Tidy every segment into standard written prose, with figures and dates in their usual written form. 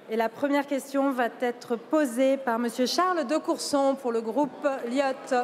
Et la première question va être posée par Monsieur Charles de Courson pour le groupe Lyot.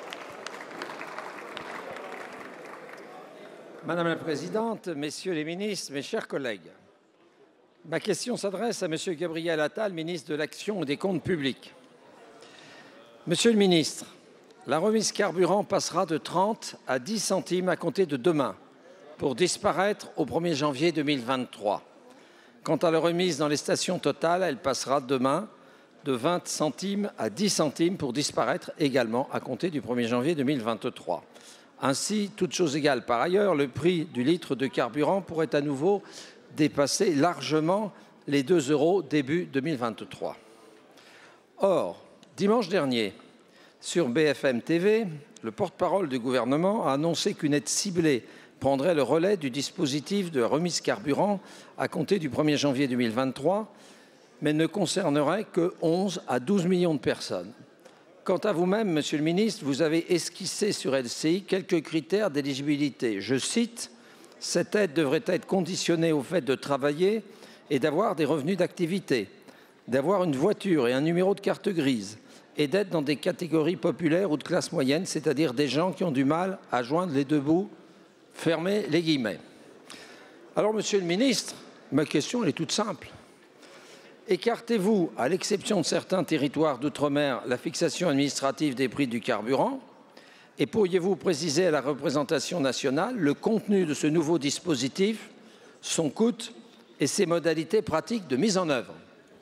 Madame la Présidente, Messieurs les ministres, mes chers collègues, ma question s'adresse à Monsieur Gabriel Attal, ministre de l'Action et des Comptes publics. Monsieur le ministre, la remise carburant passera de 30 à 10 centimes à compter de demain, pour disparaître au 1er janvier 2023. Quant à la remise dans les stations Total, elle passera demain de 20 centimes à 10 centimes pour disparaître également à compter du 1er janvier 2023. Ainsi, toutes choses égales par ailleurs, le prix du litre de carburant pourrait à nouveau dépasser largement les 2 € début 2023. Or, dimanche dernier, sur BFM TV, le porte-parole du gouvernement a annoncé qu'une aide ciblée prendrait le relais du dispositif de remise carburant à compter du 1er janvier 2023, mais ne concernerait que 11 à 12 millions de personnes. Quant à vous-même, Monsieur le ministre, vous avez esquissé sur LCI quelques critères d'éligibilité. Je cite, « Cette aide devrait être conditionnée au fait de travailler et d'avoir des revenus d'activité, d'avoir une voiture et un numéro de carte grise, et d'être dans des catégories populaires ou de classe moyenne, c'est-à-dire des gens qui ont du mal à joindre les deux bouts. » Fermez les guillemets. Alors, Monsieur le ministre, ma question elle est toute simple. Écartez-vous, à l'exception de certains territoires d'outre-mer, la fixation administrative des prix du carburant? Et pourriez-vous préciser à la représentation nationale le contenu de ce nouveau dispositif, son coût et ses modalités pratiques de mise en œuvre?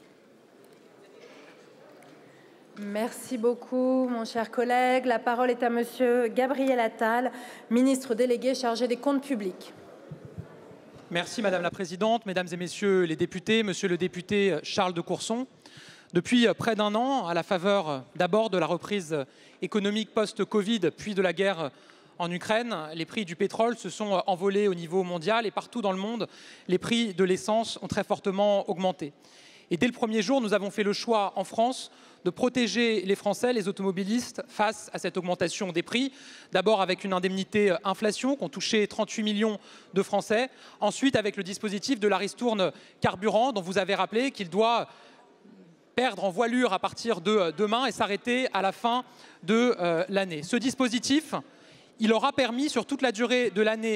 Merci beaucoup, mon cher collègue. La parole est à Monsieur Gabriel Attal, ministre délégué chargé des comptes publics. Merci Madame la Présidente, Mesdames et Messieurs les députés, Monsieur le député Charles de Courson. Depuis près d'un an, à la faveur d'abord de la reprise économique post-Covid, puis de la guerre en Ukraine, les prix du pétrole se sont envolés au niveau mondial et partout dans le monde, les prix de l'essence ont très fortement augmenté. Et dès le premier jour, nous avons fait le choix en France de protéger les Français, les automobilistes, face à cette augmentation des prix. D'abord avec une indemnité inflation qu'ont touché 38 millions de Français. Ensuite avec le dispositif de la ristourne carburant dont vous avez rappelé qu'il doit perdre en voilure à partir de demain et s'arrêter à la fin de l'année. Ce dispositif, il aura permis sur toute la durée de l'année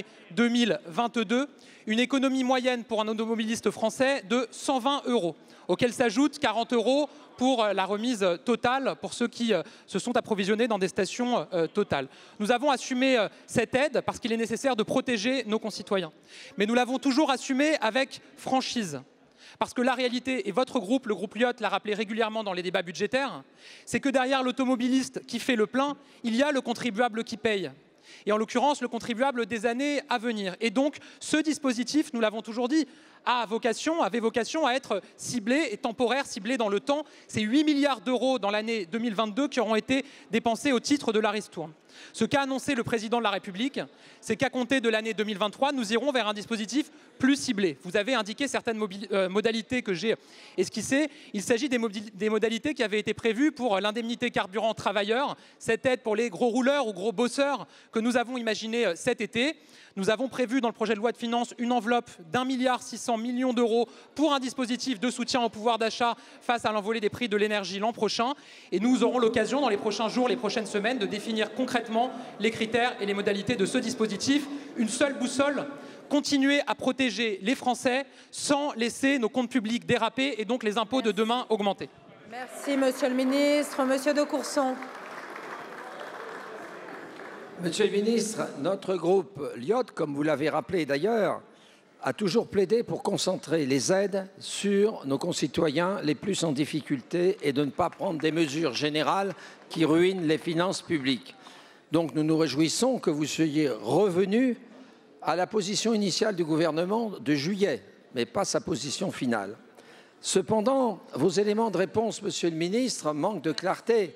2022 une économie moyenne pour un automobiliste français de 120 €, auquel s'ajoutent 40 € pour la remise totale pour ceux qui se sont approvisionnés dans des stations Total. Nous avons assumé cette aide parce qu'il est nécessaire de protéger nos concitoyens. Mais nous l'avons toujours assumée avec franchise. Parce que la réalité, et votre groupe, le groupe Lyot, l'a rappelé régulièrement dans les débats budgétaires, c'est que derrière l'automobiliste qui fait le plein, il y a le contribuable qui paye. Et en l'occurrence, le contribuable des années à venir. Et donc, ce dispositif, nous l'avons toujours dit, avait vocation à être ciblé et temporaire, ciblé dans le temps. C'est 8 milliards d'euros dans l'année 2022 qui auront été dépensés au titre de la ristourne. Ce qu'a annoncé le président de la République, c'est qu'à compter de l'année 2023, nous irons vers un dispositif plus ciblé. Vous avez indiqué certaines modalités que j'ai esquissées. Il s'agit des modalités qui avaient été prévues pour l'indemnité carburant travailleur, cette aide pour les gros rouleurs ou gros bosseurs que nous avons imaginé cet été. Nous avons prévu dans le projet de loi de finances une enveloppe d'1,6 milliard d'euros pour un dispositif de soutien au pouvoir d'achat face à l'envolée des prix de l'énergie l'an prochain. Et nous aurons l'occasion dans les prochains jours, les prochaines semaines, de définir concrètement les critères et les modalités de ce dispositif. Une seule boussole, continuer à protéger les Français sans laisser nos comptes publics déraper et donc les impôts de demain augmenter. Merci Monsieur le ministre. Monsieur de Courson. Monsieur le ministre, notre groupe Lyot, comme vous l'avez rappelé d'ailleurs, a toujours plaidé pour concentrer les aides sur nos concitoyens les plus en difficulté et de ne pas prendre des mesures générales qui ruinent les finances publiques. Donc nous nous réjouissons que vous soyez revenu à la position initiale du gouvernement de juillet, mais pas sa position finale. Cependant, vos éléments de réponse, Monsieur le ministre, manquent de clarté.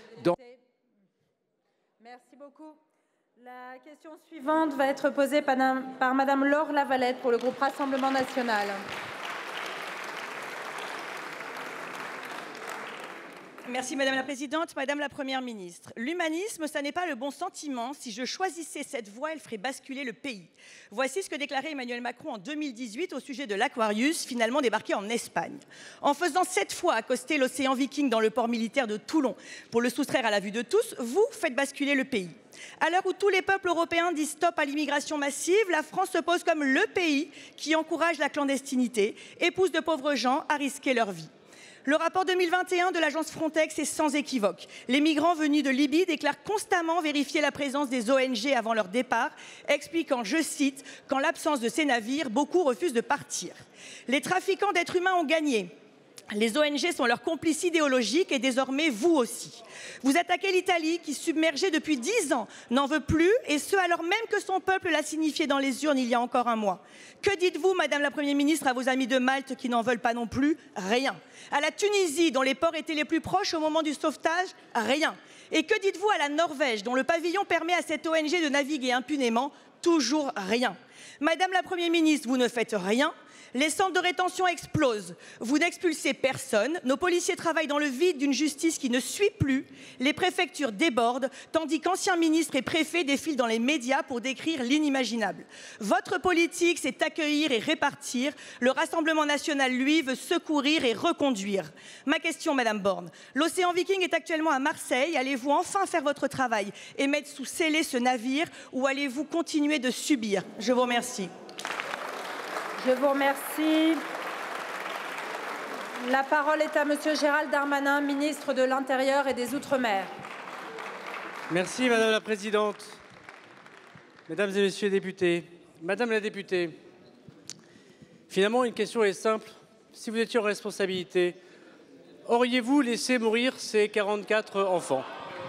Merci beaucoup. La question suivante va être posée par Madame Laure Lavalette pour le groupe Rassemblement national. Merci Madame la Présidente. Madame la Première ministre, l'humanisme, ça n'est pas le bon sentiment. Si je choisissais cette voie, elle ferait basculer le pays. Voici ce que déclarait Emmanuel Macron en 2018 au sujet de l'Aquarius, finalement débarqué en Espagne. En faisant 7 fois accoster l'océan Viking dans le port militaire de Toulon pour le soustraire à la vue de tous, vous faites basculer le pays. À l'heure où tous les peuples européens disent stop à l'immigration massive, la France se pose comme le pays qui encourage la clandestinité et pousse de pauvres gens à risquer leur vie. Le rapport 2021 de l'agence Frontex est sans équivoque. Les migrants venus de Libye déclarent constamment vérifier la présence des ONG avant leur départ, expliquant, je cite, « qu'en l'absence de ces navires, beaucoup refusent de partir ». Les trafiquants d'êtres humains ont gagné. Les ONG sont leurs complices idéologiques et désormais vous aussi. Vous attaquez l'Italie qui, submergée depuis 10 ans, n'en veut plus, et ce alors même que son peuple l'a signifié dans les urnes il y a encore un mois. Que dites-vous, Madame la Première ministre, à vos amis de Malte qui n'en veulent pas non plus? Rien. À la Tunisie, dont les ports étaient les plus proches au moment du sauvetage? Rien. Et que dites-vous à la Norvège, dont le pavillon permet à cette ONG de naviguer impunément? Toujours rien. Madame la Première ministre, vous ne faites rien. Les centres de rétention explosent. Vous n'expulsez personne. Nos policiers travaillent dans le vide d'une justice qui ne suit plus. Les préfectures débordent, tandis qu'anciens ministres et préfets défilent dans les médias pour décrire l'inimaginable. Votre politique, c'est accueillir et répartir. Le Rassemblement national, lui, veut secourir et reconduire. Ma question, Madame Borne. L'océan Viking est actuellement à Marseille. Allez-vous enfin faire votre travail et mettre sous scellé ce navire, ou allez-vous continuer de subir? Je vous remercie. Je vous remercie. La parole est à Monsieur Gérald Darmanin, ministre de l'Intérieur et des Outre-mer. Merci Madame la Présidente. Mesdames et Messieurs les députés, Madame la députée, finalement une question est simple. Si vous étiez en responsabilité, auriez-vous laissé mourir ces 44 enfants ?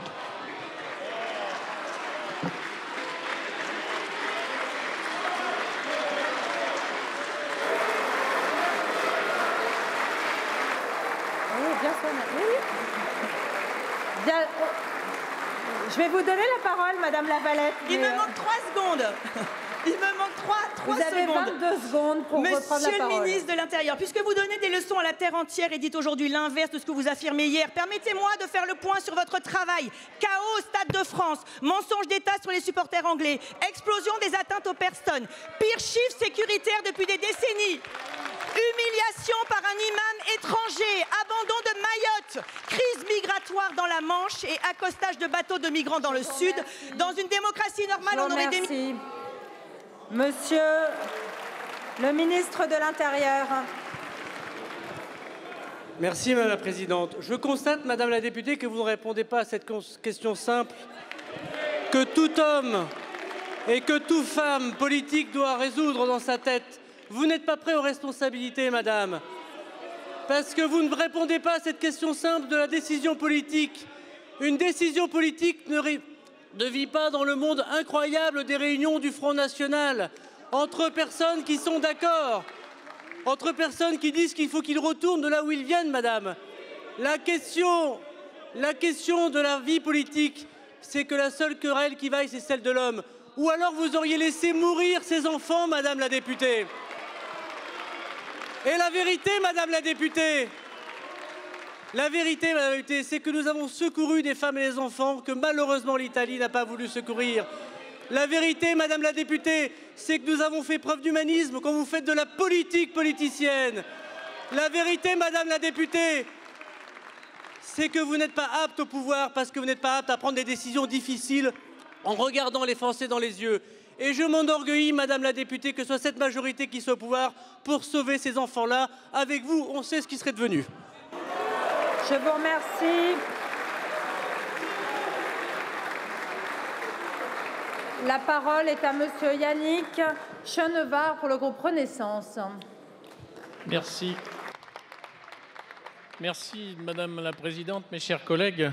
Bien, je vais vous donner la parole, Madame Lavalette. Il me manque 3 secondes. Il me manque 3 Vous avez 22 secondes pour reprendre la parole. Monsieur le ministre de l'Intérieur, puisque vous donnez des leçons à la terre entière et dites aujourd'hui l'inverse de ce que vous affirmez hier, permettez-moi de faire le point sur votre travail. Chaos au Stade de France, mensonge d'État sur les supporters anglais, explosion des atteintes aux personnes, pire chiffre sécuritaire depuis des décennies. Humiliation par un imam étranger, abandon de Mayotte, crise migratoire dans la Manche et accostage de bateaux de migrants dans le Sud. Dans une démocratie normale, on aurait des... Monsieur le ministre de l'Intérieur. Merci Madame la Présidente. Je constate, Madame la députée, que vous ne répondez pas à cette question simple que tout homme et que toute femme politique doit résoudre dans sa tête. Vous n'êtes pas prêt aux responsabilités, Madame, parce que vous ne répondez pas à cette question simple de la décision politique. Une décision politique ne vit pas dans le monde incroyable des réunions du Front National, entre personnes qui sont d'accord, entre personnes qui disent qu'il faut qu'ils retournent de là où ils viennent, Madame. La question de la vie politique, c'est que la seule querelle qui vaille, c'est celle de l'homme. Ou alors vous auriez laissé mourir ces enfants, Madame la députée. Et la vérité, Madame la députée, c'est que nous avons secouru des femmes et des enfants que malheureusement l'Italie n'a pas voulu secourir. La vérité, Madame la députée, c'est que nous avons fait preuve d'humanisme quand vous faites de la politique politicienne. La vérité, Madame la députée, c'est que vous n'êtes pas apte au pouvoir parce que vous n'êtes pas apte à prendre des décisions difficiles en regardant les Français dans les yeux. Et je m'enorgueillis, Madame la députée, que ce soit cette majorité qui soit au pouvoir pour sauver ces enfants-là. Avec vous, on sait ce qui serait devenu. Je vous remercie. La parole est à Monsieur Yannick Chenevard pour le groupe Renaissance. Merci. Merci, Madame la Présidente, mes chers collègues.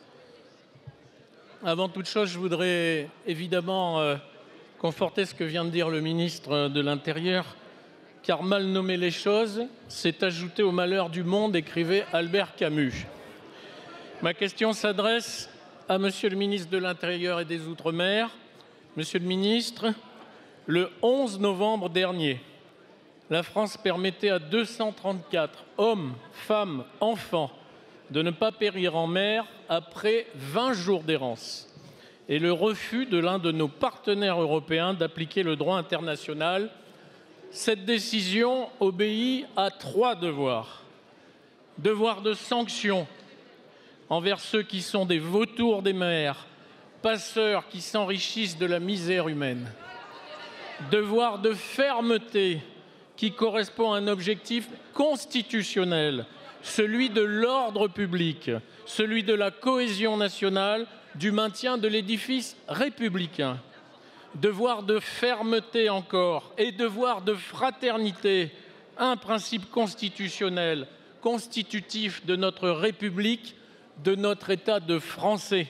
Avant toute chose, je voudrais évidemment conforter ce que vient de dire le ministre de l'Intérieur, car mal nommer les choses, c'est ajouter au malheur du monde, écrivait Albert Camus. Ma question s'adresse à Monsieur le ministre de l'Intérieur et des Outre-mer. Monsieur le ministre, le 11 novembre dernier, la France permettait à 234 hommes, femmes, enfants de ne pas périr en mer après 20 jours d'errance et le refus de l'un de nos partenaires européens d'appliquer le droit international. Cette décision obéit à 3 devoirs. Devoir de sanction envers ceux qui sont des vautours des mers, passeurs qui s'enrichissent de la misère humaine. Devoir de fermeté qui correspond à un objectif constitutionnel, celui de l'ordre public, celui de la cohésion nationale, du maintien de l'édifice républicain. Devoir de fermeté encore et devoir de fraternité, un principe constitutionnel constitutif de notre République, de notre État de Français,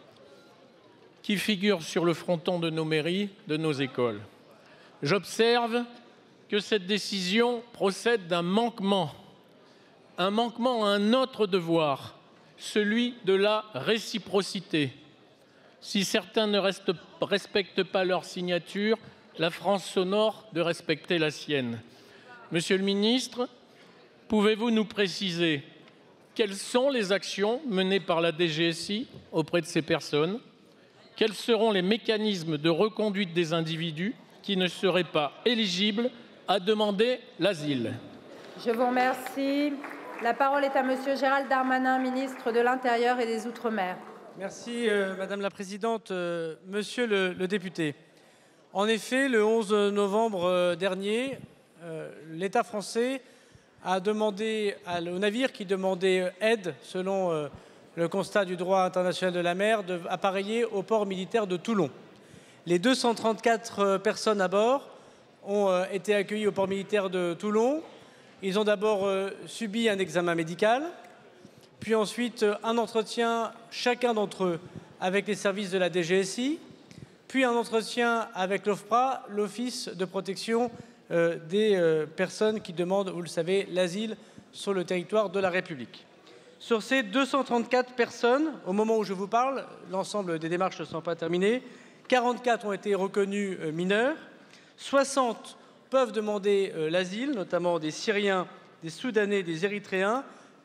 qui figure sur le fronton de nos mairies, de nos écoles. J'observe que cette décision procède d'un manquement à un autre devoir, celui de la réciprocité. Si certains ne respectent pas leur signature, la France s'honore de respecter la sienne. Monsieur le ministre, pouvez-vous nous préciser quelles sont les actions menées par la DGSI auprès de ces personnes? Quels seront les mécanismes de reconduite des individus qui ne seraient pas éligibles à demander l'asile? Je vous remercie. La parole est à Monsieur Gérald Darmanin, ministre de l'Intérieur et des Outre-mer. Merci Madame la Présidente. Monsieur le député, en effet, le 11 novembre dernier, l'État français a demandé aux navires qui demandaient aide, selon le constat du droit international de la mer, d'appareiller au port militaire de Toulon. Les 234 personnes à bord ont été accueillies au port militaire de Toulon. Ils ont d'abord subi un examen médical, puis ensuite un entretien, chacun d'entre eux, avec les services de la DGSI, puis un entretien avec l'OFPRA, l'Office de protection des personnes qui demandent, vous le savez, l'asile sur le territoire de la République. Sur ces 234 personnes, au moment où je vous parle, l'ensemble des démarches ne sont pas terminées, 44 ont été reconnus mineurs, 60 peuvent demander l'asile, notamment des Syriens, des Soudanais, des Érythréens.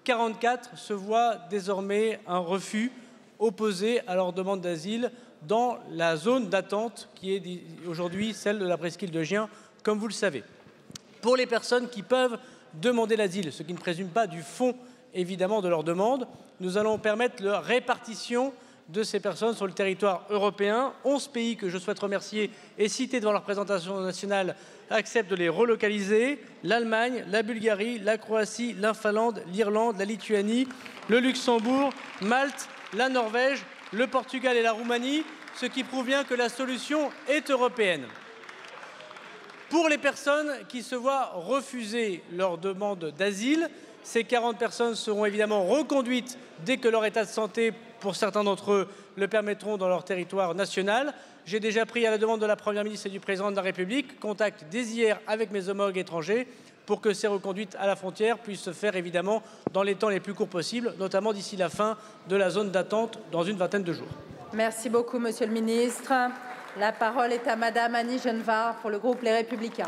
44 se voient désormais un refus opposé à leur demande d'asile dans la zone d'attente qui est aujourd'hui celle de la presqu'île de Gien, comme vous le savez. Pour les personnes qui peuvent demander l'asile, ce qui ne présume pas du fond évidemment de leur demande, nous allons permettre la répartition de ces personnes sur le territoire européen. 11 pays que je souhaite remercier et citer devant la représentation nationale acceptent de les relocaliser: l'Allemagne, la Bulgarie, la Croatie, la Finlande, l'Irlande, la Lituanie, le Luxembourg, Malte, la Norvège, le Portugal et la Roumanie, ce qui prouve bien que la solution est européenne. Pour les personnes qui se voient refuser leur demande d'asile, ces 40 personnes seront évidemment reconduites dès que leur état de santé, pour certains d'entre eux, le permettront dans leur territoire national. J'ai déjà pris, à la demande de la Première ministre et du Président de la République, contact dès hier avec mes homologues étrangers pour que ces reconduites à la frontière puissent se faire évidemment dans les temps les plus courts possibles, notamment d'ici la fin de la zone d'attente dans une vingtaine de jours. Merci beaucoup, Monsieur le ministre. La parole est à Madame Annie Genevard pour le groupe Les Républicains.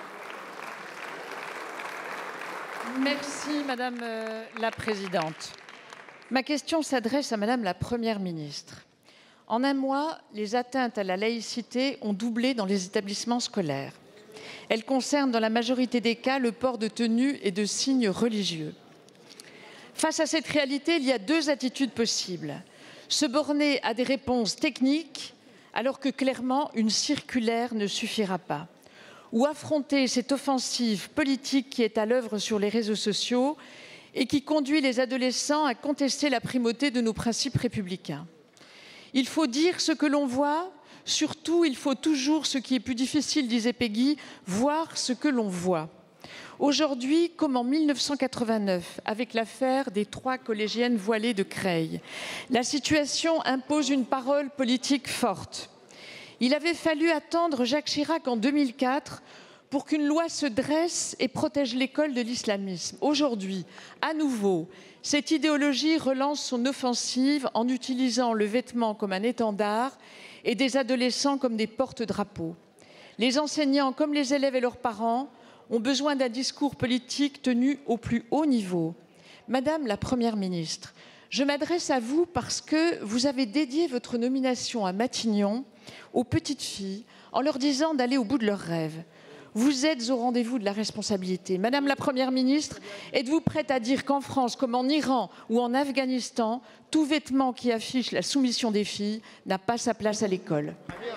Merci Madame la Présidente. Ma question s'adresse à Madame la Première ministre. En un mois, les atteintes à la laïcité ont doublé dans les établissements scolaires. Elles concernent dans la majorité des cas le port de tenues et de signes religieux. Face à cette réalité, il y a 2 attitudes possibles. Se borner à des réponses techniques alors que clairement une circulaire ne suffira pas. Ou affronter cette offensive politique qui est à l'œuvre sur les réseaux sociaux et qui conduit les adolescents à contester la primauté de nos principes républicains. Il faut dire ce que l'on voit, surtout il faut toujours, ce qui est plus difficile, disait Peggy, voir ce que l'on voit. Aujourd'hui, comme en 1989, avec l'affaire des 3 collégiennes voilées de Creil, la situation impose une parole politique forte. Il avait fallu attendre Jacques Chirac en 2004 pour qu'une loi se dresse et protège l'école de l'islamisme. Aujourd'hui, à nouveau, cette idéologie relance son offensive en utilisant le vêtement comme un étendard et des adolescents comme des porte-drapeaux. Les enseignants, comme les élèves et leurs parents, ont besoin d'un discours politique tenu au plus haut niveau. Madame la Première ministre, je m'adresse à vous parce que vous avez dédié votre nomination à Matignon aux petites filles en leur disant d'aller au bout de leurs rêves. Vous êtes au rendez-vous de la responsabilité. Madame la Première ministre, êtes-vous prête à dire qu'en France, comme en Iran ou en Afghanistan, tout vêtement qui affiche la soumission des filles n'a pas sa place à l'école?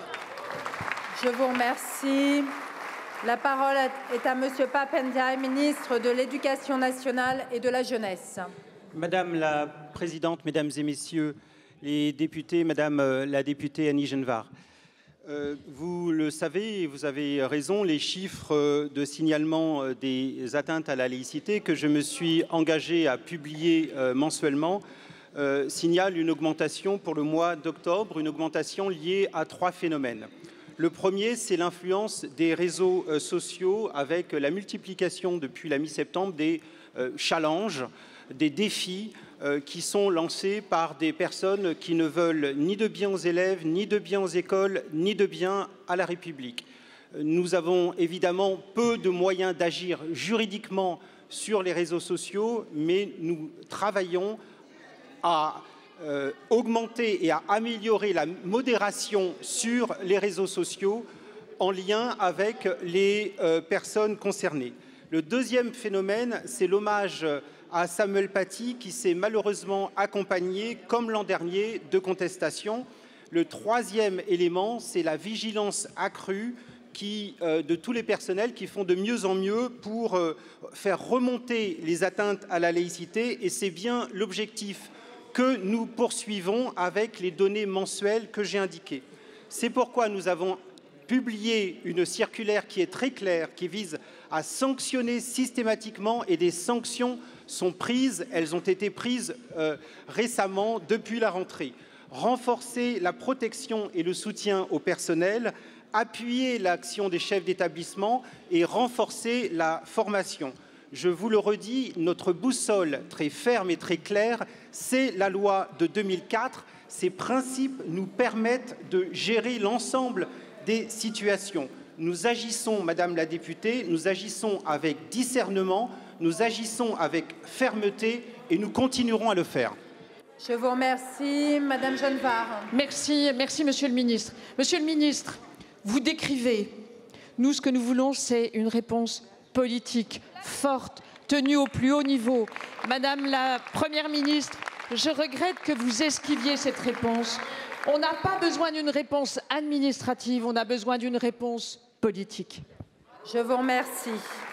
Je vous remercie. La parole est à Monsieur Pap Ndiaye, ministre de l'Éducation nationale et de la jeunesse. Madame la Présidente, Mesdames et Messieurs les députés, Madame la députée Annie Genevard, vous le savez et vous avez raison, les chiffres de signalement des atteintes à la laïcité que je me suis engagé à publier mensuellement signalent une augmentation pour le mois d'octobre, une augmentation liée à 3 phénomènes. Le premier, c'est l'influence des réseaux sociaux avec la multiplication depuis la mi-septembre des challenges, des défis qui sont lancés par des personnes qui ne veulent ni de bien aux élèves, ni de bien aux écoles, ni de bien à la République. Nous avons évidemment peu de moyens d'agir juridiquement sur les réseaux sociaux, mais nous travaillons à augmenter et à améliorer la modération sur les réseaux sociaux en lien avec les personnes concernées. Le deuxième phénomène, c'est l'hommage à Samuel Paty qui s'est malheureusement accompagné, comme l'an dernier, de contestations. Le troisième élément, c'est la vigilance accrue de tous les personnels qui font de mieux en mieux pour faire remonter les atteintes à la laïcité et c'est bien l'objectif que nous poursuivons avec les données mensuelles que j'ai indiquées. C'est pourquoi nous avons publié une circulaire qui est très claire, qui vise à sanctionner systématiquement et des sanctions sont prises, elles ont été prises récemment depuis la rentrée. Renforcer la protection et le soutien au personnel, appuyer l'action des chefs d'établissement et renforcer la formation. Je vous le redis, notre boussole très ferme et très claire, c'est la loi de 2004. Ces principes nous permettent de gérer l'ensemble des situations. Nous agissons, Madame la députée, nous agissons avec discernement, nous agissons avec fermeté et nous continuerons à le faire. Je vous remercie. Madame Genevard. Merci, Monsieur le Ministre. Monsieur le Ministre, vous décrivez. Nous, ce que nous voulons, c'est une réponse politique, forte, tenue au plus haut niveau. Madame la Première ministre, je regrette que vous esquiviez cette réponse. On n'a pas besoin d'une réponse administrative, on a besoin d'une réponse politique. Je vous remercie.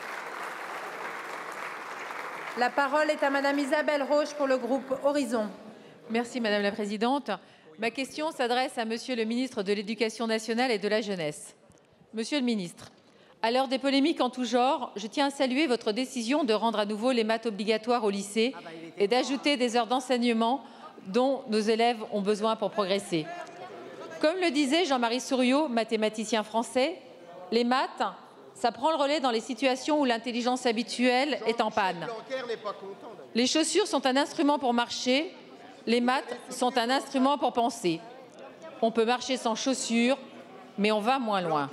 La parole est à Madame Isabelle Roche pour le groupe Horizon. Merci Madame la Présidente. Ma question s'adresse à Monsieur le ministre de l'Éducation nationale et de la jeunesse. Monsieur le ministre, à l'heure des polémiques en tout genre, je tiens à saluer votre décision de rendre à nouveau les maths obligatoires au lycée et d'ajouter des heures d'enseignement dont nos élèves ont besoin pour progresser. Comme le disait Jean-Marie Souriau, mathématicien français, les maths, ça prend le relais dans les situations où l'intelligence habituelle est en panne. Les chaussures sont un instrument pour marcher, les maths sont un instrument pour penser. On peut marcher sans chaussures, mais on va moins loin.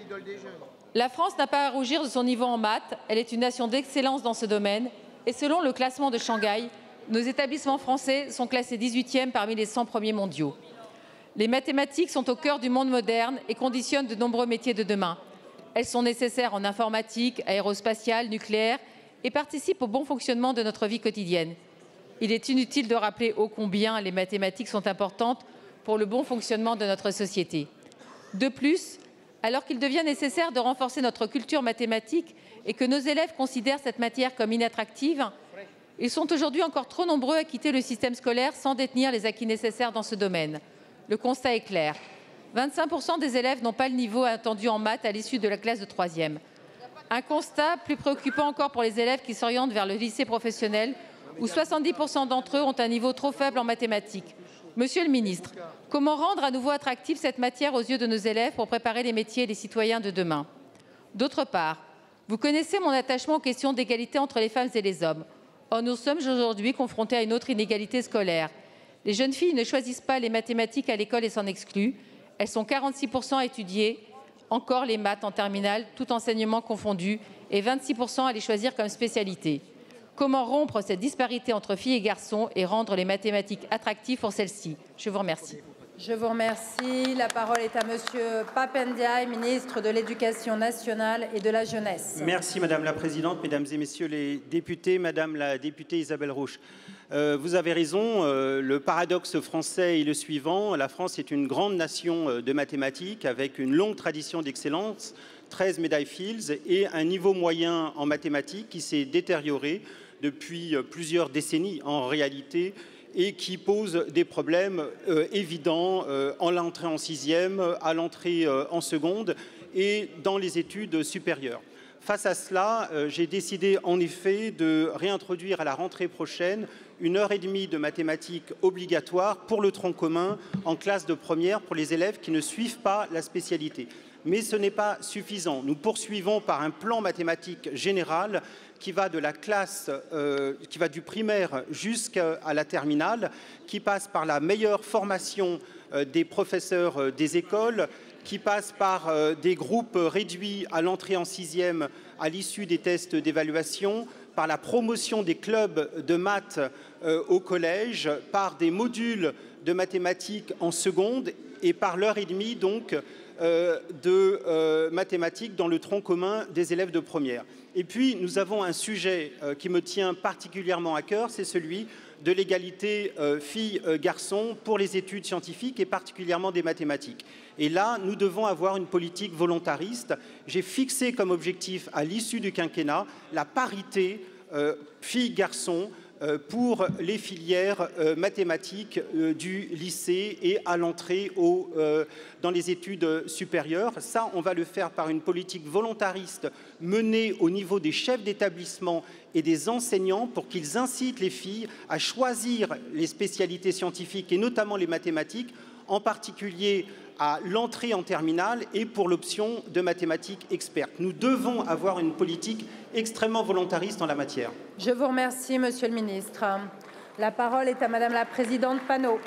La France n'a pas à rougir de son niveau en maths, elle est une nation d'excellence dans ce domaine et selon le classement de Shanghai, nos établissements français sont classés 18e parmi les 100 premiers mondiaux. Les mathématiques sont au cœur du monde moderne et conditionnent de nombreux métiers de demain. Elles sont nécessaires en informatique, aérospatiale, nucléaire et participent au bon fonctionnement de notre vie quotidienne. Il est inutile de rappeler ô combien les mathématiques sont importantes pour le bon fonctionnement de notre société. De plus, alors qu'il devient nécessaire de renforcer notre culture mathématique et que nos élèves considèrent cette matière comme inattractive, ils sont aujourd'hui encore trop nombreux à quitter le système scolaire sans détenir les acquis nécessaires dans ce domaine. Le constat est clair. 25% des élèves n'ont pas le niveau attendu en maths à l'issue de la classe de 3e. Un constat plus préoccupant encore pour les élèves qui s'orientent vers le lycée professionnel, où 70% d'entre eux ont un niveau trop faible en mathématiques. Monsieur le ministre, comment rendre à nouveau attractive cette matière aux yeux de nos élèves pour préparer les métiers et les citoyens de demain? D'autre part, vous connaissez mon attachement aux questions d'égalité entre les femmes et les hommes. Or, nous sommes aujourd'hui confrontés à une autre inégalité scolaire. Les jeunes filles ne choisissent pas les mathématiques à l'école et s'en excluent. Elles sont 46% à étudier encore les maths en terminale, tout enseignement confondu, et 26% à les choisir comme spécialité. Comment rompre cette disparité entre filles et garçons et rendre les mathématiques attractives pour celles-ci? Je vous remercie. Je vous remercie. La parole est à Monsieur Pap Ndiaye, ministre de l'Éducation nationale et de la jeunesse. Merci Madame la Présidente, Mesdames et Messieurs les députés, Madame la députée Isabelle Rouche. Vous avez raison, le paradoxe français est le suivant. La France est une grande nation de mathématiques avec une longue tradition d'excellence, 13 médailles Fields et un niveau moyen en mathématiques qui s'est détérioré depuis plusieurs décennies en réalité, et qui pose des problèmes évidents en l'entrée en sixième, à l'entrée en seconde et dans les études supérieures. Face à cela, j'ai décidé en effet de réintroduire à la rentrée prochaine 1h30 de mathématiques obligatoire pour le tronc commun en classe de première pour les élèves qui ne suivent pas la spécialité. Mais ce n'est pas suffisant. Nous poursuivons par un plan mathématique général qui va de la classe, qui va du primaire jusqu'à la terminale, qui passe par la meilleure formation des professeurs des écoles, qui passe par des groupes réduits à l'entrée en sixième à l'issue des tests d'évaluation, par la promotion des clubs de maths au collège, par des modules de mathématiques en seconde et par l'heure et demie donc de mathématiques dans le tronc commun des élèves de première. Et puis, nous avons un sujet qui me tient particulièrement à cœur, c'est celui de l'égalité filles-garçons pour les études scientifiques et particulièrement des mathématiques. Et là, nous devons avoir une politique volontariste. J'ai fixé comme objectif à l'issue du quinquennat la parité filles-garçons pour les filières mathématiques du lycée et à l'entrée dans les études supérieures. Ça, on va le faire par une politique volontariste menée au niveau des chefs d'établissement et des enseignants pour qu'ils incitent les filles à choisir les spécialités scientifiques et notamment les mathématiques, en particulier à l'entrée en terminale et pour l'option de mathématiques expertes. Nous devons avoir une politique extrêmement volontariste en la matière. Je vous remercie, Monsieur le Ministre. La parole est à Madame la Présidente Panot.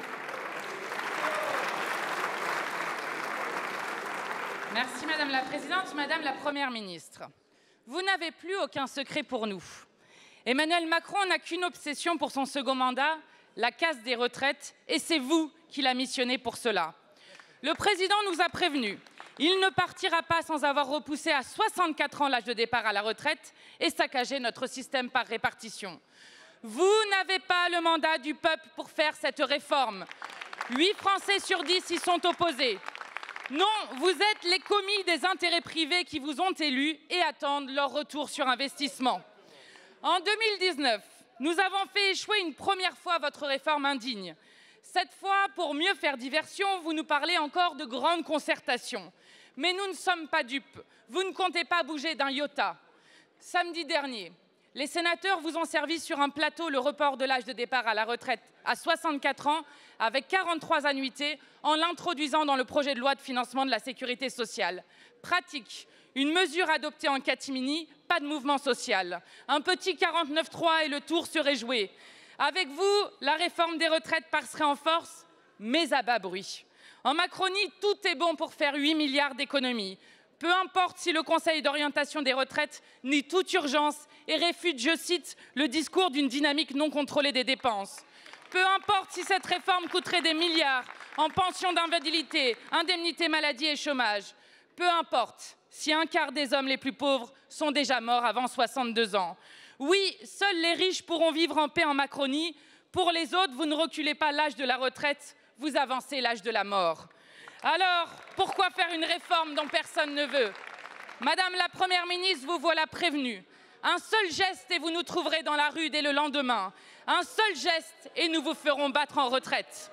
Merci Madame la Présidente. Madame la Première ministre, vous n'avez plus aucun secret pour nous. Emmanuel Macron n'a qu'une obsession pour son second mandat, la casse des retraites, et c'est vous qui l'a missionné pour cela. Le président nous a prévenus. Il ne partira pas sans avoir repoussé à 64 ans l'âge de départ à la retraite et saccagé notre système par répartition. Vous n'avez pas le mandat du peuple pour faire cette réforme. 8 Français sur 10 y sont opposés. Non, vous êtes les commis des intérêts privés qui vous ont élus et attendent leur retour sur investissement. En 2019, nous avons fait échouer une première fois votre réforme indigne. Cette fois, pour mieux faire diversion, vous nous parlez encore de grande concertation. Mais nous ne sommes pas dupes. Vous ne comptez pas bouger d'un iota. Samedi dernier, les sénateurs vous ont servi sur un plateau le report de l'âge de départ à la retraite à 64 ans avec 43 annuités en l'introduisant dans le projet de loi de financement de la sécurité sociale. Pratique, une mesure adoptée en catimini, pas de mouvement social. Un petit 49.3 et le tour serait joué. Avec vous, la réforme des retraites passerait en force, mais à bas bruit. En Macronie, tout est bon pour faire 8 milliards d'économies. Peu importe si le Conseil d'orientation des retraites nie toute urgence et réfute, je cite, le discours d'une dynamique non contrôlée des dépenses. Peu importe si cette réforme coûterait des milliards en pensions d'invalidité, indemnités maladie et chômage. Peu importe si un quart des hommes les plus pauvres sont déjà morts avant 62 ans. Oui, seuls les riches pourront vivre en paix en Macronie. Pour les autres, vous ne reculez pas l'âge de la retraite, vous avancez l'âge de la mort. Alors, pourquoi faire une réforme dont personne ne veut? Madame la Première ministre, vous voilà prévenue. Un seul geste et vous nous trouverez dans la rue dès le lendemain. Un seul geste et nous vous ferons battre en retraite.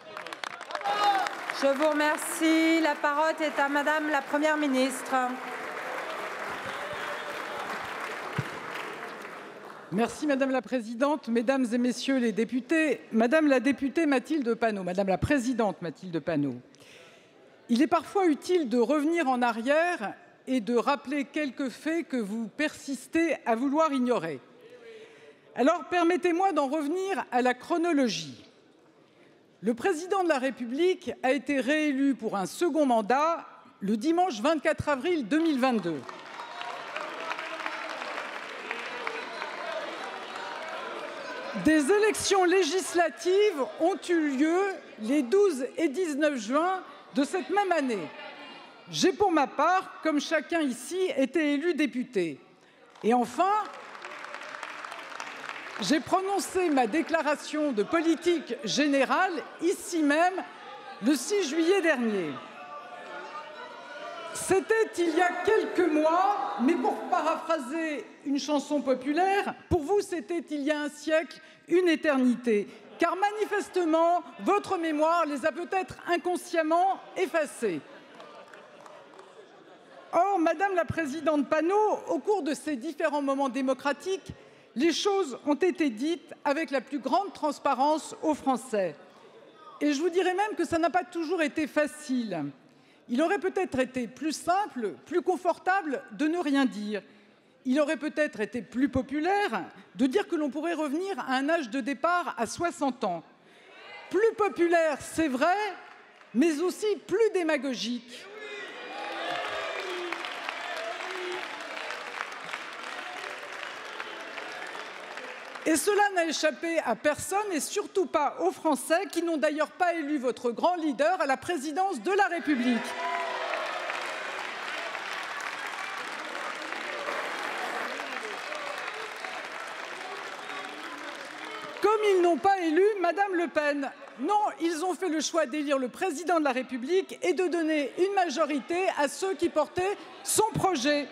Je vous remercie. La parole est à Madame la Première ministre. Merci Madame la Présidente, Mesdames et Messieurs les députés. Madame la députée Mathilde Panot, Madame la Présidente Mathilde Panot, il est parfois utile de revenir en arrière et de rappeler quelques faits que vous persistez à vouloir ignorer. Alors permettez-moi d'en revenir à la chronologie. Le président de la République a été réélu pour un second mandat le dimanche 24 avril 2022. Des élections législatives ont eu lieu les 12 et 19 juin de cette même année. J'ai pour ma part, comme chacun ici, été élu député. Et enfin, j'ai prononcé ma déclaration de politique générale ici même le 6 juillet dernier. C'était il y a quelques mois, mais pour paraphraser une chanson populaire, pour vous c'était il y a un siècle, une éternité. Car manifestement, votre mémoire les a peut-être inconsciemment effacés. Or, Madame la Présidente Panot, au cours de ces différents moments démocratiques, les choses ont été dites avec la plus grande transparence aux Français. Et je vous dirais même que ça n'a pas toujours été facile. Il aurait peut-être été plus simple, plus confortable de ne rien dire. Il aurait peut-être été plus populaire de dire que l'on pourrait revenir à un âge de départ à 60 ans. Plus populaire, c'est vrai, mais aussi plus démagogique. Et cela n'a échappé à personne et surtout pas aux Français qui n'ont d'ailleurs pas élu votre grand leader à la présidence de la République. Comme ils n'ont pas élu Madame Le Pen. Non, ils ont fait le choix d'élire le président de la République et de donner une majorité à ceux qui portaient son projet.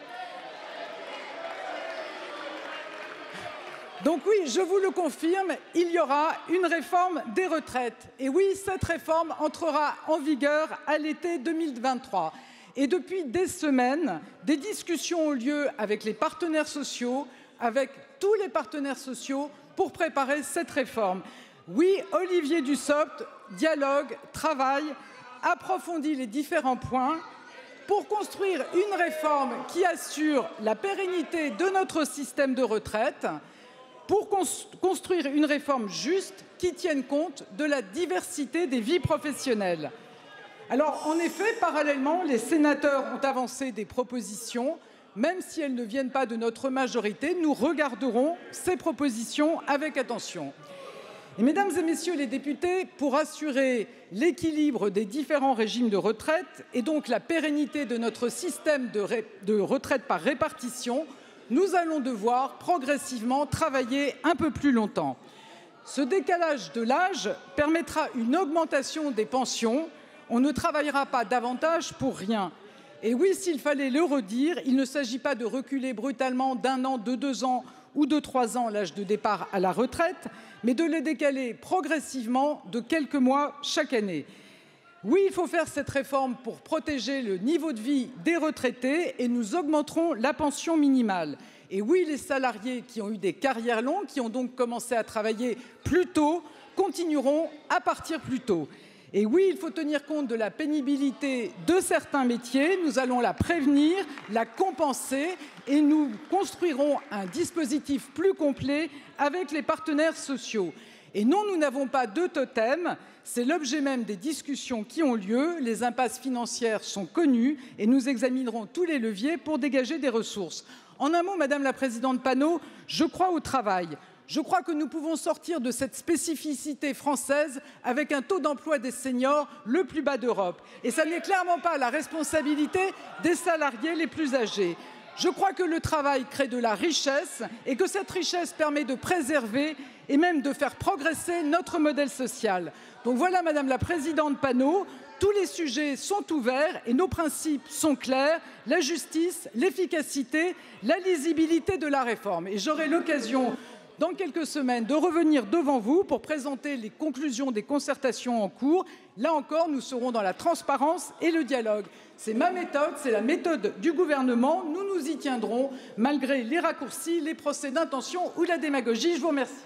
Donc oui, je vous le confirme, il y aura une réforme des retraites. Et oui, cette réforme entrera en vigueur à l'été 2023. Et depuis des semaines, des discussions ont lieu avec les partenaires sociaux, avec tous les partenaires sociaux, pour préparer cette réforme. Oui, Olivier Dussopt, dialogue, travail, approfondit les différents points pour construire une réforme qui assure la pérennité de notre système de retraite, pour construire une réforme juste qui tienne compte de la diversité des vies professionnelles. Alors, en effet, parallèlement, les sénateurs ont avancé des propositions. Même si elles ne viennent pas de notre majorité, nous regarderons ces propositions avec attention. Et mesdames et messieurs les députés, pour assurer l'équilibre des différents régimes de retraite et donc la pérennité de notre système de retraite par répartition, nous allons devoir progressivement travailler un peu plus longtemps. Ce décalage de l'âge permettra une augmentation des pensions. On ne travaillera pas davantage pour rien. Et oui, s'il fallait le redire, il ne s'agit pas de reculer brutalement d'1 an, de 2 ans ou de 3 ans l'âge de départ à la retraite, mais de les décaler progressivement de quelques mois chaque année. Oui, il faut faire cette réforme pour protéger le niveau de vie des retraités et nous augmenterons la pension minimale. Et oui, les salariés qui ont eu des carrières longues, qui ont donc commencé à travailler plus tôt, continueront à partir plus tôt. Et oui, il faut tenir compte de la pénibilité de certains métiers. Nous allons la prévenir, la compenser et nous construirons un dispositif plus complet avec les partenaires sociaux. Et non, nous n'avons pas de totem. C'est l'objet même des discussions qui ont lieu. Les impasses financières sont connues et nous examinerons tous les leviers pour dégager des ressources. En un mot, Madame la Présidente Panot, je crois au travail. Je crois que nous pouvons sortir de cette spécificité française avec un taux d'emploi des seniors le plus bas d'Europe. Et ça n'est clairement pas la responsabilité des salariés les plus âgés. Je crois que le travail crée de la richesse et que cette richesse permet de préserver et même de faire progresser notre modèle social. Donc voilà, Madame la Présidente Panot, tous les sujets sont ouverts et nos principes sont clairs, la justice, l'efficacité, la lisibilité de la réforme. Et j'aurai l'occasion dans quelques semaines de revenir devant vous pour présenter les conclusions des concertations en cours. Là encore, nous serons dans la transparence et le dialogue. C'est ma méthode, c'est la méthode du gouvernement. Nous nous y tiendrons malgré les raccourcis, les procès d'intention ou la démagogie. Je vous remercie.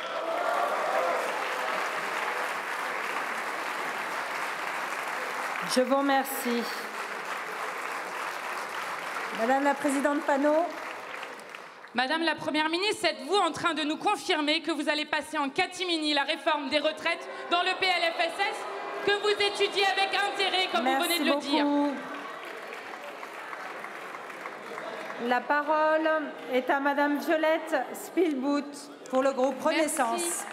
Je vous remercie. Madame la Présidente Panot. Madame la Première ministre, êtes-vous en train de nous confirmer que vous allez passer en catimini la réforme des retraites dans le PLFSS que vous étudiez avec intérêt, comme vous venez de le dire? La parole est à Madame Violette Spilbout, pour le groupe Renaissance.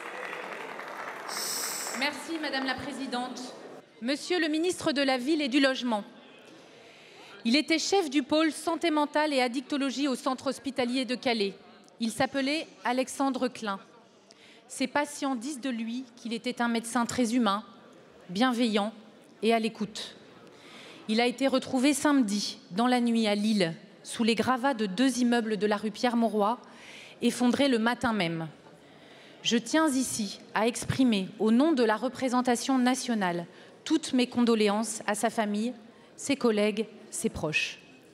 Merci, Madame la Présidente. Monsieur le ministre de la Ville et du Logement, il était chef du pôle santé mentale et addictologie au centre hospitalier de Calais. Il s'appelait Alexandre Klein. Ses patients disent de lui qu'il était un médecin très humain, bienveillant et à l'écoute. Il a été retrouvé samedi, dans la nuit à Lille, sous les gravats de 2 immeubles de la rue Pierre-Mauroy, effondrés le matin même. Je tiens ici à exprimer, au nom de la représentation nationale, toutes mes condoléances à sa famille, ses collègues, ses proches.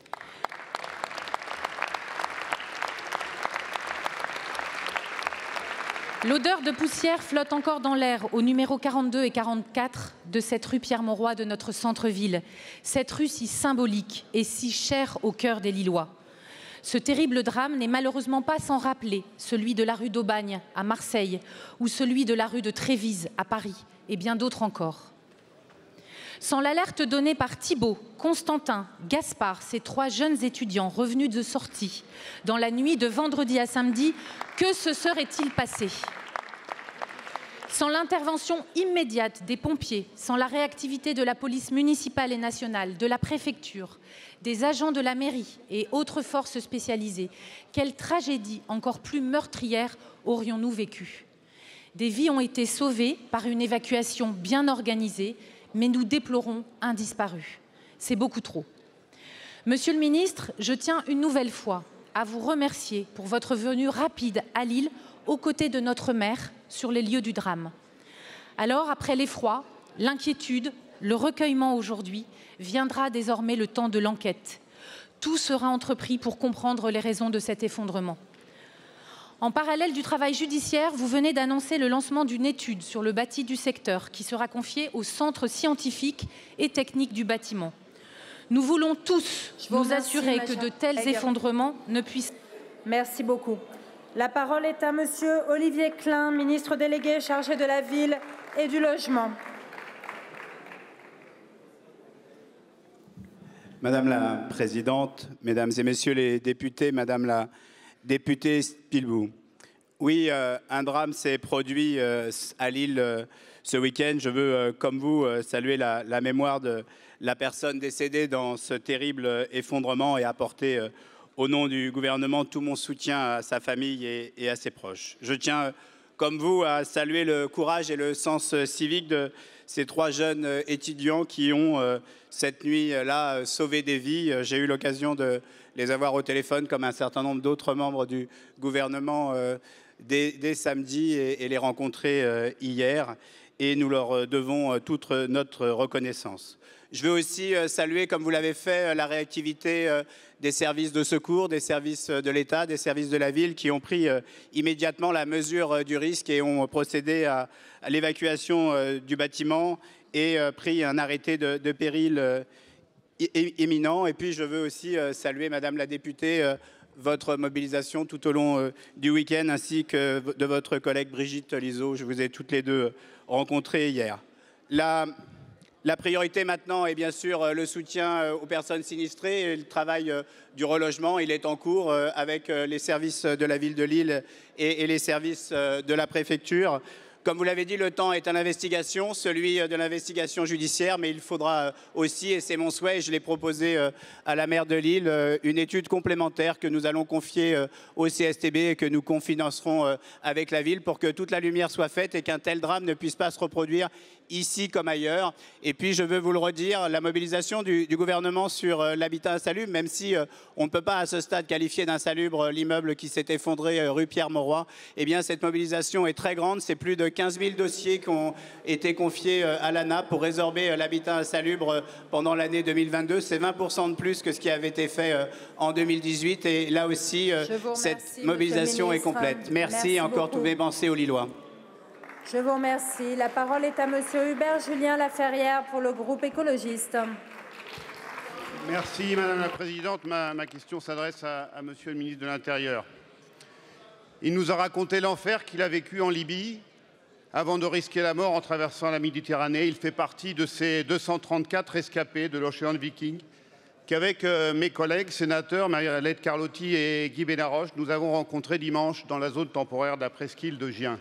L'odeur de poussière flotte encore dans l'air au numéro 42 et 44 de cette rue Pierre-Mauroy de notre centre-ville. Cette rue si symbolique et si chère au cœur des Lillois. Ce terrible drame n'est malheureusement pas sans rappeler celui de la rue d'Aubagne à Marseille ou celui de la rue de Trévise à Paris et bien d'autres encore. Sans l'alerte donnée par Thibault, Constantin, Gaspard, ces 3 jeunes étudiants revenus de sortie dans la nuit de vendredi à samedi, que se serait-il passé? Sans l'intervention immédiate des pompiers, sans la réactivité de la police municipale et nationale, de la préfecture, des agents de la mairie et autres forces spécialisées, quelle tragédie encore plus meurtrière aurions-nous vécu? Des vies ont été sauvées par une évacuation bien organisée, mais nous déplorons un disparu. C'est beaucoup trop. Monsieur le ministre, je tiens une nouvelle fois à vous remercier pour votre venue rapide à Lille aux côtés de notre maire sur les lieux du drame. Alors, après l'effroi, l'inquiétude, le recueillement aujourd'hui, viendra désormais le temps de l'enquête. Tout sera entrepris pour comprendre les raisons de cet effondrement. En parallèle du travail judiciaire, vous venez d'annoncer le lancement d'une étude sur le bâti du secteur qui sera confiée au Centre scientifique et technique du bâtiment. Nous voulons tous nous assurer que de tels effondrements ne puissent... Merci beaucoup. La parole est à Monsieur Olivier Klein, ministre délégué chargé de la Ville et du Logement. Madame la Présidente, Mesdames et Messieurs les députés, Madame la députée Spilbou. Oui, un drame s'est produit à Lille ce week-end. Je veux, comme vous, saluer la mémoire de la personne décédée dans ce terrible effondrement et apporter, au nom du gouvernement, tout mon soutien à sa famille et à ses proches. Je tiens, comme vous, à saluer le courage et le sens civique de ces 3 jeunes étudiants qui ont, cette nuit-là, sauvé des vies. J'ai eu l'occasion de les avoir au téléphone, comme un certain nombre d'autres membres du gouvernement, dès samedi et les rencontrer hier. Et nous leur devons toute notre reconnaissance. Je veux aussi saluer, comme vous l'avez fait, la réactivité des services de secours, des services de l'État, des services de la ville qui ont pris immédiatement la mesure du risque et ont procédé à l'évacuation du bâtiment et pris un arrêté de péril éminent. Et puis je veux aussi saluer, Madame la députée, votre mobilisation tout au long du week-end ainsi que de votre collègue Brigitte Liso. Je vous ai toutes les deux rencontrées hier. La priorité maintenant est bien sûr le soutien aux personnes sinistrées et le travail du relogement. Il est en cours avec les services de la ville de Lille et les services de la préfecture. Comme vous l'avez dit, le temps est à l'investigation, celui de l'investigation judiciaire, mais il faudra aussi, et c'est mon souhait, je l'ai proposé à la maire de Lille, une étude complémentaire que nous allons confier au CSTB et que nous confinancerons avec la ville pour que toute la lumière soit faite et qu'un tel drame ne puisse pas se reproduire ici comme ailleurs. Et puis je veux vous le redire, la mobilisation du gouvernement sur l'habitat insalubre, même si on ne peut pas à ce stade qualifier d'insalubre l'immeuble qui s'est effondré rue Pierre-Mauroy, eh bien cette mobilisation est très grande. C'est plus de 15 000 dossiers qui ont été confiés à l'ANA pour résorber l'habitat insalubre pendant l'année 2022. C'est 20% de plus que ce qui avait été fait en 2018. Et là aussi, cette mobilisation est complète. Merci encore toutes mes pensées aux Lillois. Je vous remercie. La parole est à Monsieur Hubert Julien Laferrière pour le groupe écologiste. Merci Madame la Présidente. Ma question s'adresse à Monsieur le ministre de l'Intérieur. Il nous a raconté l'enfer qu'il a vécu en Libye avant de risquer la mort en traversant la Méditerranée. Il fait partie de ces 234 rescapés de l'Ocean Viking qu'avec mes collègues sénateurs Marie-Arlette Carlotti et Guy Benarroche, nous avons rencontré dimanche dans la zone temporaire de la presqu'île de Gien.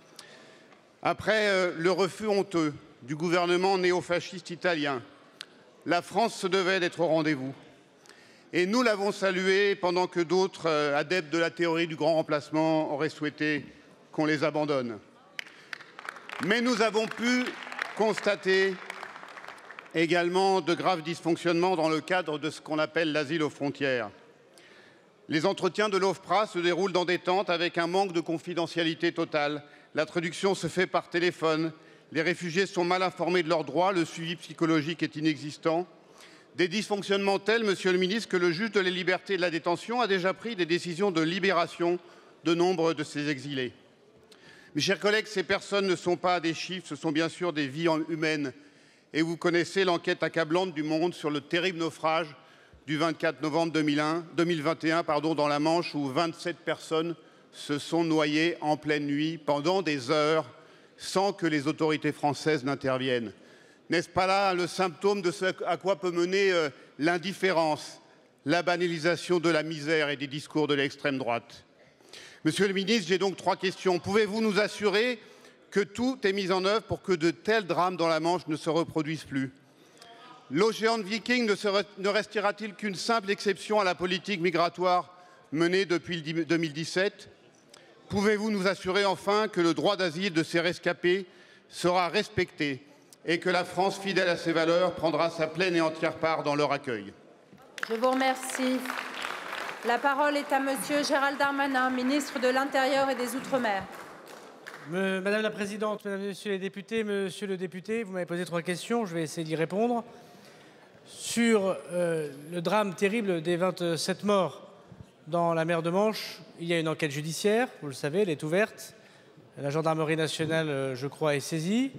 Après le refus honteux du gouvernement néofasciste italien, la France se devait d'être au rendez-vous. Et nous l'avons salué pendant que d'autres adeptes de la théorie du grand remplacement auraient souhaité qu'on les abandonne. Mais nous avons pu constater également de graves dysfonctionnements dans le cadre de ce qu'on appelle l'asile aux frontières. Les entretiens de l'OFPRA se déroulent dans des tentes avec un manque de confidentialité totale. La traduction se fait par téléphone. Les réfugiés sont mal informés de leurs droits. Le suivi psychologique est inexistant. Des dysfonctionnements tels, Monsieur le ministre, que le juge de la liberté et de la détention a déjà pris des décisions de libération de nombre de ces exilés. Mes chers collègues, ces personnes ne sont pas des chiffres, ce sont bien sûr des vies humaines. Et vous connaissez l'enquête accablante du Monde sur le terrible naufrage du 24 novembre 2021 dans la Manche, où 27 personnes se sont noyées en pleine nuit pendant des heures sans que les autorités françaises n'interviennent. N'est-ce pas là le symptôme de ce à quoi peut mener l'indifférence, la banalisation de la misère et des discours de l'extrême droite? Monsieur le ministre, j'ai donc 3 questions. Pouvez-vous nous assurer que tout est mis en œuvre pour que de tels drames dans la Manche ne se reproduisent plus? L'Ocean Viking ne restera-t-il qu'une simple exception à la politique migratoire menée depuis 2017? Pouvez-vous nous assurer enfin que le droit d'asile de ces rescapés sera respecté et que la France, fidèle à ses valeurs, prendra sa pleine et entière part dans leur accueil? Je vous remercie. La parole est à Monsieur Gérald Darmanin, ministre de l'Intérieur et des Outre-mer. Madame la Présidente, Mesdames et Messieurs les députés, Monsieur le député, vous m'avez posé 3 questions, je vais essayer d'y répondre. Sur le drame terrible des 27 morts dans la mer de Manche, il y a une enquête judiciaire, vous le savez, elle est ouverte. La gendarmerie nationale, je crois, est saisie.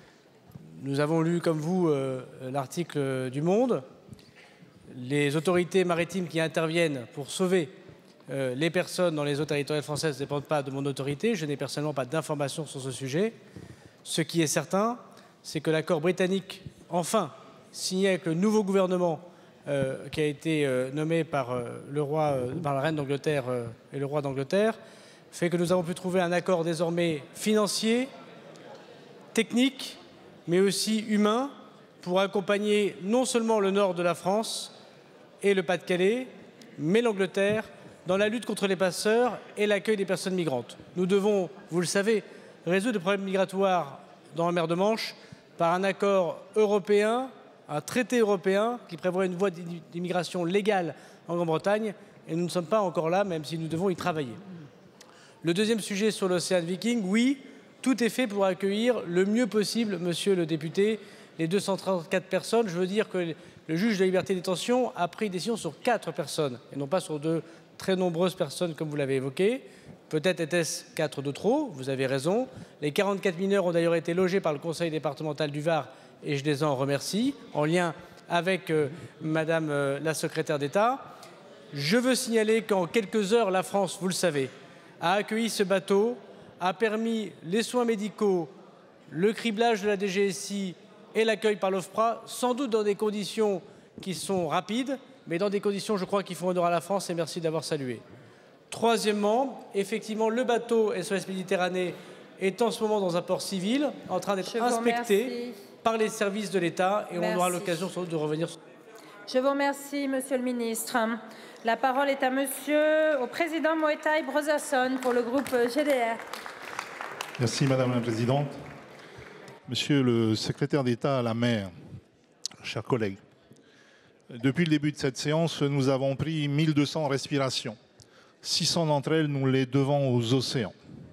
Nous avons lu, comme vous, l'article du Monde. Les autorités maritimes qui interviennent pour sauver les personnes dans les eaux territoriales françaises ne dépendent pas de mon autorité. Je n'ai personnellement pas d'informations sur ce sujet. Ce qui est certain, c'est que l'accord britannique, enfin signé avec le nouveau gouvernement qui a été nommé par la reine d'Angleterre et le roi d'Angleterre, fait que nous avons pu trouver un accord désormais financier, technique, mais aussi humain, pour accompagner non seulement le nord de la France et le Pas-de-Calais, mais l'Angleterre, dans la lutte contre les passeurs et l'accueil des personnes migrantes. Nous devons, vous le savez, résoudre les problèmes migratoires dans la mer de Manche par un accord européen, un traité européen qui prévoit une voie d'immigration légale en Grande-Bretagne, et nous ne sommes pas encore là, même si nous devons y travailler. Le deuxième sujet sur l'Ocean Viking, oui, tout est fait pour accueillir le mieux possible, monsieur le député, les 234 personnes. Je veux dire que le juge de la liberté de détention a pris décision sur 4 personnes, et non pas sur 2 très nombreuses personnes comme vous l'avez évoqué. Peut-être était-ce 4 de trop, vous avez raison. Les 44 mineurs ont d'ailleurs été logés par le conseil départemental du Var, et je les en remercie, en lien avec madame la secrétaire d'État. Je veux signaler qu'en quelques heures, la France, vous le savez, a accueilli ce bateau, a permis les soins médicaux, le criblage de la DGSI et l'accueil par l'OFPRA, sans doute dans des conditions qui sont rapides, mais dans des conditions, je crois, qui font honneur à la France, et merci d'avoir salué. Troisièmement, effectivement, le bateau SOS Méditerranée est en ce moment dans un port civil, en train d'être inspecté par les services de l'État, et on aura l'occasion sans doute de revenir. Je vous remercie, Monsieur le Ministre. La parole est à au président Moetai Brotherson pour le groupe GDR. Merci Madame la Présidente. Monsieur le secrétaire d'État à la mer, chers collègues, depuis le début de cette séance, nous avons pris 1200 respirations. 600 d'entre elles, nous les devons aux océans.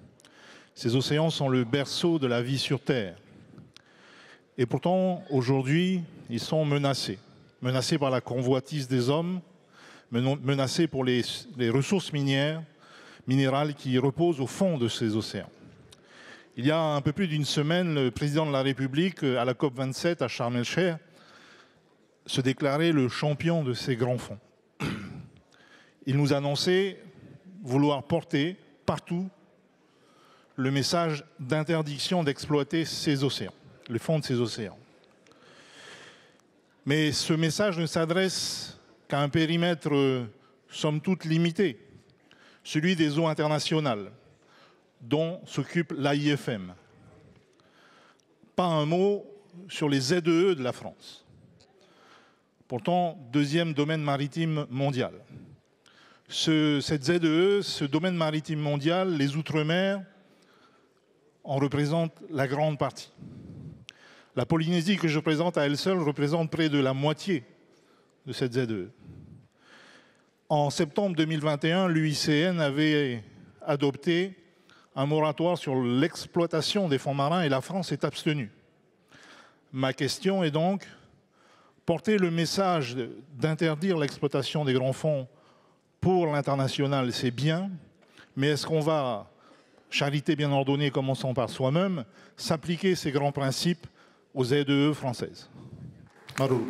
Ces océans sont le berceau de la vie sur Terre. Et pourtant, aujourd'hui, ils sont menacés. Menacés par la convoitise des hommes, menacés pour les ressources minérales qui reposent au fond de ces océans. Il y a un peu plus d'une semaine, le président de la République, à la COP27 à Sharm el-Sheikh, se déclarait le champion de ces grands fonds. Il nous annonçait vouloir porter partout le message d'interdiction d'exploiter ces océans, les fonds de ces océans. Mais ce message ne s'adresse qu'à un périmètre somme toute limité, celui des eaux internationales, dont s'occupe l'AIFM. Pas un mot sur les ZEE de la France. Pourtant, deuxième domaine maritime mondial. Cette ZEE, ce domaine maritime mondial, les Outre-mer en représentent la grande partie. La Polynésie que je présente à elle seule représente près de la moitié de cette ZEE. En septembre 2021, l'UICN avait adopté un moratoire sur l'exploitation des fonds marins et la France est abstenue. Ma question est donc, porter le message d'interdire l'exploitation des grands fonds pour l'international, c'est bien, mais est-ce qu'on va, charité bien ordonnée, commençons par soi-même, s'appliquer ces grands principes aux ZEE françaises? Marou.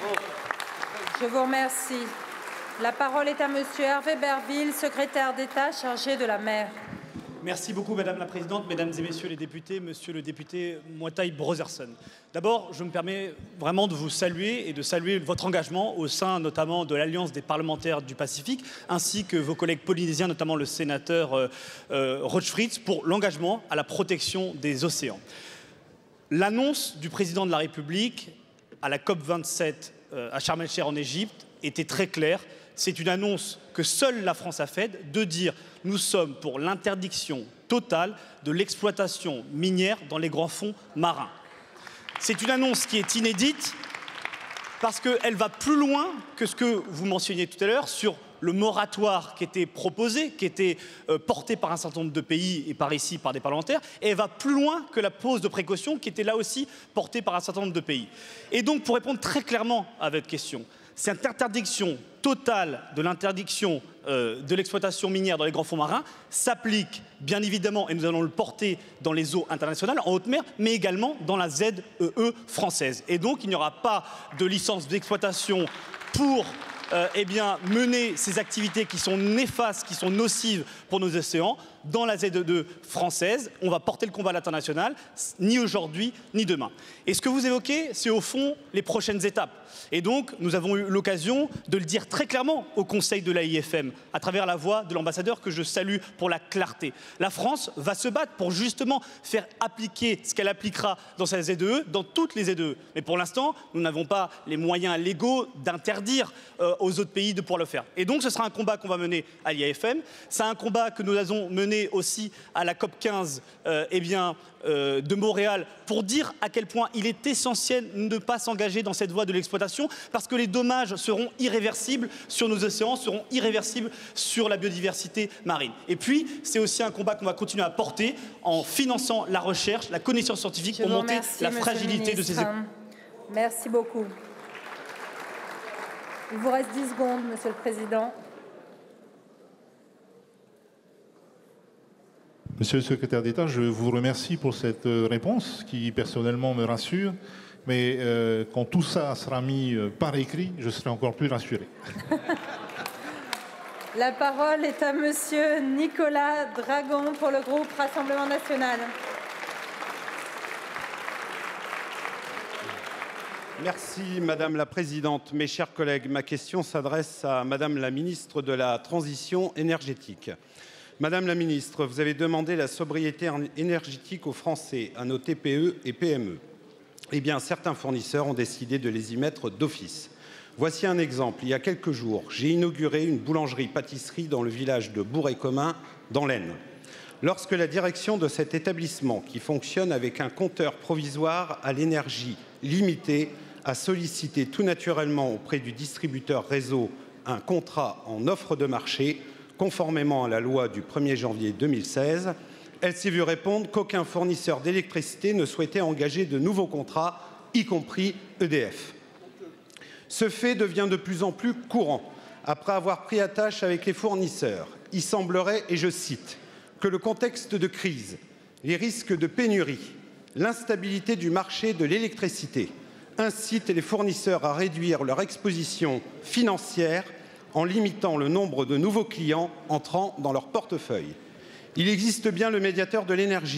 Je vous remercie. La parole est à Monsieur Hervé Berville, secrétaire d'État chargé de la mer. Merci beaucoup, Madame la Présidente, Mesdames et Messieurs les députés, Monsieur le député Moitaï Brotherson. D'abord, je me permets vraiment de vous saluer et de saluer votre engagement au sein notamment de l'Alliance des parlementaires du Pacifique, ainsi que vos collègues polynésiens, notamment le sénateur Rochefritz, pour l'engagement à la protection des océans. L'annonce du président de la République à la COP27 à Sharm el-Sheikh en Égypte était très claire. C'est une annonce que seule la France a faite, de dire « nous sommes pour l'interdiction totale de l'exploitation minière dans les grands fonds marins ». C'est une annonce qui est inédite parce qu'elle va plus loin que ce que vous mentionniez tout à l'heure sur le moratoire qui était proposé, qui était porté par un certain nombre de pays et par ici, par des parlementaires, et elle va plus loin que la pose de précaution qui était là aussi portée par un certain nombre de pays. Et donc, pour répondre très clairement à votre question, cette interdiction totale de l'interdiction de l'exploitation minière dans les grands fonds marins s'applique bien évidemment, et nous allons le porter dans les eaux internationales, en haute mer, mais également dans la ZEE française. Et donc, il n'y aura pas de licence d'exploitation pour mener ces activités qui sont néfastes, qui sont nocives pour nos océans, dans la ZEE française. On va porter le combat à l'international, ni aujourd'hui, ni demain. Et ce que vous évoquez, c'est au fond les prochaines étapes. Et donc, nous avons eu l'occasion de le dire très clairement au Conseil de l'AIFM, à travers la voix de l'ambassadeur que je salue pour la clarté. La France va se battre pour justement faire appliquer ce qu'elle appliquera dans sa ZEE, dans toutes les ZEE. Mais pour l'instant, nous n'avons pas les moyens légaux d'interdire aux autres pays de pouvoir le faire. Et donc, ce sera un combat qu'on va mener à l'IAFM. C'est un combat que nous allons mener aussi à la COP15 de Montréal pour dire à quel point il est essentiel de ne pas s'engager dans cette voie de l'exploitation parce que les dommages seront irréversibles sur nos océans, seront irréversibles sur la biodiversité marine. Et puis, c'est aussi un combat qu'on va continuer à porter en finançant la recherche, la connaissance scientifique pour montrer la fragilité de ces écoles. Merci beaucoup. Il vous reste 10 secondes, Monsieur le Président. Monsieur le secrétaire d'État, je vous remercie pour cette réponse qui personnellement me rassure, mais quand tout ça sera mis par écrit, je serai encore plus rassuré. La parole est à Monsieur Nicolas Dragon pour le groupe Rassemblement national. Merci Madame la Présidente. Mes chers collègues, ma question s'adresse à Madame la Ministre de la Transition énergétique. Madame la Ministre, vous avez demandé la sobriété énergétique aux Français, à nos TPE et PME. Eh bien, certains fournisseurs ont décidé de les y mettre d'office. Voici un exemple. Il y a quelques jours, j'ai inauguré une boulangerie-pâtisserie dans le village de Bourg-et-Comin, dans l'Aisne. Lorsque la direction de cet établissement, qui fonctionne avec un compteur provisoire à l'énergie limité, a sollicité tout naturellement auprès du distributeur réseau un contrat en offre de marché, conformément à la loi du 1er janvier 2016, elle s'est vue répondre qu'aucun fournisseur d'électricité ne souhaitait engager de nouveaux contrats, y compris EDF. Ce fait devient de plus en plus courant. Après avoir pris attache avec les fournisseurs, il semblerait, et je cite, que le contexte de crise, les risques de pénurie, l'instabilité du marché de l'électricité incitent les fournisseurs à réduire leur exposition financière en limitant le nombre de nouveaux clients entrant dans leur portefeuille. Il existe bien le médiateur de l'énergie,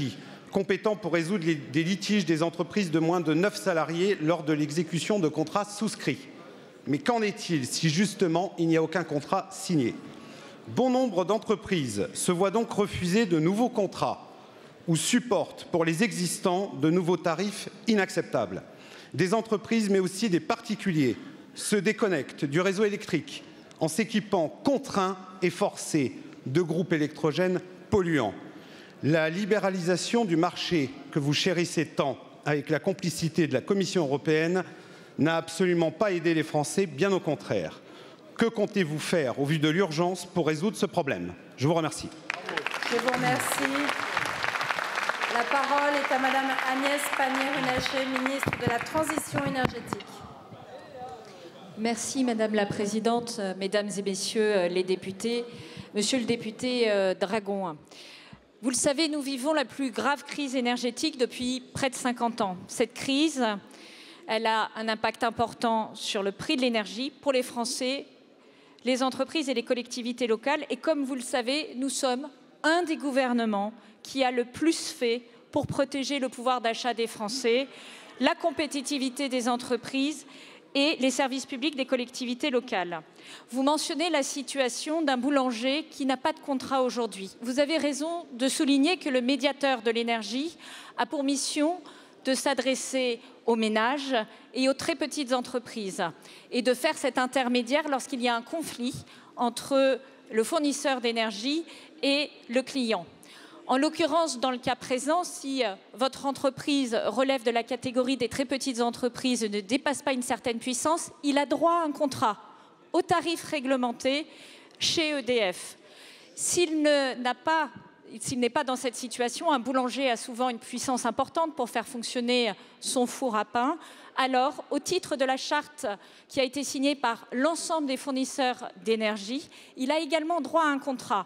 compétent pour résoudre des litiges des entreprises de moins de 9 salariés lors de l'exécution de contrats souscrits. Mais qu'en est-il si justement il n'y a aucun contrat signé? Bon nombre d'entreprises se voient donc refuser de nouveaux contrats ou supportent pour les existants de nouveaux tarifs inacceptables. Des entreprises mais aussi des particuliers se déconnectent du réseau électrique en s'équipant contraints et forcés de groupes électrogènes polluants. La libéralisation du marché que vous chérissez tant avec la complicité de la Commission européenne n'a absolument pas aidé les Français, bien au contraire. Que comptez-vous faire au vu de l'urgence pour résoudre ce problème? Je vous remercie. Je vous remercie. La parole est à Madame Agnès Pannier-Runacher, ministre de la Transition énergétique. Merci Madame la Présidente, Mesdames et Messieurs les députés. Monsieur le député Dragon, vous le savez, nous vivons la plus grave crise énergétique depuis près de 50 ans. Cette crise, elle a un impact important sur le prix de l'énergie pour les Français, les entreprises et les collectivités locales. Et comme vous le savez, nous sommes un des gouvernements qui a le plus fait pour protéger le pouvoir d'achat des Français, la compétitivité des entreprises et les services publics des collectivités locales. Vous mentionnez la situation d'un boulanger qui n'a pas de contrat aujourd'hui. Vous avez raison de souligner que le médiateur de l'énergie a pour mission de s'adresser aux ménages et aux très petites entreprises et de faire cet intermédiaire lorsqu'il y a un conflit entre le fournisseur d'énergie et le client. En l'occurrence, dans le cas présent, si votre entreprise relève de la catégorie des très petites entreprises et ne dépasse pas une certaine puissance, il a droit à un contrat au tarif réglementé chez EDF. S'il n'est pas dans cette situation, un boulanger a souvent une puissance importante pour faire fonctionner son four à pain. Alors, au titre de la charte qui a été signée par l'ensemble des fournisseurs d'énergie, il a également droit à un contrat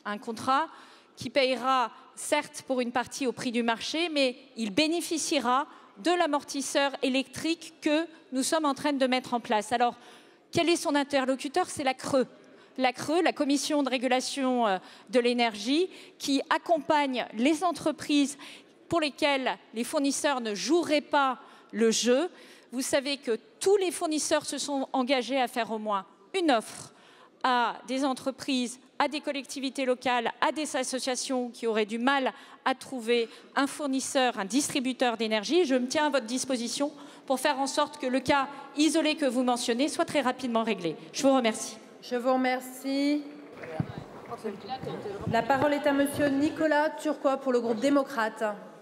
qui payera certes pour une partie au prix du marché, mais il bénéficiera de l'amortisseur électrique que nous sommes en train de mettre en place. Alors, quel est son interlocuteur? C'est la CRE. La CRE, la Commission de régulation de l'énergie, qui accompagne les entreprises pour lesquelles les fournisseurs ne joueraient pas le jeu. Vous savez que tous les fournisseurs se sont engagés à faire au moins une offre à des entreprises, à des collectivités locales, à des associations qui auraient du mal à trouver un fournisseur, un distributeur d'énergie. Je me tiens à votre disposition pour faire en sorte que le cas isolé que vous mentionnez soit très rapidement réglé. Je vous remercie. Je vous remercie. La parole est à Monsieur Nicolas Turquois pour le groupe démocrate.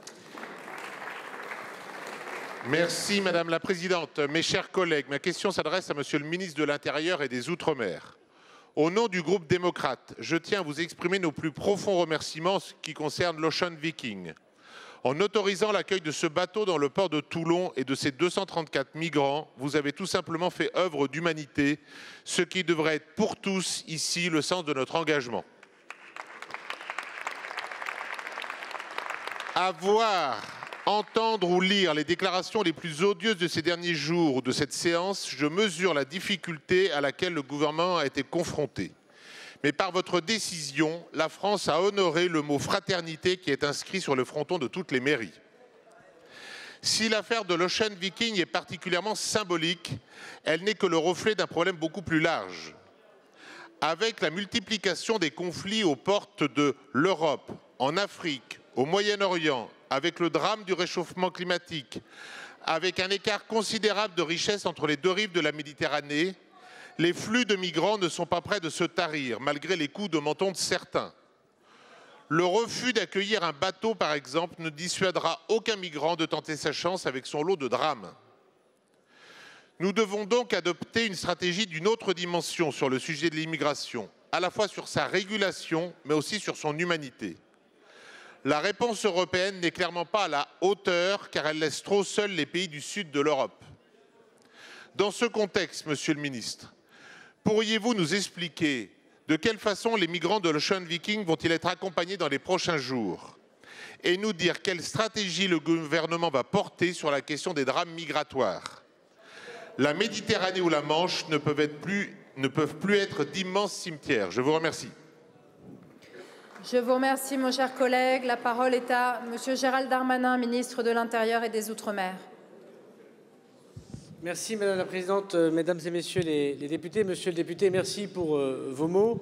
Merci Madame la Présidente. Mes chers collègues, ma question s'adresse à Monsieur le ministre de l'Intérieur et des Outre-mer. Au nom du groupe démocrate, je tiens à vous exprimer nos plus profonds remerciements en ce qui concerne l'Ocean Viking. En autorisant l'accueil de ce bateau dans le port de Toulon et de ses 234 migrants, vous avez tout simplement fait œuvre d'humanité, ce qui devrait être pour tous ici le sens de notre engagement. Avoir, entendre ou lire les déclarations les plus odieuses de ces derniers jours ou de cette séance, je mesure la difficulté à laquelle le gouvernement a été confronté. Mais par votre décision, la France a honoré le mot fraternité qui est inscrit sur le fronton de toutes les mairies. Si l'affaire de l'Ocean Viking est particulièrement symbolique, elle n'est que le reflet d'un problème beaucoup plus large. Avec la multiplication des conflits aux portes de l'Europe, en Afrique, au Moyen-Orient, avec le drame du réchauffement climatique, avec un écart considérable de richesse entre les deux rives de la Méditerranée, les flux de migrants ne sont pas près de se tarir, malgré les coups de menton de certains. Le refus d'accueillir un bateau, par exemple, ne dissuadera aucun migrant de tenter sa chance avec son lot de drames. Nous devons donc adopter une stratégie d'une autre dimension sur le sujet de l'immigration, à la fois sur sa régulation, mais aussi sur son humanité. La réponse européenne n'est clairement pas à la hauteur, car elle laisse trop seuls les pays du sud de l'Europe. Dans ce contexte, Monsieur le ministre, pourriez-vous nous expliquer de quelle façon les migrants de l'Ocean Viking vont-ils être accompagnés dans les prochains jours et nous dire quelle stratégie le gouvernement va porter sur la question des drames migratoires? La Méditerranée ou la Manche ne peuvent plus être d'immenses cimetières. Je vous remercie. Je vous remercie, mon cher collègue. La parole est à Monsieur Gérald Darmanin, ministre de l'Intérieur et des Outre-mer. Merci Madame la Présidente, Mesdames et Messieurs les députés. Monsieur le député, merci pour vos mots.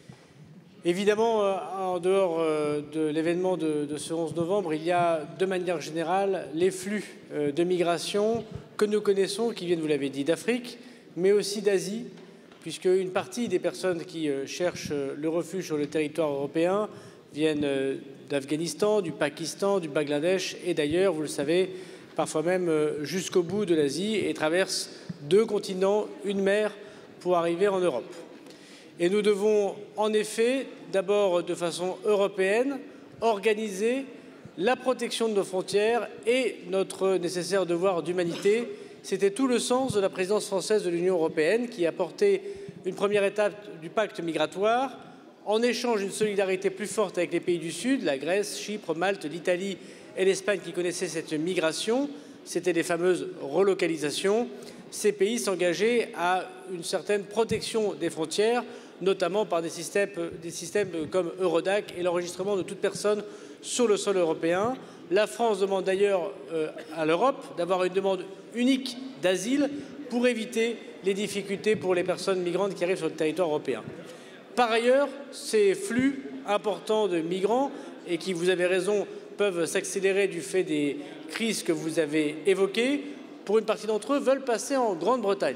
Évidemment, en dehors de l'événement de ce 11 novembre, il y a de manière générale les flux de migration que nous connaissons, qui viennent, vous l'avez dit, d'Afrique, mais aussi d'Asie, puisque une partie des personnes qui cherchent le refuge sur le territoire européen viennent d'Afghanistan, du Pakistan, du Bangladesh et d'ailleurs, vous le savez, parfois même jusqu'au bout de l'Asie et traversent 2 continents, une mer pour arriver en Europe. Et nous devons en effet, d'abord de façon européenne, organiser la protection de nos frontières et notre nécessaire devoir d'humanité. C'était tout le sens de la présidence française de l'Union européenne qui a porté une première étape du pacte migratoire, en échange d'une solidarité plus forte avec les pays du Sud, la Grèce, Chypre, Malte, l'Italie et l'Espagne qui connaissaient cette migration. C'était les fameuses relocalisations. Ces pays s'engageaient à une certaine protection des frontières, notamment par des systèmes comme Eurodac et l'enregistrement de toute personne sur le sol européen. La France demande d'ailleurs à l'Europe d'avoir une demande unique d'asile pour éviter les difficultés pour les personnes migrantes qui arrivent sur le territoire européen. Par ailleurs, ces flux importants de migrants, et qui, vous avez raison, peuvent s'accélérer du fait des crises que vous avez évoquées, pour une partie d'entre eux, veulent passer en Grande-Bretagne.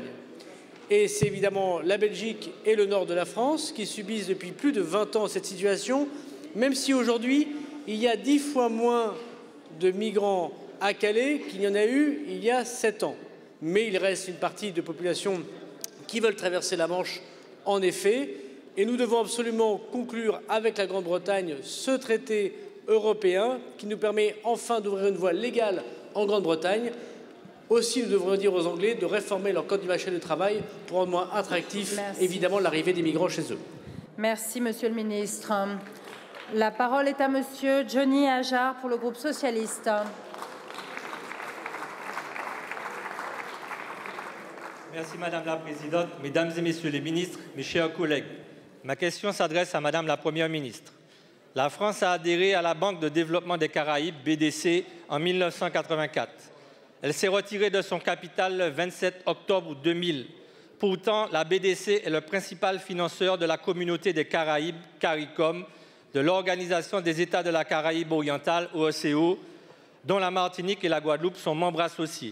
Et c'est évidemment la Belgique et le nord de la France qui subissent depuis plus de 20 ans cette situation, même si aujourd'hui, il y a 10 fois moins de migrants à Calais qu'il y en a eu il y a 7 ans. Mais il reste une partie de population qui veulent traverser la Manche, en effet, et nous devons absolument conclure avec la Grande-Bretagne ce traité européen qui nous permet enfin d'ouvrir une voie légale en Grande-Bretagne. Aussi, nous devrions dire aux Anglais de réformer leur code du marché du travail pour rendre moins attractif, évidemment, l'arrivée des migrants chez eux. Merci, Monsieur le Ministre. La parole est à Monsieur Johnny Ajar pour le groupe socialiste. Merci Madame la Présidente, Mesdames et Messieurs les ministres, mes chers collègues. Ma question s'adresse à Madame la Première ministre. La France a adhéré à la Banque de développement des Caraïbes, BDC, en 1984. Elle s'est retirée de son capital le 27 octobre 2000. Pourtant, la BDC est le principal financeur de la communauté des Caraïbes, CARICOM, de l'Organisation des États de la Caraïbe orientale, OCO, dont la Martinique et la Guadeloupe sont membres associés.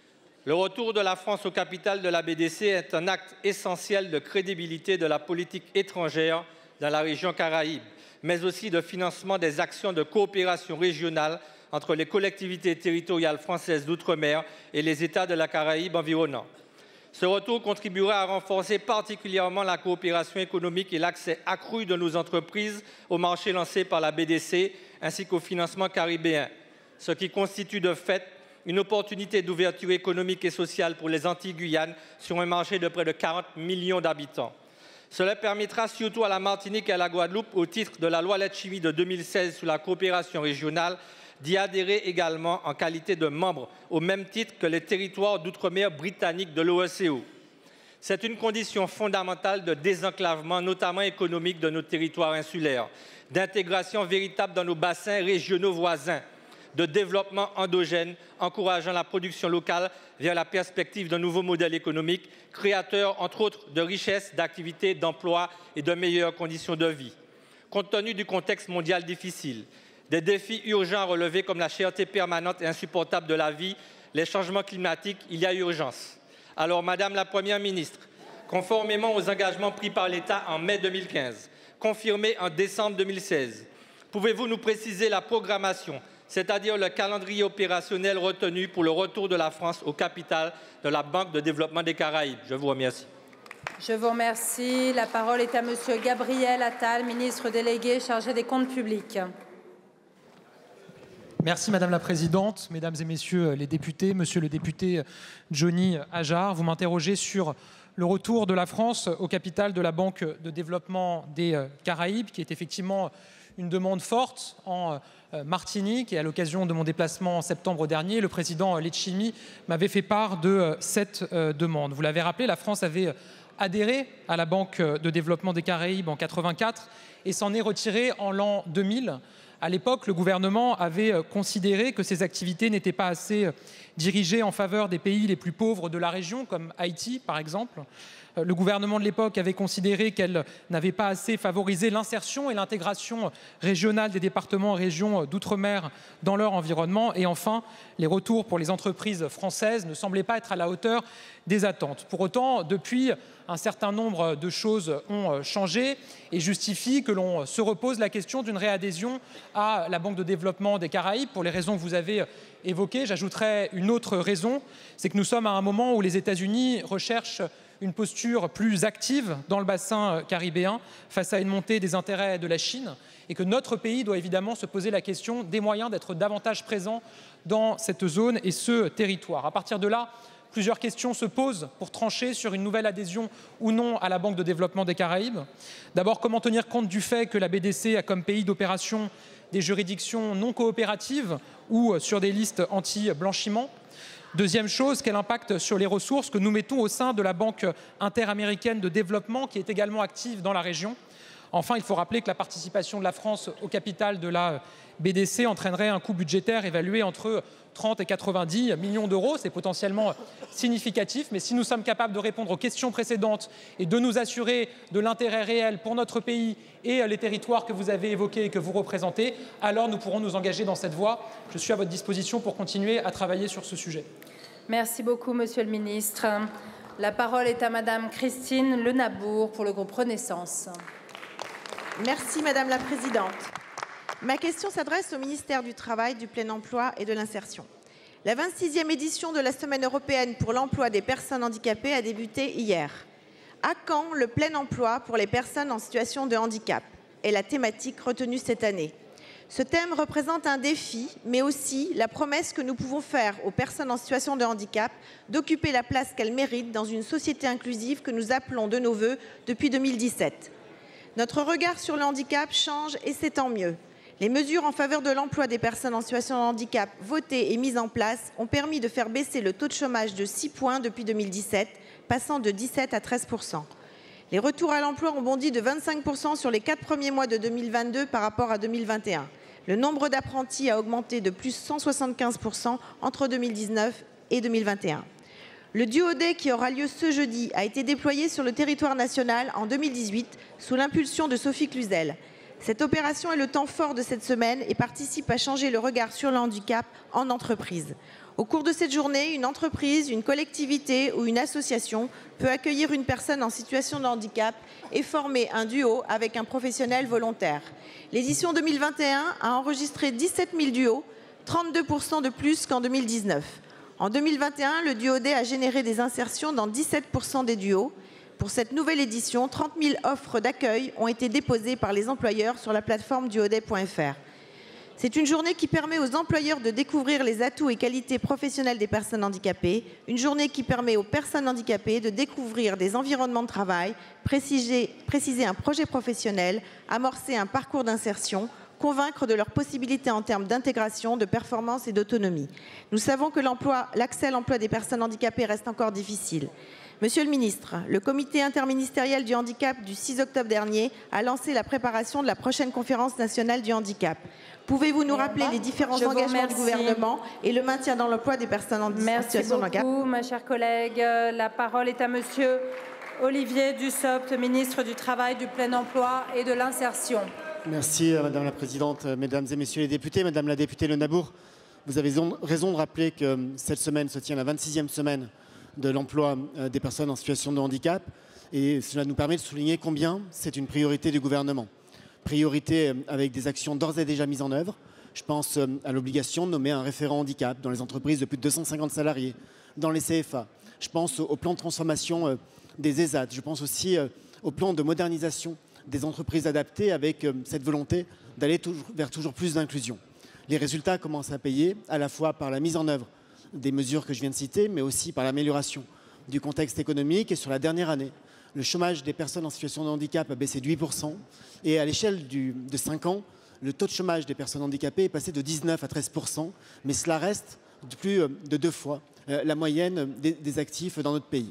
Le retour de la France au capital de la BDC est un acte essentiel de crédibilité de la politique étrangère dans la région Caraïbe, mais aussi de financement des actions de coopération régionale entre les collectivités territoriales françaises d'outre-mer et les États de la Caraïbe environnants. Ce retour contribuera à renforcer particulièrement la coopération économique et l'accès accru de nos entreprises au marché lancé par la BDC ainsi qu'au financement caribéen, ce qui constitue de fait une opportunité d'ouverture économique et sociale pour les Antilles-Guyane sur un marché de près de 40 millions d'habitants. Cela permettra surtout à la Martinique et à la Guadeloupe, au titre de la loi Letchimy de 2016 sur la coopération régionale, d'y adhérer également en qualité de membre, au même titre que les territoires d'outre-mer britanniques de l'OCO. C'est une condition fondamentale de désenclavement, notamment économique, de nos territoires insulaires, d'intégration véritable dans nos bassins régionaux voisins, de développement endogène, encourageant la production locale vers la perspective d'un nouveau modèle économique, créateur, entre autres, de richesses, d'activités, d'emplois et de meilleures conditions de vie. Compte tenu du contexte mondial difficile, des défis urgents à relever comme la cherté permanente et insupportable de la vie, les changements climatiques, il y a urgence. Alors, Madame la Première ministre, conformément aux engagements pris par l'État en mai 2015, confirmés en décembre 2016, pouvez-vous nous préciser la programmation, c'est-à-dire le calendrier opérationnel retenu pour le retour de la France au capital de la Banque de développement des Caraïbes? Je vous remercie. Je vous remercie. La parole est à Monsieur Gabriel Attal, ministre délégué chargé des comptes publics. Merci Madame la Présidente, Mesdames et Messieurs les députés. Monsieur le député Johnny Ajar, vous m'interrogez sur le retour de la France au capital de la Banque de développement des Caraïbes, qui est effectivement une demande forte en Martinique. Et à l'occasion de mon déplacement en septembre dernier, le président Letchimy m'avait fait part de cette demande. Vous l'avez rappelé, la France avait adhéré à la Banque de développement des Caraïbes en 1984 et s'en est retiré en l'an 2000. À l'époque, le gouvernement avait considéré que ces activités n'étaient pas assez dirigées en faveur des pays les plus pauvres de la région, comme Haïti par exemple. Le gouvernement de l'époque avait considéré qu'elle n'avait pas assez favorisé l'insertion et l'intégration régionale des départements et régions d'outre-mer dans leur environnement. Et enfin, les retours pour les entreprises françaises ne semblaient pas être à la hauteur des attentes. Pour autant, depuis, un certain nombre de choses ont changé et justifient que l'on se repose la question d'une réadhésion à la Banque de développement des Caraïbes pour les raisons que vous avez évoquées. J'ajouterai une autre raison, c'est que nous sommes à un moment où les États-Unis recherchent une posture plus active dans le bassin caribéen face à une montée des intérêts de la Chine et que notre pays doit évidemment se poser la question des moyens d'être davantage présent dans cette zone et ce territoire. À partir de là, plusieurs questions se posent pour trancher sur une nouvelle adhésion ou non à la Banque de développement des Caraïbes. D'abord, comment tenir compte du fait que la BDC a comme pays d'opération des juridictions non coopératives ou sur des listes anti-blanchiment? Deuxième chose, quel impact sur les ressources que nous mettons au sein de la Banque interaméricaine de développement qui est également active dans la région? Enfin, il faut rappeler que la participation de la France au capital de la BDC entraînerait un coût budgétaire évalué entre 30 et 90 millions d'euros. C'est potentiellement significatif, mais si nous sommes capables de répondre aux questions précédentes et de nous assurer de l'intérêt réel pour notre pays et les territoires que vous avez évoqués et que vous représentez, alors nous pourrons nous engager dans cette voie. Je suis à votre disposition pour continuer à travailler sur ce sujet. Merci beaucoup, Monsieur le Ministre. La parole est à Madame Christine Lenabour pour le groupe Renaissance. Merci Madame la Présidente. Ma question s'adresse au ministère du Travail, du Plein Emploi et de l'Insertion. La 26e édition de la Semaine européenne pour l'emploi des personnes handicapées a débuté hier. À quand le plein emploi pour les personnes en situation de handicap est la thématique retenue cette année. Ce thème représente un défi, mais aussi la promesse que nous pouvons faire aux personnes en situation de handicap d'occuper la place qu'elles méritent dans une société inclusive que nous appelons de nos vœux depuis 2017. Notre regard sur le handicap change et c'est tant mieux. Les mesures en faveur de l'emploi des personnes en situation de handicap votées et mises en place ont permis de faire baisser le taux de chômage de 6 points depuis 2017, passant de 17 à 13%. Les retours à l'emploi ont bondi de 25% sur les 4 premiers mois de 2022 par rapport à 2021. Le nombre d'apprentis a augmenté de plus 175% entre 2019 et 2021. Le duodé qui aura lieu ce jeudi a été déployé sur le territoire national en 2018 sous l'impulsion de Sophie Cluzel. Cette opération est le temps fort de cette semaine et participe à changer le regard sur le handicap en entreprise. Au cours de cette journée, une entreprise, une collectivité ou une association peut accueillir une personne en situation de handicap et former un duo avec un professionnel volontaire. L'édition 2021 a enregistré 17 000 duos, 32% de plus qu'en 2019. En 2021, le duodé a généré des insertions dans 17% des duos. Pour cette nouvelle édition, 30 000 offres d'accueil ont été déposées par les employeurs sur la plateforme duodé.fr. C'est une journée qui permet aux employeurs de découvrir les atouts et qualités professionnelles des personnes handicapées, une journée qui permet aux personnes handicapées de découvrir des environnements de travail, préciser un projet professionnel, amorcer un parcours d'insertion, convaincre de leurs possibilités en termes d'intégration, de performance et d'autonomie. Nous savons que l'accès à l'emploi des personnes handicapées reste encore difficile. Monsieur le ministre, le comité interministériel du handicap du 6 octobre dernier a lancé la préparation de la prochaine conférence nationale du handicap. Pouvez-vous nous rappeler les différents engagements du gouvernement et le maintien dans l'emploi des personnes en situation de handicap? Merci beaucoup, ma chère collègue. La parole est à Monsieur Olivier Dussopt, ministre du Travail, du Plein Emploi et de l'Insertion. Merci Madame la Présidente, Mesdames et Messieurs les députés. Madame la députée Lenabour, vous avez raison de rappeler que cette semaine se tient la 26e semaine de l'emploi des personnes en situation de handicap. Et cela nous permet de souligner combien c'est une priorité du gouvernement. Priorité avec des actions d'ores et déjà mises en œuvre. Je pense à l'obligation de nommer un référent handicap dans les entreprises de plus de 250 salariés, dans les CFA. Je pense au plan de transformation des ESAT. Je pense aussi au plan de modernisation des entreprises adaptées avec cette volonté d'aller vers toujours plus d'inclusion. Les résultats commencent à payer à la fois par la mise en œuvre des mesures que je viens de citer, mais aussi par l'amélioration du contexte économique. Et sur la dernière année, le chômage des personnes en situation de handicap a baissé de 8%. Et à l'échelle de 5 ans, le taux de chômage des personnes handicapées est passé de 19 à 13%. Mais cela reste de plus de 2 fois la moyenne des actifs dans notre pays.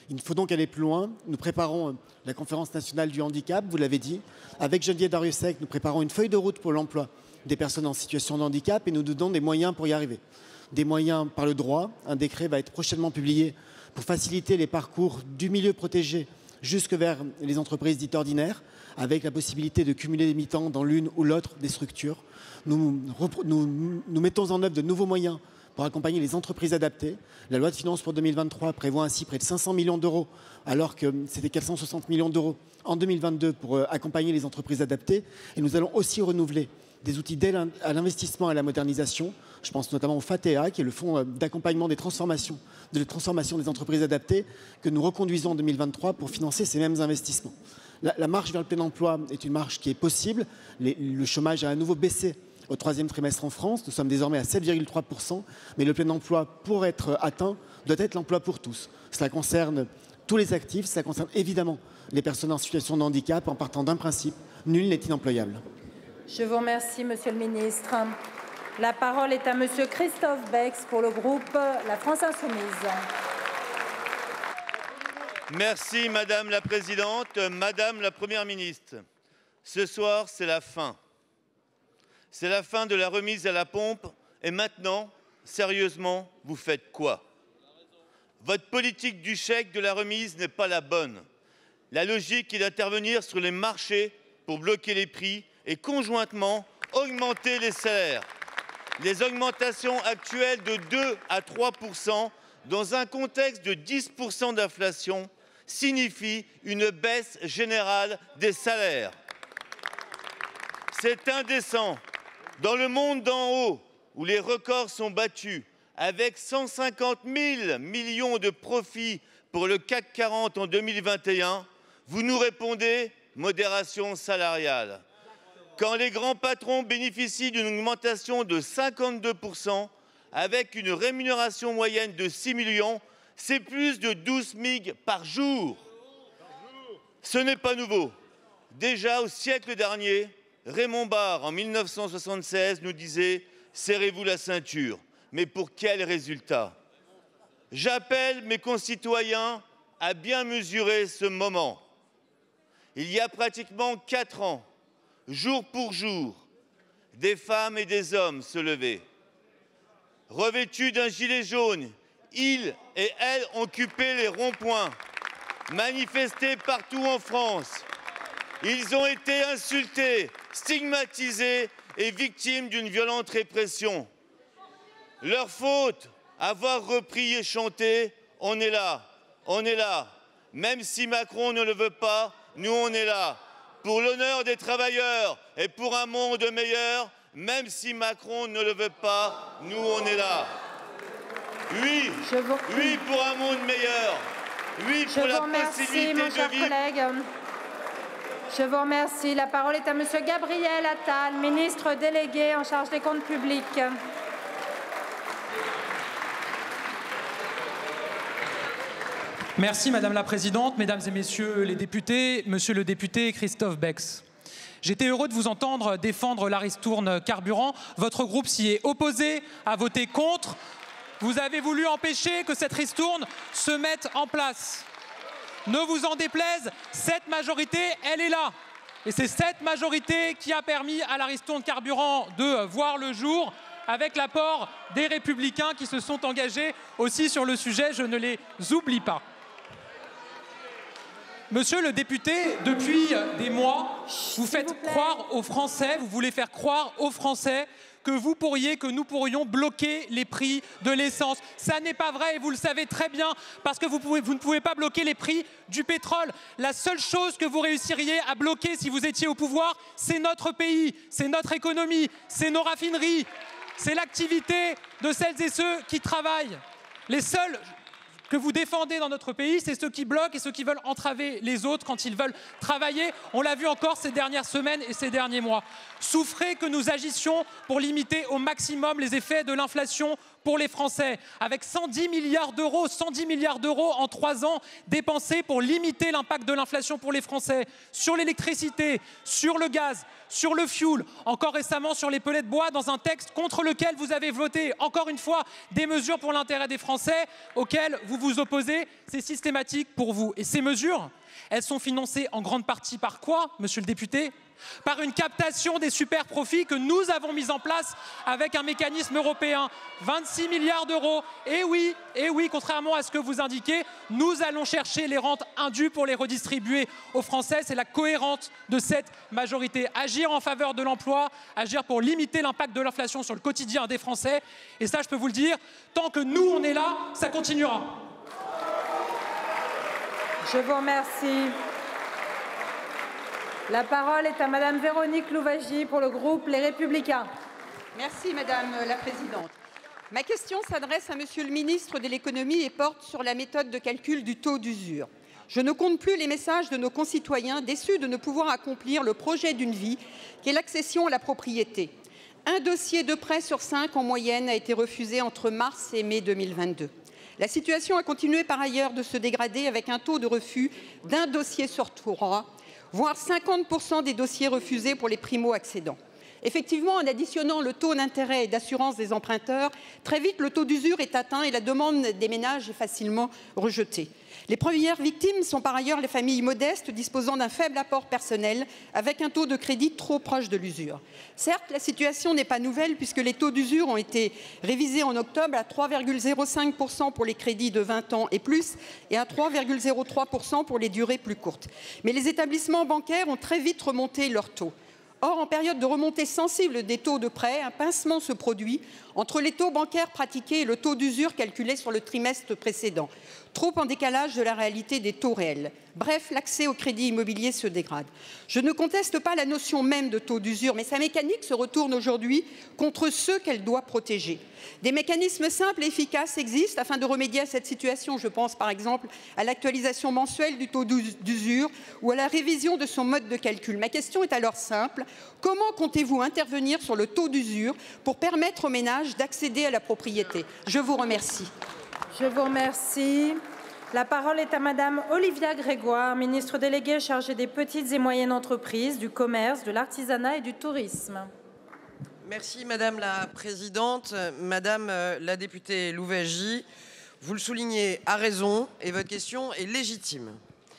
Il faut donc aller plus loin. Nous préparons la conférence nationale du handicap, vous l'avez dit. Avec Geneviève Darrieussecq, nous préparons une feuille de route pour l'emploi des personnes en situation de handicap et nous donnons des moyens pour y arriver. Des moyens par le droit. Un décret va être prochainement publié pour faciliter les parcours du milieu protégé jusque vers les entreprises dites ordinaires, avec la possibilité de cumuler les mi-temps dans l'une ou l'autre des structures. Nous mettons en œuvre de nouveaux moyens pour accompagner les entreprises adaptées. La loi de finances pour 2023 prévoit ainsi près de 500 millions d'euros, alors que c'était 460 millions d'euros en 2022 pour accompagner les entreprises adaptées. Et nous allons aussi renouveler des outils d'aide à l'investissement et à la modernisation. Je pense notamment au FATEA, qui est le fonds d'accompagnement des transformations des entreprises adaptées, que nous reconduisons en 2023 pour financer ces mêmes investissements. La marche vers le plein emploi est une marche qui est possible. Le chômage a à nouveau baissé au troisième trimestre en France. Nous sommes désormais à 7,3%. Mais le plein emploi, pour être atteint, doit être l'emploi pour tous. Cela concerne tous les actifs, cela concerne évidemment les personnes en situation de handicap, en partant d'un principe, nul n'est inemployable. Je vous remercie, Monsieur le Ministre. La parole est à Monsieur Christophe Bex pour le groupe La France Insoumise. Merci Madame la Présidente, Madame la Première ministre. Ce soir, c'est la fin. C'est la fin de la remise à la pompe. Et maintenant, sérieusement, vous faites quoi? Votre politique du chèque de la remise n'est pas la bonne. La logique est d'intervenir sur les marchés pour bloquer les prix et conjointement augmenter les salaires. Les augmentations actuelles de 2 à 3% dans un contexte de 10% d'inflation signifient une baisse générale des salaires. C'est indécent. Dans le monde d'en haut, où les records sont battus, avec 150 000 millions de profits pour le CAC 40 en 2021, vous nous répondez modération salariale. Quand les grands patrons bénéficient d'une augmentation de 52%, avec une rémunération moyenne de 6 millions, c'est plus de 12 SMIC par jour. Ce n'est pas nouveau. Déjà au siècle dernier, Raymond Barre, en 1976, nous disait « Serrez-vous la ceinture ». Mais pour quel résultat? J'appelle mes concitoyens à bien mesurer ce moment. Il y a pratiquement 4 ans, jour pour jour, des femmes et des hommes se levaient. Revêtus d'un gilet jaune, ils et elles occupaient les ronds-points, manifestés partout en France. Ils ont été insultés, stigmatisés et victimes d'une violente répression. Leur faute, avoir repris et chanté « On est là, on est là ». Même si Macron ne le veut pas, nous on est là. Pour l'honneur des travailleurs et pour un monde meilleur, même si Macron ne le veut pas, nous on est là. Oui, oui pour un monde meilleur. Oui pour la possibilité de vivre. Je vous remercie. La parole est à Monsieur Gabriel Attal, ministre délégué en charge des comptes publics. Merci Madame la Présidente, Mesdames et Messieurs les députés, Monsieur le député Christophe Bex. J'étais heureux de vous entendre défendre la ristourne carburant. Votre groupe s'y est opposé, a voté contre. Vous avez voulu empêcher que cette ristourne se mette en place. Ne vous en déplaise, cette majorité, elle est là. Et c'est cette majorité qui a permis à la ristourne carburant de voir le jour, avec l'apport des Républicains qui se sont engagés aussi sur le sujet, je ne les oublie pas. Monsieur le député, depuis des mois, vous faites croire aux Français, vous voulez faire croire aux Français que nous pourrions bloquer les prix de l'essence. Ça n'est pas vrai et vous le savez très bien parce que vous ne pouvez pas bloquer les prix du pétrole. La seule chose que vous réussiriez à bloquer si vous étiez au pouvoir, c'est notre pays, c'est notre économie, c'est nos raffineries, c'est l'activité de celles et ceux qui travaillent. Les seuls que vous défendez dans notre pays, c'est ceux qui bloquent et ceux qui veulent entraver les autres quand ils veulent travailler. On l'a vu encore ces dernières semaines et ces derniers mois. Souffrez que nous agissions pour limiter au maximum les effets de l'inflation pour les Français, avec 110 milliards d'euros en 3 ans dépensés pour limiter l'impact de l'inflation pour les Français, sur l'électricité, sur le gaz, sur le fioul, encore récemment sur les pellets de bois, dans un texte contre lequel vous avez voté, encore une fois, des mesures pour l'intérêt des Français auxquelles vous vous opposez. C'est systématique pour vous. Et ces mesures, elles sont financées en grande partie par quoi, monsieur le député ? Par une captation des super profits que nous avons mis en place avec un mécanisme européen. 26 milliards d'euros. Et oui, contrairement à ce que vous indiquez, nous allons chercher les rentes indues pour les redistribuer aux Français. C'est la cohérence de cette majorité. Agir en faveur de l'emploi, agir pour limiter l'impact de l'inflation sur le quotidien des Français. Et ça, je peux vous le dire, tant que nous, on est là, ça continuera. Je vous remercie. La parole est à Madame Véronique Louwagie pour le groupe Les Républicains. Merci Madame la Présidente. Ma question s'adresse à Monsieur le ministre de l'Économie et porte sur la méthode de calcul du taux d'usure. Je ne compte plus les messages de nos concitoyens déçus de ne pouvoir accomplir le projet d'une vie qu'est l'accession à la propriété. Un dossier de prêt sur 5 en moyenne a été refusé entre mars et mai 2022. La situation a continué par ailleurs de se dégrader avec un taux de refus d'un dossier sur 3, voire 50% des dossiers refusés pour les primo-accédants. Effectivement, en additionnant le taux d'intérêt et d'assurance des emprunteurs, très vite le taux d'usure est atteint et la demande des ménages est facilement rejetée. Les premières victimes sont par ailleurs les familles modestes disposant d'un faible apport personnel avec un taux de crédit trop proche de l'usure. Certes, la situation n'est pas nouvelle puisque les taux d'usure ont été révisés en octobre à 3,05% pour les crédits de 20 ans et plus et à 3,03% pour les durées plus courtes. Mais les établissements bancaires ont très vite remonté leurs taux. Or, en période de remontée sensible des taux de prêt, un pincement se produit entre les taux bancaires pratiqués et le taux d'usure calculé sur le trimestre précédent, trop en décalage de la réalité des taux réels. Bref, l'accès au crédit immobilier se dégrade. Je ne conteste pas la notion même de taux d'usure, mais sa mécanique se retourne aujourd'hui contre ceux qu'elle doit protéger. Des mécanismes simples et efficaces existent afin de remédier à cette situation. Je pense par exemple à l'actualisation mensuelle du taux d'usure ou à la révision de son mode de calcul. Ma question est alors simple. Comment comptez-vous intervenir sur le taux d'usure pour permettre aux ménages d'accéder à la propriété? Je vous remercie. Je vous remercie. La parole est à Madame Olivia Grégoire, ministre déléguée chargée des petites et moyennes entreprises, du commerce, de l'artisanat et du tourisme. Merci Madame la Présidente. Madame la députée Louwagie, vous le soulignez à raison et votre question est légitime.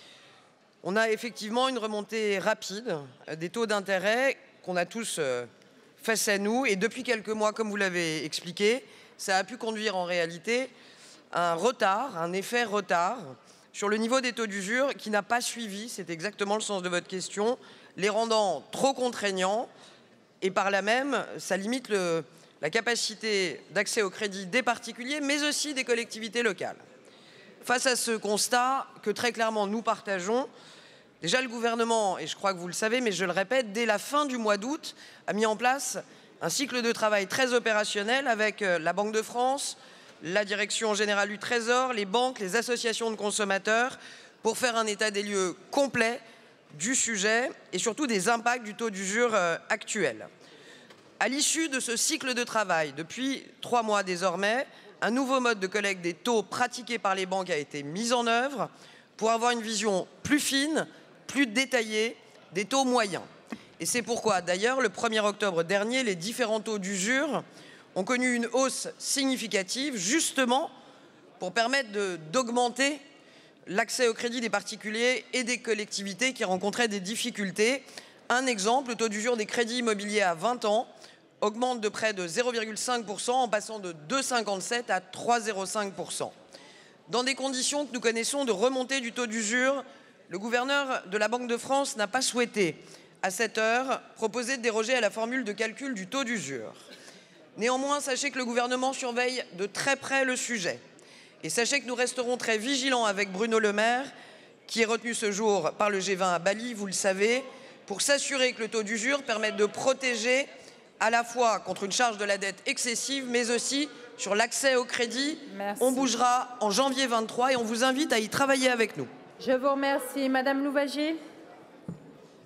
On a effectivement une remontée rapide des taux d'intérêt qu'on a tous face à nous et depuis quelques mois, comme vous l'avez expliqué, ça a pu conduire en réalité à un retard, un effet retard sur le niveau des taux d'usure qui n'a pas suivi, c'est exactement le sens de votre question, les rendant trop contraignants et par là même, ça limite la capacité d'accès au crédit des particuliers, mais aussi des collectivités locales. Face à ce constat que très clairement nous partageons, déjà le gouvernement, et je crois que vous le savez, mais je le répète, dès la fin du mois d'août, a mis en place un cycle de travail très opérationnel avec la Banque de France, la Direction générale du Trésor, les banques, les associations de consommateurs, pour faire un état des lieux complet du sujet et surtout des impacts du taux d'usure actuel. À l'issue de ce cycle de travail, depuis 3 mois désormais, un nouveau mode de collecte des taux pratiqués par les banques a été mis en œuvre pour avoir une vision plus fine, plus détaillée des taux moyens. Et c'est pourquoi, d'ailleurs, le 1er octobre dernier, les différents taux d'usure ont connu une hausse significative, justement pour permettre d'augmenter l'accès au crédit des particuliers et des collectivités qui rencontraient des difficultés. Un exemple, le taux d'usure des crédits immobiliers à 20 ans augmente de près de 0,5% en passant de 2,57 à 3,05%. Dans des conditions que nous connaissons de remontée du taux d'usure, le gouverneur de la Banque de France n'a pas souhaité, à cette heure, proposer de déroger à la formule de calcul du taux d'usure. Néanmoins, sachez que le gouvernement surveille de très près le sujet. Et sachez que nous resterons très vigilants avec Bruno Le Maire, qui est retenu ce jour par le G20 à Bali, vous le savez, pour s'assurer que le taux d'usure permette de protéger à la fois contre une charge de la dette excessive, mais aussi sur l'accès au crédit. Merci. On bougera en janvier 23 et on vous invite à y travailler avec nous. Je vous remercie. Madame Louwagie.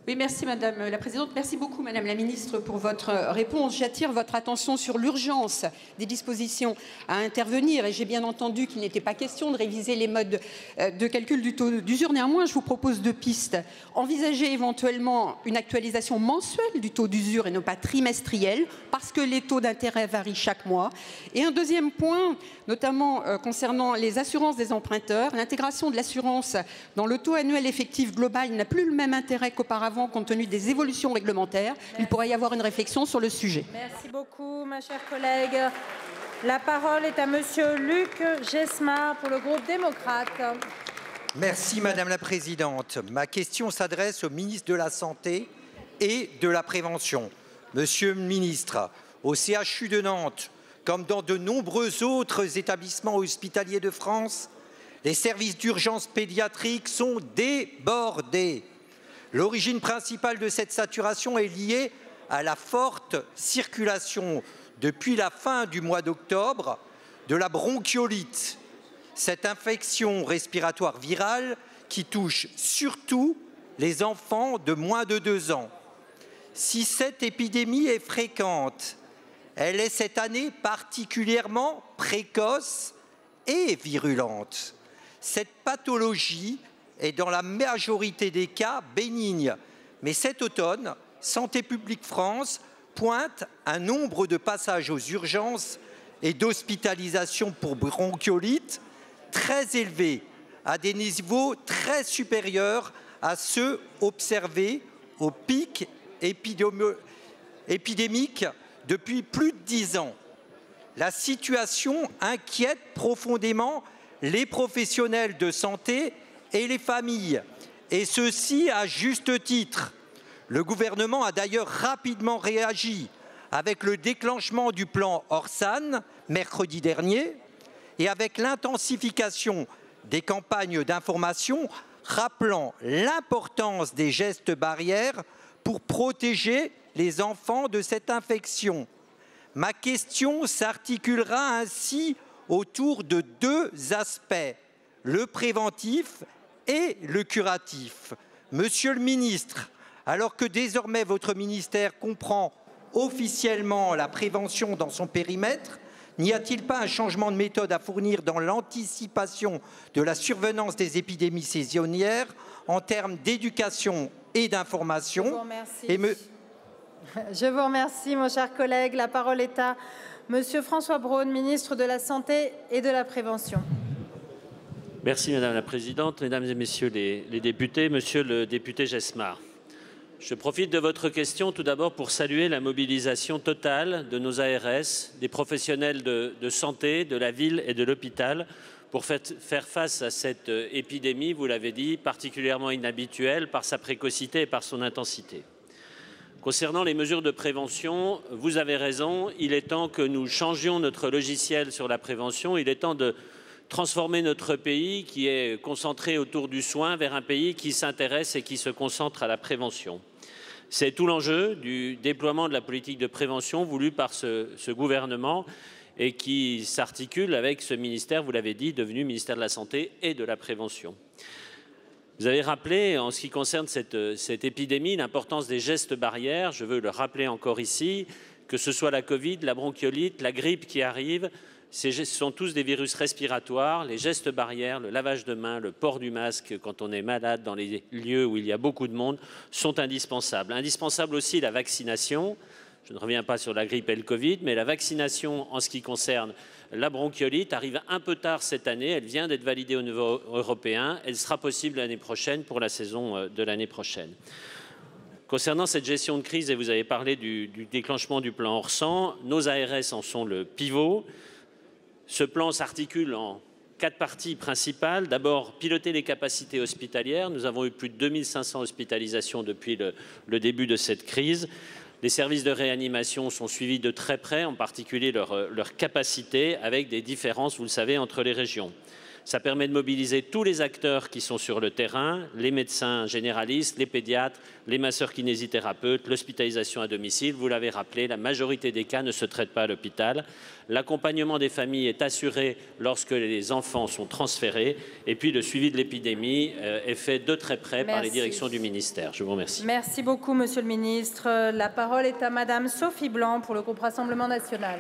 Oui, merci Madame la Présidente. Merci beaucoup Madame la Ministre pour votre réponse. J'attire votre attention sur l'urgence des dispositions à intervenir et j'ai bien entendu qu'il n'était pas question de réviser les modes de calcul du taux d'usure. Néanmoins, je vous propose deux pistes. Envisager éventuellement une actualisation mensuelle du taux d'usure et non pas trimestrielle parce que les taux d'intérêt varient chaque mois. Et un deuxième point, notamment concernant les assurances des emprunteurs, l'intégration de l'assurance dans le taux annuel effectif global n'a plus le même intérêt qu'auparavant compte tenu des évolutions réglementaires. Il pourrait y avoir une réflexion sur le sujet. Merci beaucoup, ma chère collègue. La parole est à monsieur Luc Gesmar pour le groupe démocrate. Merci Madame la Présidente. Ma question s'adresse au ministre de la Santé et de la Prévention. Monsieur le ministre, au CHU de Nantes, comme dans de nombreux autres établissements hospitaliers de France, les services d'urgence pédiatrique sont débordés. L'origine principale de cette saturation est liée à la forte circulation depuis la fin du mois d'octobre de la bronchiolite, cette infection respiratoire virale qui touche surtout les enfants de moins de 2 ans. Si cette épidémie est fréquente, elle est cette année particulièrement précoce et virulente. Cette pathologie est dans la majorité des cas bénigne. Mais cet automne, Santé publique France pointe un nombre de passages aux urgences et d'hospitalisation pour bronchiolite très élevé, à des niveaux très supérieurs à ceux observés au pic épidémique depuis plus de 10 ans. La situation inquiète profondément les professionnels de santé et les familles, et ceci à juste titre. Le gouvernement a d'ailleurs rapidement réagi avec le déclenchement du plan Orsan mercredi dernier et avec l'intensification des campagnes d'information rappelant l'importance des gestes barrières pour protéger les enfants de cette infection. Ma question s'articulera ainsi autour de 2 aspects, le préventif et le curatif. Monsieur le ministre, alors que désormais votre ministère comprend officiellement la prévention dans son périmètre, n'y a-t-il pas un changement de méthode à fournir dans l'anticipation de la survenance des épidémies saisonnières en termes d'éducation et d'information? Je vous remercie, mon cher collègue. La parole est à monsieur François Braun, ministre de la Santé et de la Prévention. Merci Madame la Présidente, Mesdames et Messieurs les députés, Monsieur le député Gesmar. Je profite de votre question tout d'abord pour saluer la mobilisation totale de nos ARS, des professionnels de santé, de la ville et de l'hôpital pour faire face à cette épidémie, vous l'avez dit, particulièrement inhabituelle par sa précocité et par son intensité. Concernant les mesures de prévention, vous avez raison, il est temps que nous changions notre logiciel sur la prévention, il est temps de transformer notre pays qui est concentré autour du soin vers un pays qui s'intéresse et qui se concentre à la prévention. C'est tout l'enjeu du déploiement de la politique de prévention voulue par ce gouvernement et qui s'articule avec ce ministère, vous l'avez dit, devenu ministère de la Santé et de la Prévention. Vous avez rappelé, en ce qui concerne cette épidémie, l'importance des gestes barrières. Je veux le rappeler encore ici, que ce soit la Covid, la bronchiolite, la grippe qui arrive, ce sont tous des virus respiratoires. Les gestes barrières, le lavage de mains, le port du masque quand on est malade dans les lieux où il y a beaucoup de monde sont indispensables. Indispensable aussi la vaccination. Je ne reviens pas sur la grippe et le Covid, mais la vaccination en ce qui concerne la bronchiolite arrive un peu tard cette année. Elle vient d'être validée au niveau européen. Elle sera possible l'année prochaine pour la saison de l'année prochaine. Concernant cette gestion de crise, et vous avez parlé du déclenchement du plan Orsan, nos ARS en sont le pivot. Ce plan s'articule en 4 parties principales. D'abord, piloter les capacités hospitalières. Nous avons eu plus de 2500 hospitalisations depuis le début de cette crise. Les services de réanimation sont suivis de très près, en particulier leur capacité, avec des différences, vous le savez, entre les régions. Ça permet de mobiliser tous les acteurs qui sont sur le terrain, les médecins généralistes, les pédiatres, les masseurs-kinésithérapeutes, l'hospitalisation à domicile. Vous l'avez rappelé, la majorité des cas ne se traitent pas à l'hôpital. L'accompagnement des familles est assuré lorsque les enfants sont transférés. Et puis le suivi de l'épidémie est fait de très près par les directions du ministère. Je vous remercie. Merci beaucoup, Monsieur le ministre. La parole est à Madame Sophie Blanc pour le groupe Rassemblement national.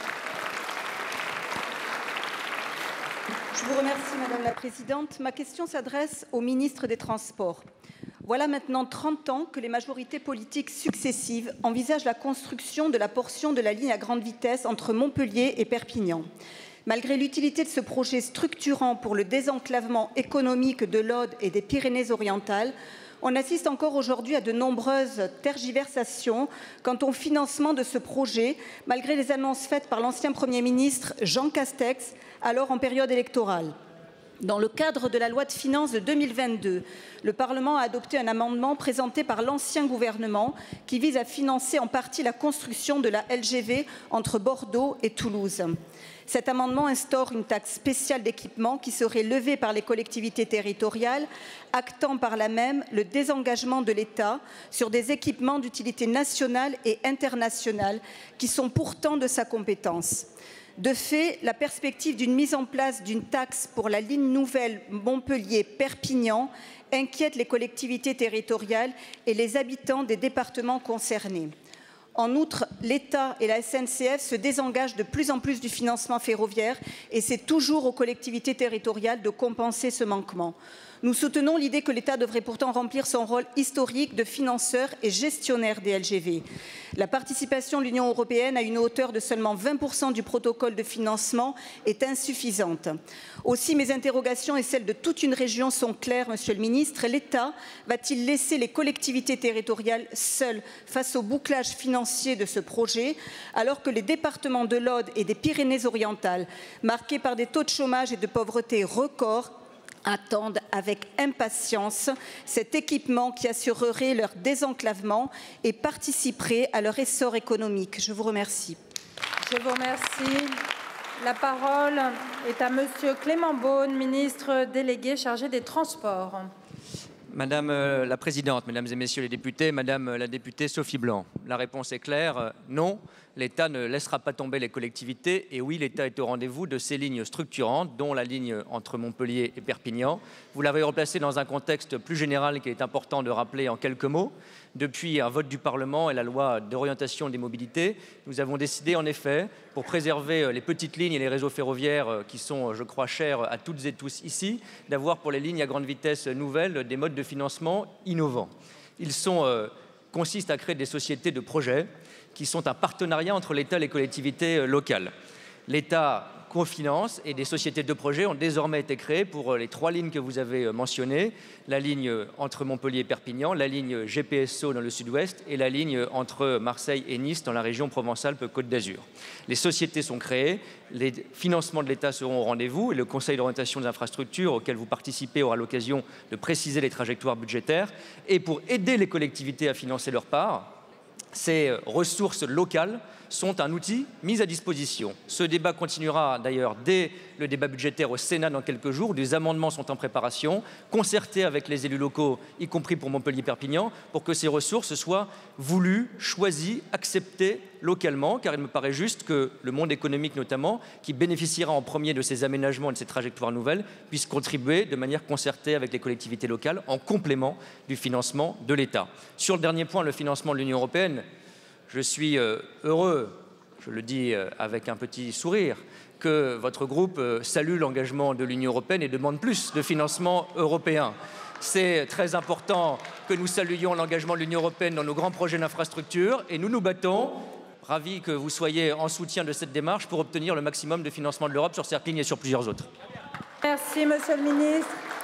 Je vous remercie, Madame la Présidente. Ma question s'adresse au ministre des Transports. Voilà maintenant 30 ans que les majorités politiques successives envisagent la construction de la portion de la ligne à grande vitesse entre Montpellier et Perpignan. Malgré l'utilité de ce projet structurant pour le désenclavement économique de l'Aude et des Pyrénées-Orientales, on assiste encore aujourd'hui à de nombreuses tergiversations quant au financement de ce projet, malgré les annonces faites par l'ancien Premier ministre Jean Castex, alors en période électorale. Dans le cadre de la loi de finances de 2022, le Parlement a adopté un amendement présenté par l'ancien gouvernement qui vise à financer en partie la construction de la LGV entre Bordeaux et Toulouse. Cet amendement instaure une taxe spéciale d'équipement qui serait levée par les collectivités territoriales, actant par là même le désengagement de l'État sur des équipements d'utilité nationale et internationale qui sont pourtant de sa compétence. De fait, la perspective d'une mise en place d'une taxe pour la ligne nouvelle Montpellier-Perpignan inquiète les collectivités territoriales et les habitants des départements concernés. En outre, l'État et la SNCF se désengagent de plus en plus du financement ferroviaire et c'est toujours aux collectivités territoriales de compenser ce manquement. Nous soutenons l'idée que l'État devrait pourtant remplir son rôle historique de financeur et gestionnaire des LGV. La participation de l'Union européenne à une hauteur de seulement 20% du protocole de financement est insuffisante. Aussi, mes interrogations et celles de toute une région sont claires, Monsieur le Ministre. L'État va-t-il laisser les collectivités territoriales seules face au bouclage financier de ce projet, alors que les départements de l'Aude et des Pyrénées-Orientales, marqués par des taux de chômage et de pauvreté records, attendent avec impatience cet équipement qui assurerait leur désenclavement et participerait à leur essor économique. Je vous remercie. Je vous remercie. La parole est à Monsieur Clément Beaune, ministre délégué chargé des Transports. Madame la Présidente, Mesdames et Messieurs les députés, Madame la députée Sophie Blanc, la réponse est claire, non. L'État ne laissera pas tomber les collectivités et oui, l'État est au rendez-vous de ces lignes structurantes, dont la ligne entre Montpellier et Perpignan. Vous l'avez replacée dans un contexte plus général qu'il est important de rappeler en quelques mots. Depuis un vote du Parlement et la loi d'orientation des mobilités, nous avons décidé en effet, pour préserver les petites lignes et les réseaux ferroviaires qui sont, je crois, chers à toutes et tous ici, d'avoir pour les lignes à grande vitesse nouvelles des modes de financement innovants. Ils consistent à créer des sociétés de projets qui sont un partenariat entre l'État et les collectivités locales. L'État cofinance et des sociétés de projets ont désormais été créées pour les 3 lignes que vous avez mentionnées, la ligne entre Montpellier et Perpignan, la ligne GPSO dans le sud-ouest et la ligne entre Marseille et Nice dans la région Provence-Alpes-Côte d'Azur. Les sociétés sont créées, les financements de l'État seront au rendez-vous et le Conseil d'orientation des infrastructures auquel vous participez aura l'occasion de préciser les trajectoires budgétaires. Et pour aider les collectivités à financer leur part, ces ressources locales sont un outil mis à disposition. Ce débat continuera d'ailleurs dès le débat budgétaire au Sénat dans quelques jours. Des amendements sont en préparation, concertés avec les élus locaux, y compris pour Montpellier-Perpignan, pour que ces ressources soient voulues, choisies, acceptées localement, car il me paraît juste que le monde économique notamment, qui bénéficiera en premier de ces aménagements et de ces trajectoires nouvelles, puisse contribuer de manière concertée avec les collectivités locales en complément du financement de l'État. Sur le dernier point, le financement de l'Union européenne, je suis heureux, je le dis avec un petit sourire, que votre groupe salue l'engagement de l'Union européenne et demande plus de financement européen. C'est très important que nous saluions l'engagement de l'Union européenne dans nos grands projets d'infrastructure et nous nous battons, ravis que vous soyez en soutien de cette démarche, pour obtenir le maximum de financement de l'Europe sur cette ligne et sur plusieurs autres. Merci, Monsieur le Ministre.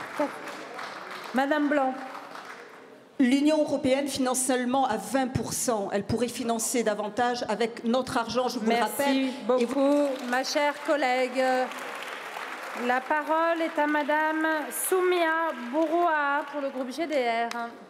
Madame Blanc. L'Union européenne finance seulement à 20%. Elle pourrait financer davantage avec notre argent, je vous le rappelle. Merci beaucoup, ma chère collègue. La parole est à Madame Soumia Bourouaha pour le groupe GDR.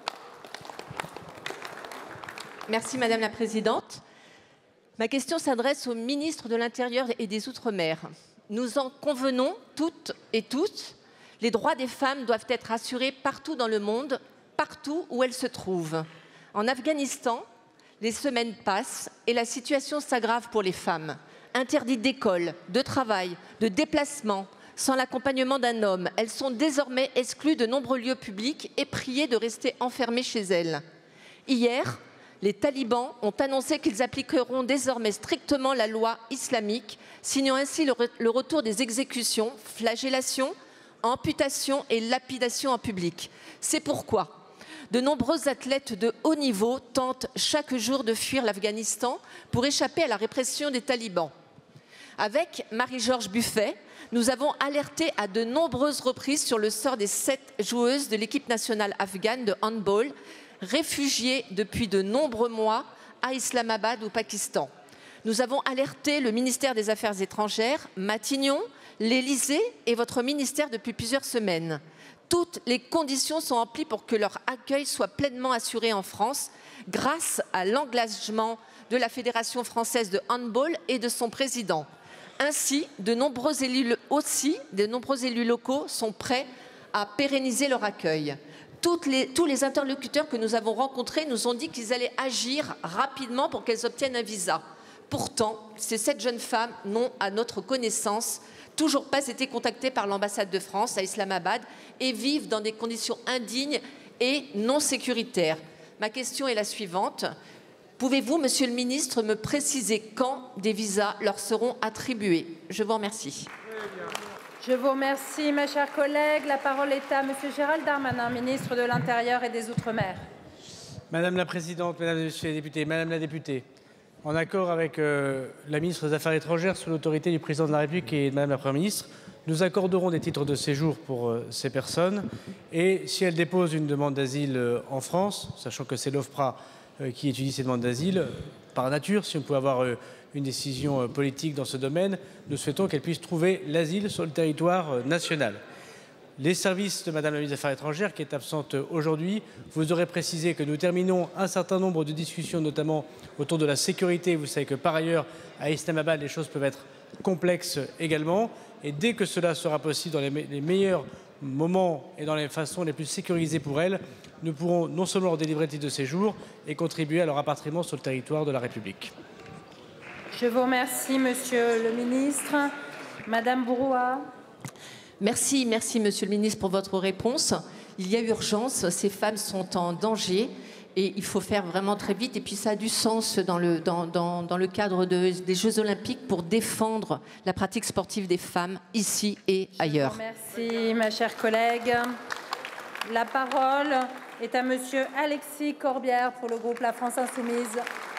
Merci Madame la Présidente. Ma question s'adresse au ministre de l'Intérieur et des Outre-mer. nous en convenons toutes et tous, les droits des femmes doivent être assurés partout dans le monde, partout où elles se trouvent. En Afghanistan, les semaines passent et la situation s'aggrave pour les femmes. Interdites d'école, de travail, de déplacement, sans l'accompagnement d'un homme, elles sont désormais exclues de nombreux lieux publics et priées de rester enfermées chez elles. Hier, les talibans ont annoncé qu'ils appliqueront désormais strictement la loi islamique, signant ainsi le retour des exécutions, flagellations, amputations et lapidations en public. C'est pourquoi de nombreux athlètes de haut niveau tentent chaque jour de fuir l'Afghanistan pour échapper à la répression des talibans. Avec Marie-Georges Buffet, nous avons alerté à de nombreuses reprises sur le sort des 7 joueuses de l'équipe nationale afghane de handball, réfugiées depuis de nombreux mois à Islamabad au Pakistan. Nous avons alerté le ministère des Affaires étrangères, Matignon, l'Élysée et votre ministère depuis plusieurs semaines. Toutes les conditions sont remplies pour que leur accueil soit pleinement assuré en France grâce à l'engagement de la Fédération française de handball et de son président. Ainsi, de nombreux élus locaux sont prêts à pérenniser leur accueil. Tous les interlocuteurs que nous avons rencontrés nous ont dit qu'ils allaient agir rapidement pour qu'elles obtiennent un visa. Pourtant, ces 7 jeunes femmes n'ont, à notre connaissance, toujours pas été contactées par l'ambassade de France à Islamabad et vivent dans des conditions indignes et non sécuritaires. Ma question est la suivante. Pouvez-vous, Monsieur le Ministre, me préciser quand des visas leur seront attribués? Je vous remercie. Je vous remercie, ma chère collègue. La parole est à Monsieur Gérald Darmanin, ministre de l'Intérieur et des Outre-mer. Madame la Présidente, Mesdames et Messieurs les députés, Madame la députée, en accord avec la ministre des Affaires étrangères, sous l'autorité du Président de la République et de Madame la Première ministre, nous accorderons des titres de séjour pour ces personnes. Et si elles déposent une demande d'asile en France, sachant que c'est l'OFPRA qui étudie ces demandes d'asile, par nature, si on peut avoir une décision politique dans ce domaine, nous souhaitons qu'elles puissent trouver l'asile sur le territoire national. Les services de Madame la ministre des Affaires étrangères, qui est absente aujourd'hui, vous aurez précisé que nous terminons un certain nombre de discussions, notamment autour de la sécurité. Vous savez que par ailleurs, à Islamabad, les choses peuvent être complexes également. Et dès que cela sera possible, dans les meilleurs moments et dans les façons les plus sécurisées pour elles, nous pourrons non seulement leur délivrer le titre de séjour et contribuer à leur rapatriement sur le territoire de la République. Je vous remercie, Monsieur le ministre. Madame Brouard. Merci, Monsieur le ministre, pour votre réponse. Il y a urgence, ces femmes sont en danger et il faut faire vraiment très vite. Et puis ça a du sens dans le cadre des Jeux Olympiques pour défendre la pratique sportive des femmes ici et ailleurs. Merci, ma chère collègue. La parole est à Monsieur Alexis Corbière pour le groupe La France Insoumise.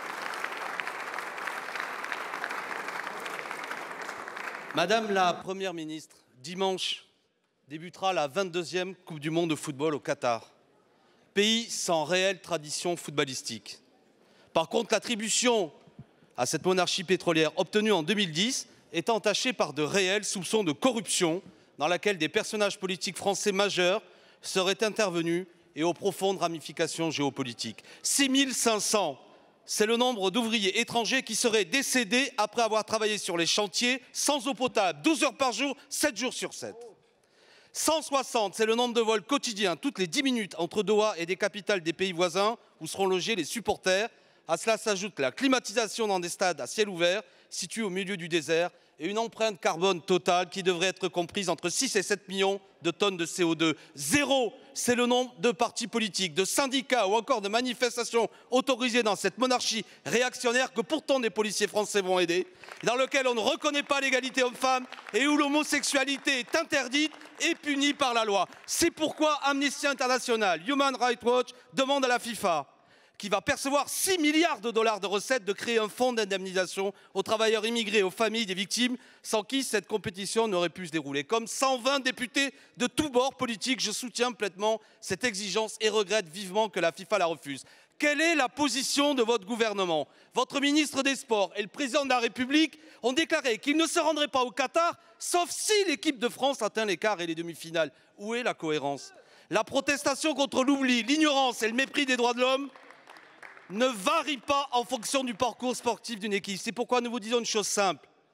Madame la Première ministre, dimanche débutera la 22e Coupe du Monde de football au Qatar, pays sans réelle tradition footballistique. Par contre, l'attribution à cette monarchie pétrolière obtenue en 2010 est entachée par de réels soupçons de corruption dans laquelle des personnages politiques français majeurs seraient intervenus et aux profondes ramifications géopolitiques. 6 500, c'est le nombre d'ouvriers étrangers qui seraient décédés après avoir travaillé sur les chantiers sans eau potable, 12 heures par jour, 7 jours sur 7. 160, c'est le nombre de vols quotidiens, toutes les 10 minutes, entre Doha et des capitales des pays voisins où seront logés les supporters. À cela s'ajoute la climatisation dans des stades à ciel ouvert, situés au milieu du désert, et une empreinte carbone totale qui devrait être comprise entre 6 et 7 millions de tonnes de CO2. 0, c'est le nombre de partis politiques, de syndicats ou encore de manifestations autorisées dans cette monarchie réactionnaire que pourtant des policiers français vont aider, dans lequel on ne reconnaît pas l'égalité homme-femme et où l'homosexualité est interdite et punie par la loi. C'est pourquoi Amnesty International, Human Rights Watch demande à la FIFA, qui va percevoir 6 milliards de dollars de recettes, de créer un fonds d'indemnisation aux travailleurs immigrés et aux familles des victimes, sans qui cette compétition n'aurait pu se dérouler. Comme 120 députés de tous bords politiques, je soutiens pleinement cette exigence et regrette vivement que la FIFA la refuse. Quelle est la position de votre gouvernement? Votre ministre des Sports et le président de la République ont déclaré qu'ils ne se rendraient pas au Qatar, sauf si l'équipe de France atteint les quarts et les demi-finales. Où est la cohérence? La protestation contre l'oubli, l'ignorance et le mépris des droits de l'homme ne varie pas en fonction du parcours sportif d'une équipe. C'est pourquoi nous vous disons une chose simple.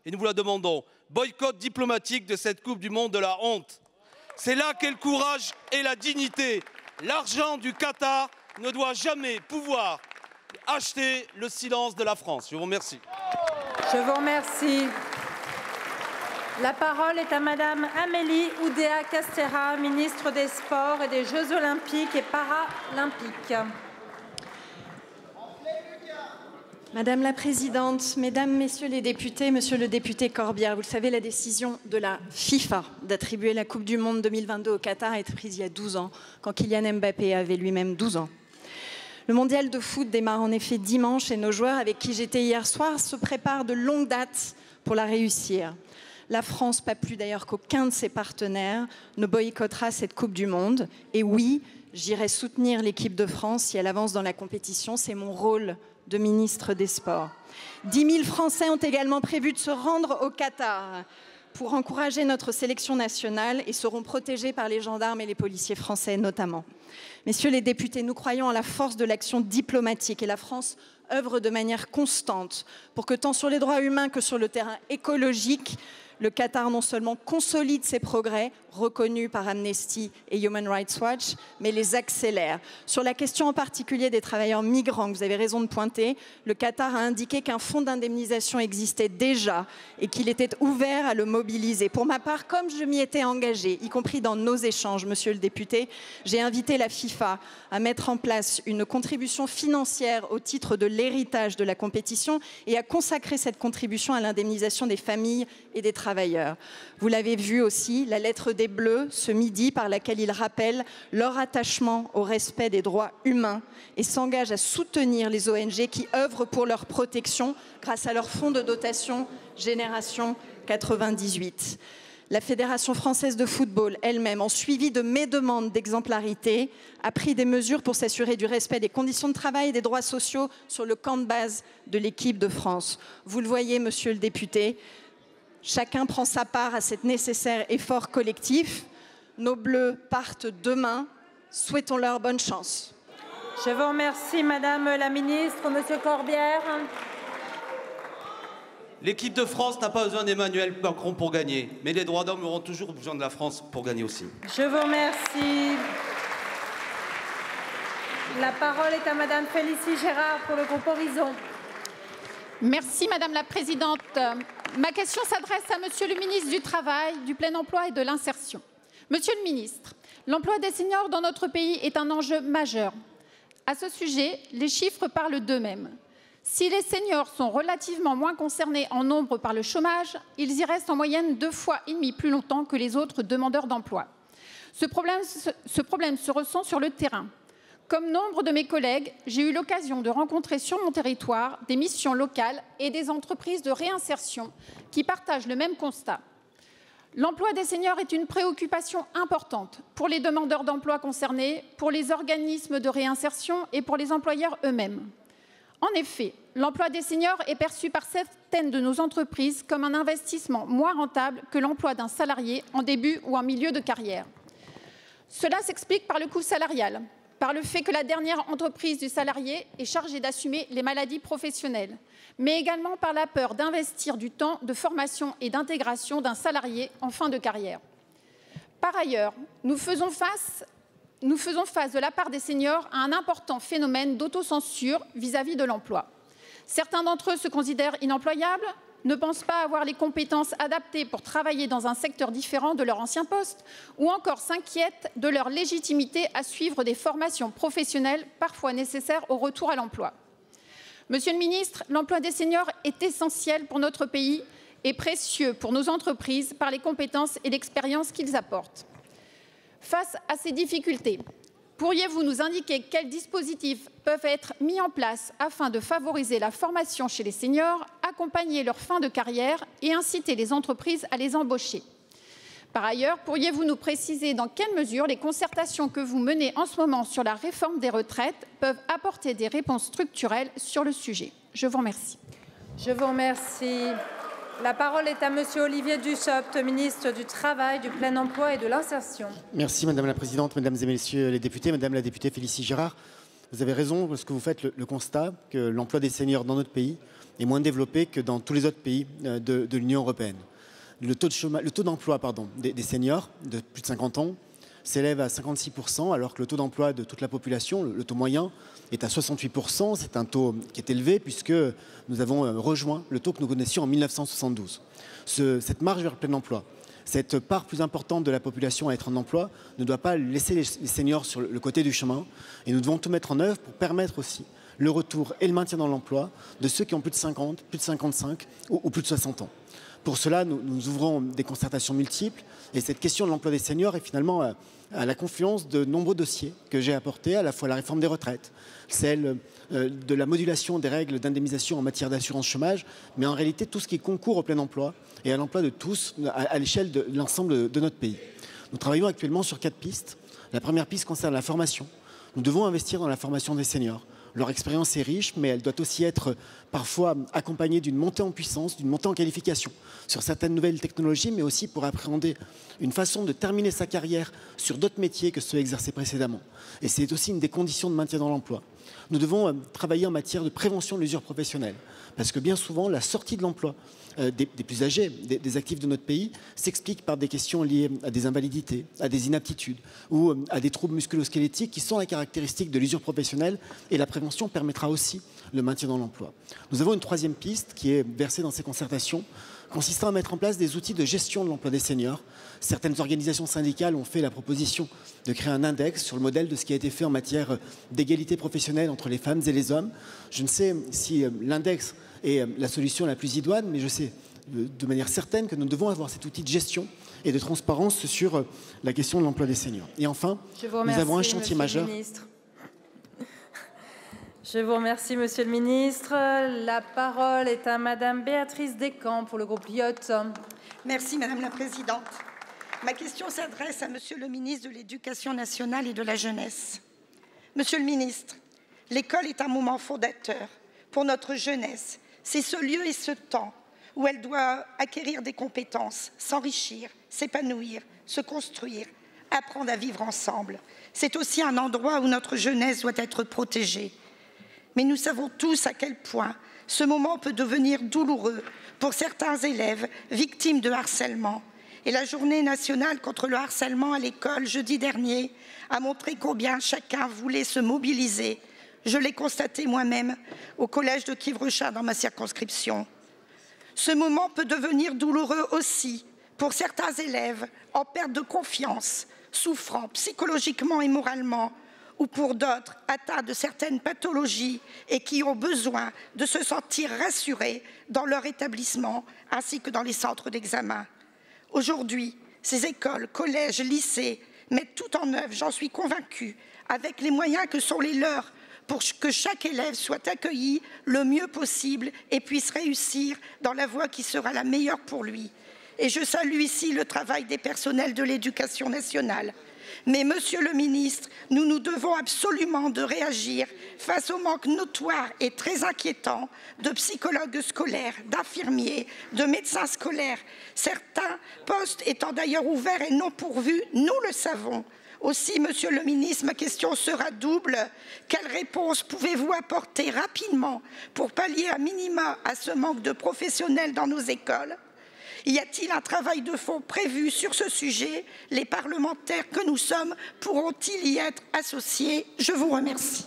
et nous vous la demandons. Boycott diplomatique de cette Coupe du Monde de la honte. C'est là qu'est le courage et la dignité. L'argent du Qatar ne doit jamais pouvoir acheter le silence de la France. Je vous remercie. Je vous remercie. La parole est à Madame Amélie Oudéa-Castéra, ministre des Sports et des Jeux Olympiques et Paralympiques. Madame la Présidente, Mesdames, Messieurs les députés, Monsieur le député Corbière, vous le savez, la décision de la FIFA d'attribuer la Coupe du Monde 2022 au Qatar a été prise il y a 12 ans, quand Kylian Mbappé avait lui-même 12 ans. Le mondial de foot démarre en effet dimanche et nos joueurs avec qui j'étais hier soir se préparent de longue date pour la réussir. La France, pas plus d'ailleurs qu'aucun de ses partenaires, ne boycottera cette Coupe du Monde. Et oui, j'irai soutenir l'équipe de France si elle avance dans la compétition. C'est mon rôle de ministre des Sports. 10 000 Français ont également prévu de se rendre au Qatar pour encourager notre sélection nationale et seront protégés par les gendarmes et les policiers français notamment. Messieurs les députés, nous croyons en la force de l'action diplomatique et la France œuvre de manière constante pour que tant sur les droits humains que sur le terrain écologique, le Qatar non seulement consolide ses progrès, reconnus par Amnesty et Human Rights Watch, mais les accélère. Sur la question en particulier des travailleurs migrants, que vous avez raison de pointer, le Qatar a indiqué qu'un fonds d'indemnisation existait déjà et qu'il était ouvert à le mobiliser. Pour ma part, comme je m'y étais engagée, y compris dans nos échanges, monsieur le député, j'ai invité la FIFA à mettre en place une contribution financière au titre de l'héritage de la compétition et à consacrer cette contribution à l'indemnisation des familles et des travailleurs. Vous l'avez vu aussi, la lettre des Bleus ce midi par laquelle ils rappellent leur attachement au respect des droits humains et s'engagent à soutenir les ONG qui œuvrent pour leur protection grâce à leur fonds de dotation Génération 98. La Fédération française de football elle-même, en suivi de mes demandes d'exemplarité, a pris des mesures pour s'assurer du respect des conditions de travail et des droits sociaux sur le camp de base de l'équipe de France. Vous le voyez, monsieur le député, chacun prend sa part à cet nécessaire effort collectif. Nos Bleus partent demain. Souhaitons-leur bonne chance. Je vous remercie, Madame la Ministre. Monsieur Corbière. L'équipe de France n'a pas besoin d'Emmanuel Macron pour gagner, mais les droits d'homme auront toujours besoin de la France pour gagner aussi. Je vous remercie. La parole est à Madame Félicie Gérard pour le groupe Horizon. Merci Madame la Présidente. Ma question s'adresse à Monsieur le ministre du Travail, du Plein Emploi et de l'Insertion. Monsieur le ministre, l'emploi des seniors dans notre pays est un enjeu majeur. À ce sujet, les chiffres parlent d'eux-mêmes. Si les seniors sont relativement moins concernés en nombre par le chômage, ils y restent en moyenne 2,5 fois plus longtemps que les autres demandeurs d'emploi. Ce problème se ressent sur le terrain. Comme nombre de mes collègues, j'ai eu l'occasion de rencontrer sur mon territoire des missions locales et des entreprises de réinsertion qui partagent le même constat. L'emploi des seniors est une préoccupation importante pour les demandeurs d'emploi concernés, pour les organismes de réinsertion et pour les employeurs eux-mêmes. En effet, l'emploi des seniors est perçu par certaines de nos entreprises comme un investissement moins rentable que l'emploi d'un salarié en début ou en milieu de carrière. Cela s'explique par le coût salarial, par le fait que la dernière entreprise du salarié est chargée d'assumer les maladies professionnelles, mais également par la peur d'investir du temps de formation et d'intégration d'un salarié en fin de carrière. Par ailleurs, nous faisons face de la part des seniors à un important phénomène d'autocensure vis-à-vis de l'emploi. Certains d'entre eux se considèrent inemployables, ne pensent pas avoir les compétences adaptées pour travailler dans un secteur différent de leur ancien poste, ou encore s'inquiètent de leur légitimité à suivre des formations professionnelles parfois nécessaires au retour à l'emploi. Monsieur le ministre, l'emploi des seniors est essentiel pour notre pays et précieux pour nos entreprises par les compétences et l'expérience qu'ils apportent. Face à ces difficultés, pourriez-vous nous indiquer quels dispositifs peuvent être mis en place afin de favoriser la formation chez les seniors, accompagner leur fin de carrière et inciter les entreprises à les embaucher? Par ailleurs, pourriez-vous nous préciser dans quelle mesure les concertations que vous menez en ce moment sur la réforme des retraites peuvent apporter des réponses structurelles sur le sujet? Je vous remercie. Je vous remercie. La parole est à Monsieur Olivier Dussopt, ministre du Travail, du Plein Emploi et de l'Insertion. Merci Madame la Présidente, Mesdames et Messieurs les députés, Madame la députée Félicie Gérard. Vous avez raison lorsque vous faites le constat que l'emploi des seniors dans notre pays est moins développé que dans tous les autres pays de l'Union européenne. Le taux d'emploi des seniors de plus de 50 ans s'élève à 56%, alors que le taux d'emploi de toute la population, le taux moyen, est à 68%. C'est un taux qui est élevé puisque nous avons rejoint le taux que nous connaissions en 1972. Cette marge vers le plein emploi, cette part plus importante de la population à être en emploi ne doit pas laisser les seniors sur le côté du chemin. Et nous devons tout mettre en œuvre pour permettre aussi le retour et le maintien dans l'emploi de ceux qui ont plus de 50, plus de 55 ou plus de 60 ans. Pour cela, nous ouvrons des concertations multiples et cette question de l'emploi des seniors est finalement à la confluence de nombreux dossiers que j'ai apportés, à la fois la réforme des retraites, celle de la modulation des règles d'indemnisation en matière d'assurance chômage, mais en réalité tout ce qui concourt au plein emploi et à l'emploi de tous à l'échelle de l'ensemble de notre pays. Nous travaillons actuellement sur 4 pistes. La première piste concerne la formation. Nous devons investir dans la formation des seniors. Leur expérience est riche, mais elle doit aussi être parfois accompagnée d'une montée en puissance, d'une montée en qualification sur certaines nouvelles technologies, mais aussi pour appréhender une façon de terminer sa carrière sur d'autres métiers que ceux exercés précédemment. Et c'est aussi une des conditions de maintien dans l'emploi. Nous devons travailler en matière de prévention de l'usure professionnelle, parce que bien souvent, la sortie de l'emploi des plus âgés, des actifs de notre pays, s'explique par des questions liées à des invalidités, à des inaptitudes ou à des troubles musculo-squelettiques qui sont la caractéristique de l'usure professionnelle, et la prévention permettra aussi le maintien dans l'emploi. Nous avons une troisième piste qui est versée dans ces concertations, consistant à mettre en place des outils de gestion de l'emploi des seniors. Certaines organisations syndicales ont fait la proposition de créer un index sur le modèle de ce qui a été fait en matière d'égalité professionnelle entre les femmes et les hommes. Je ne sais si l'index est la solution la plus idoine, mais je sais de manière certaine que nous devons avoir cet outil de gestion et de transparence sur la question de l'emploi des seniors. Et enfin, nous avons un chantier majeur. Je vous remercie, Monsieur le Ministre. La parole est à Madame Béatrice Descamps pour le groupe LIOT. Merci, Madame la Présidente. Ma question s'adresse à Monsieur le Ministre de l'Éducation nationale et de la Jeunesse. Monsieur le Ministre, l'école est un moment fondateur pour notre jeunesse. C'est ce lieu et ce temps où elle doit acquérir des compétences, s'enrichir, s'épanouir, se construire, apprendre à vivre ensemble. C'est aussi un endroit où notre jeunesse doit être protégée. Mais nous savons tous à quel point ce moment peut devenir douloureux pour certains élèves victimes de harcèlement. Et la Journée nationale contre le harcèlement à l'école, jeudi dernier, a montré combien chacun voulait se mobiliser. Je l'ai constaté moi-même au collège de Quievrechat dans ma circonscription. Ce moment peut devenir douloureux aussi pour certains élèves en perte de confiance, souffrant psychologiquement et moralement, ou pour d'autres atteints de certaines pathologies et qui ont besoin de se sentir rassurés dans leur établissement ainsi que dans les centres d'examen. Aujourd'hui, ces écoles, collèges, lycées mettent tout en œuvre, j'en suis convaincue, avec les moyens que sont les leurs pour que chaque élève soit accueilli le mieux possible et puisse réussir dans la voie qui sera la meilleure pour lui. Et je salue ici le travail des personnels de l'Éducation nationale. Mais, Monsieur le Ministre, nous nous devons absolument de réagir face au manque notoire et très inquiétant de psychologues scolaires, d'infirmiers, de médecins scolaires, certains postes étant d'ailleurs ouverts et non pourvus, nous le savons. Aussi, Monsieur le Ministre, ma question sera double. Quelle réponse pouvez-vous apporter rapidement pour pallier à minima à ce manque de professionnels dans nos écoles ? Y a-t-il un travail de fond prévu sur ce sujet? Les parlementaires que nous sommes pourront-ils y être associés? Je vous remercie.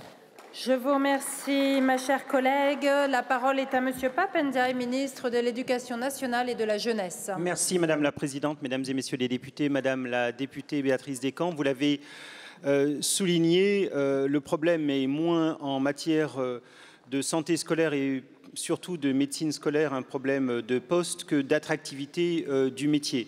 Je vous remercie, ma chère collègue. La parole est à Monsieur Pape Ndiaye, ministre de l'Éducation nationale et de la Jeunesse. Merci, Madame la Présidente, Mesdames et Messieurs les députés. Madame la députée Béatrice Descamps, vous l'avez souligné, le problème est moins en matière de santé scolaire et surtout de médecine scolaire, un problème de poste que d'attractivité du métier.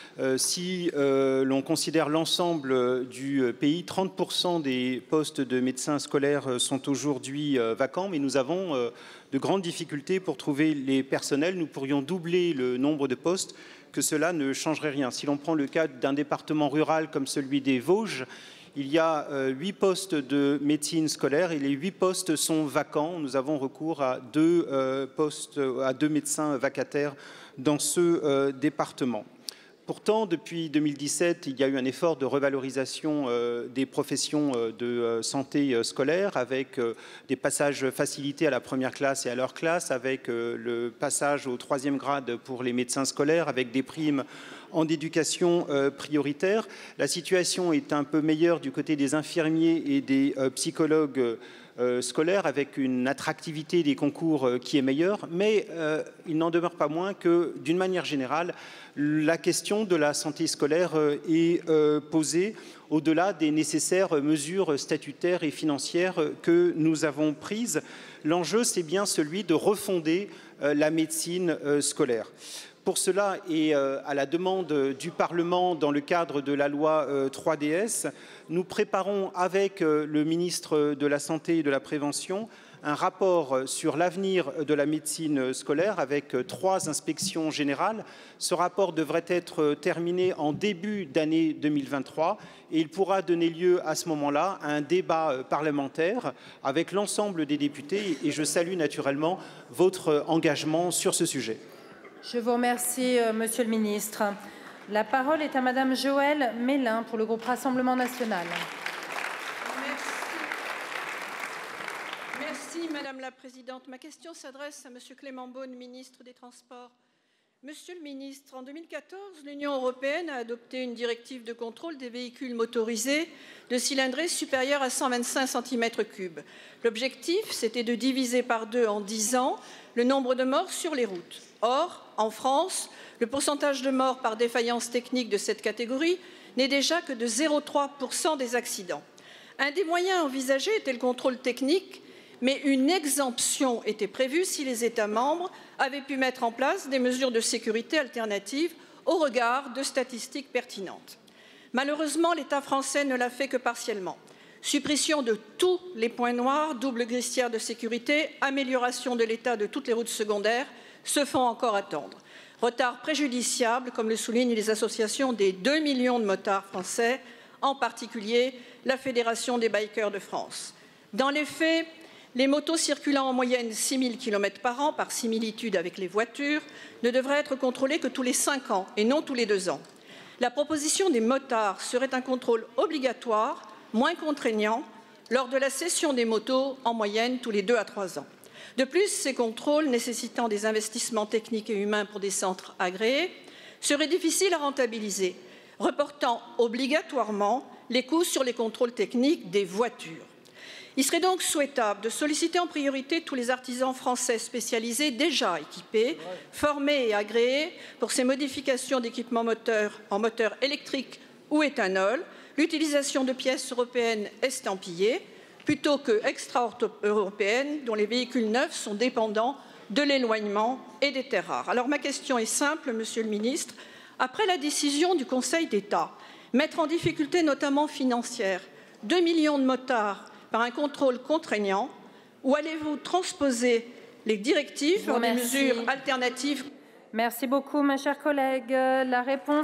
Si l'on considère l'ensemble du pays, 30% des postes de médecins scolaires sont aujourd'hui vacants, mais nous avons de grandes difficultés pour trouver les personnels. Nous pourrions doubler le nombre de postes, que cela ne changerait rien. Si l'on prend le cas d'un département rural comme celui des Vosges, il y a 8 postes de médecine scolaire et les 8 postes sont vacants. Nous avons recours à 2 médecins vacataires dans ce département. Pourtant, depuis 2017, il y a eu un effort de revalorisation des professions de santé scolaire avec des passages facilités à la première classe et à leur classe, avec le passage au 3e grade pour les médecins scolaires, avec des primes en éducation prioritaire. La situation est un peu meilleure du côté des infirmiers et des psychologues scolaires, avec une attractivité des concours qui est meilleure, mais il n'en demeure pas moins que, d'une manière générale, la question de la santé scolaire est posée au-delà des nécessaires mesures statutaires et financières que nous avons prises. L'enjeu, c'est bien celui de refonder la médecine scolaire. Pour cela, et à la demande du Parlement dans le cadre de la loi 3DS, nous préparons avec le ministre de la Santé et de la Prévention un rapport sur l'avenir de la médecine scolaire avec 3 inspections générales. Ce rapport devrait être terminé en début d'année 2023 et il pourra donner lieu à ce moment-là à un débat parlementaire avec l'ensemble des députés et je salue naturellement votre engagement sur ce sujet. Je vous remercie, Monsieur le ministre. La parole est à Madame Joëlle Mélin pour le groupe Rassemblement national. Merci, Madame la Présidente. Ma question s'adresse à Monsieur Clément Beaune, ministre des Transports. Monsieur le ministre, en 2014, l'Union européenne a adopté une directive de contrôle des véhicules motorisés de cylindrée supérieure à 125 cm3. L'objectif, c'était de diviser par 2 en 10 ans le nombre de morts sur les routes. Or, en France, le pourcentage de morts par défaillance technique de cette catégorie n'est déjà que de 0,3% des accidents. Un des moyens envisagés était le contrôle technique, mais une exemption était prévue si les États membres avaient pu mettre en place des mesures de sécurité alternatives au regard de statistiques pertinentes. Malheureusement, l'État français ne l'a fait que partiellement. Suppression de tous les points noirs, double glissière de sécurité, amélioration de l'état de toutes les routes secondaires se font encore attendre. Retard préjudiciable, comme le soulignent les associations des 2 millions de motards français, en particulier la Fédération des bikers de France. Dans les faits, les motos circulant en moyenne 6 000 km par an, par similitude avec les voitures, ne devraient être contrôlées que tous les 5 ans et non tous les 2 ans. La proposition des motards serait un contrôle obligatoire, moins contraignant, lors de la cession des motos en moyenne tous les 2 à 3 ans. De plus, ces contrôles, nécessitant des investissements techniques et humains pour des centres agréés, seraient difficiles à rentabiliser, reportant obligatoirement les coûts sur les contrôles techniques des voitures. Il serait donc souhaitable de solliciter en priorité tous les artisans français spécialisés déjà équipés, formés et agréés pour ces modifications d'équipements moteurs en moteur électrique ou éthanol, l'utilisation de pièces européennes estampillées, plutôt que extra-européennes dont les véhicules neufs sont dépendants de l'éloignement et des terres rares. Alors ma question est simple, Monsieur le ministre. Après la décision du Conseil d'État, mettre en difficulté notamment financière 2 millions de motards par un contrôle contraignant, ou allez-vous transposer les directives par des mesures alternatives? Merci beaucoup, ma chère collègue. La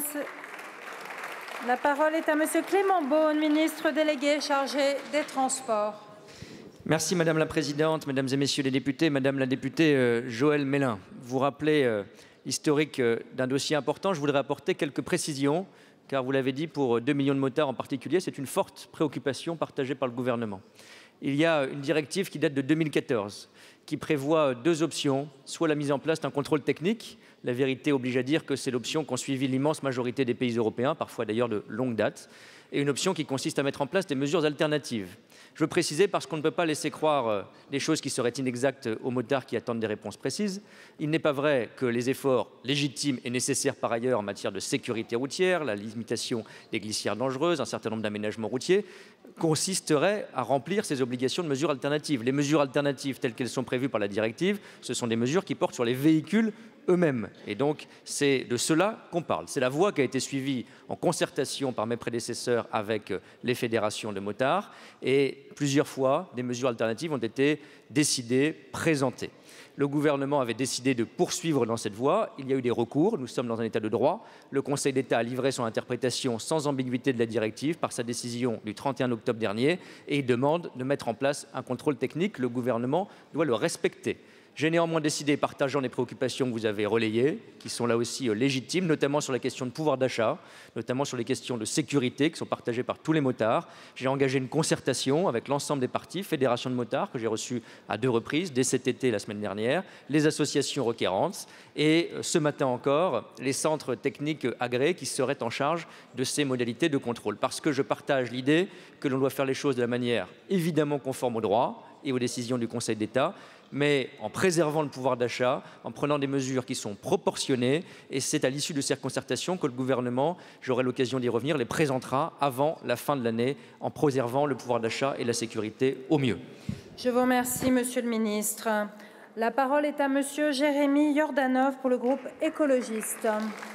parole est à Monsieur Clément Beaune, ministre délégué chargé des Transports. Merci Madame la Présidente, Mesdames et Messieurs les députés. Madame la députée Joëlle Mélin, vous rappelez l'historique d'un dossier important. Je voudrais apporter quelques précisions, car vous l'avez dit, pour 2 millions de motards en particulier, c'est une forte préoccupation partagée par le gouvernement. Il y a une directive qui date de 2014, qui prévoit 2 options, soit la mise en place d'un contrôle technique. La vérité oblige à dire que c'est l'option qu'ont suivi l'immense majorité des pays européens, parfois d'ailleurs de longue date, et une option qui consiste à mettre en place des mesures alternatives. Je veux préciser, parce qu'on ne peut pas laisser croire des choses qui seraient inexactes aux motards qui attendent des réponses précises. Il n'est pas vrai que les efforts légitimes et nécessaires par ailleurs en matière de sécurité routière, la limitation des glissières dangereuses, un certain nombre d'aménagements routiers, consisteraient à remplir ces obligations de mesures alternatives. Les mesures alternatives telles qu'elles sont prévues par la directive, ce sont des mesures qui portent sur les véhicules eux-mêmes. Et donc, c'est de cela qu'on parle. C'est la voie qui a été suivie en concertation par mes prédécesseurs avec les fédérations de motards. Et plusieurs fois, des mesures alternatives ont été décidées, présentées. Le gouvernement avait décidé de poursuivre dans cette voie. Il y a eu des recours. Nous sommes dans un état de droit. Le Conseil d'État a livré son interprétation sans ambiguïté de la directive par sa décision du 31 octobre dernier et il demande de mettre en place un contrôle technique. Le gouvernement doit le respecter. J'ai néanmoins décidé, partageant les préoccupations que vous avez relayées, qui sont là aussi légitimes, notamment sur la question de pouvoir d'achat, notamment sur les questions de sécurité qui sont partagées par tous les motards. J'ai engagé une concertation avec l'ensemble des partis, fédérations de motards que j'ai reçues à 2 reprises, dès cet été la semaine dernière, les associations requérantes et ce matin encore, les centres techniques agréés qui seraient en charge de ces modalités de contrôle. Parce que je partage l'idée que l'on doit faire les choses de la manière évidemment conforme au droit et aux décisions du Conseil d'État, mais en préservant le pouvoir d'achat, en prenant des mesures qui sont proportionnées. Et c'est à l'issue de ces concertations que le gouvernement, j'aurai l'occasion d'y revenir, les présentera avant la fin de l'année, en préservant le pouvoir d'achat et la sécurité au mieux. Je vous remercie, Monsieur le Ministre. La parole est à Monsieur Jérémy Yordanov pour le groupe écologiste.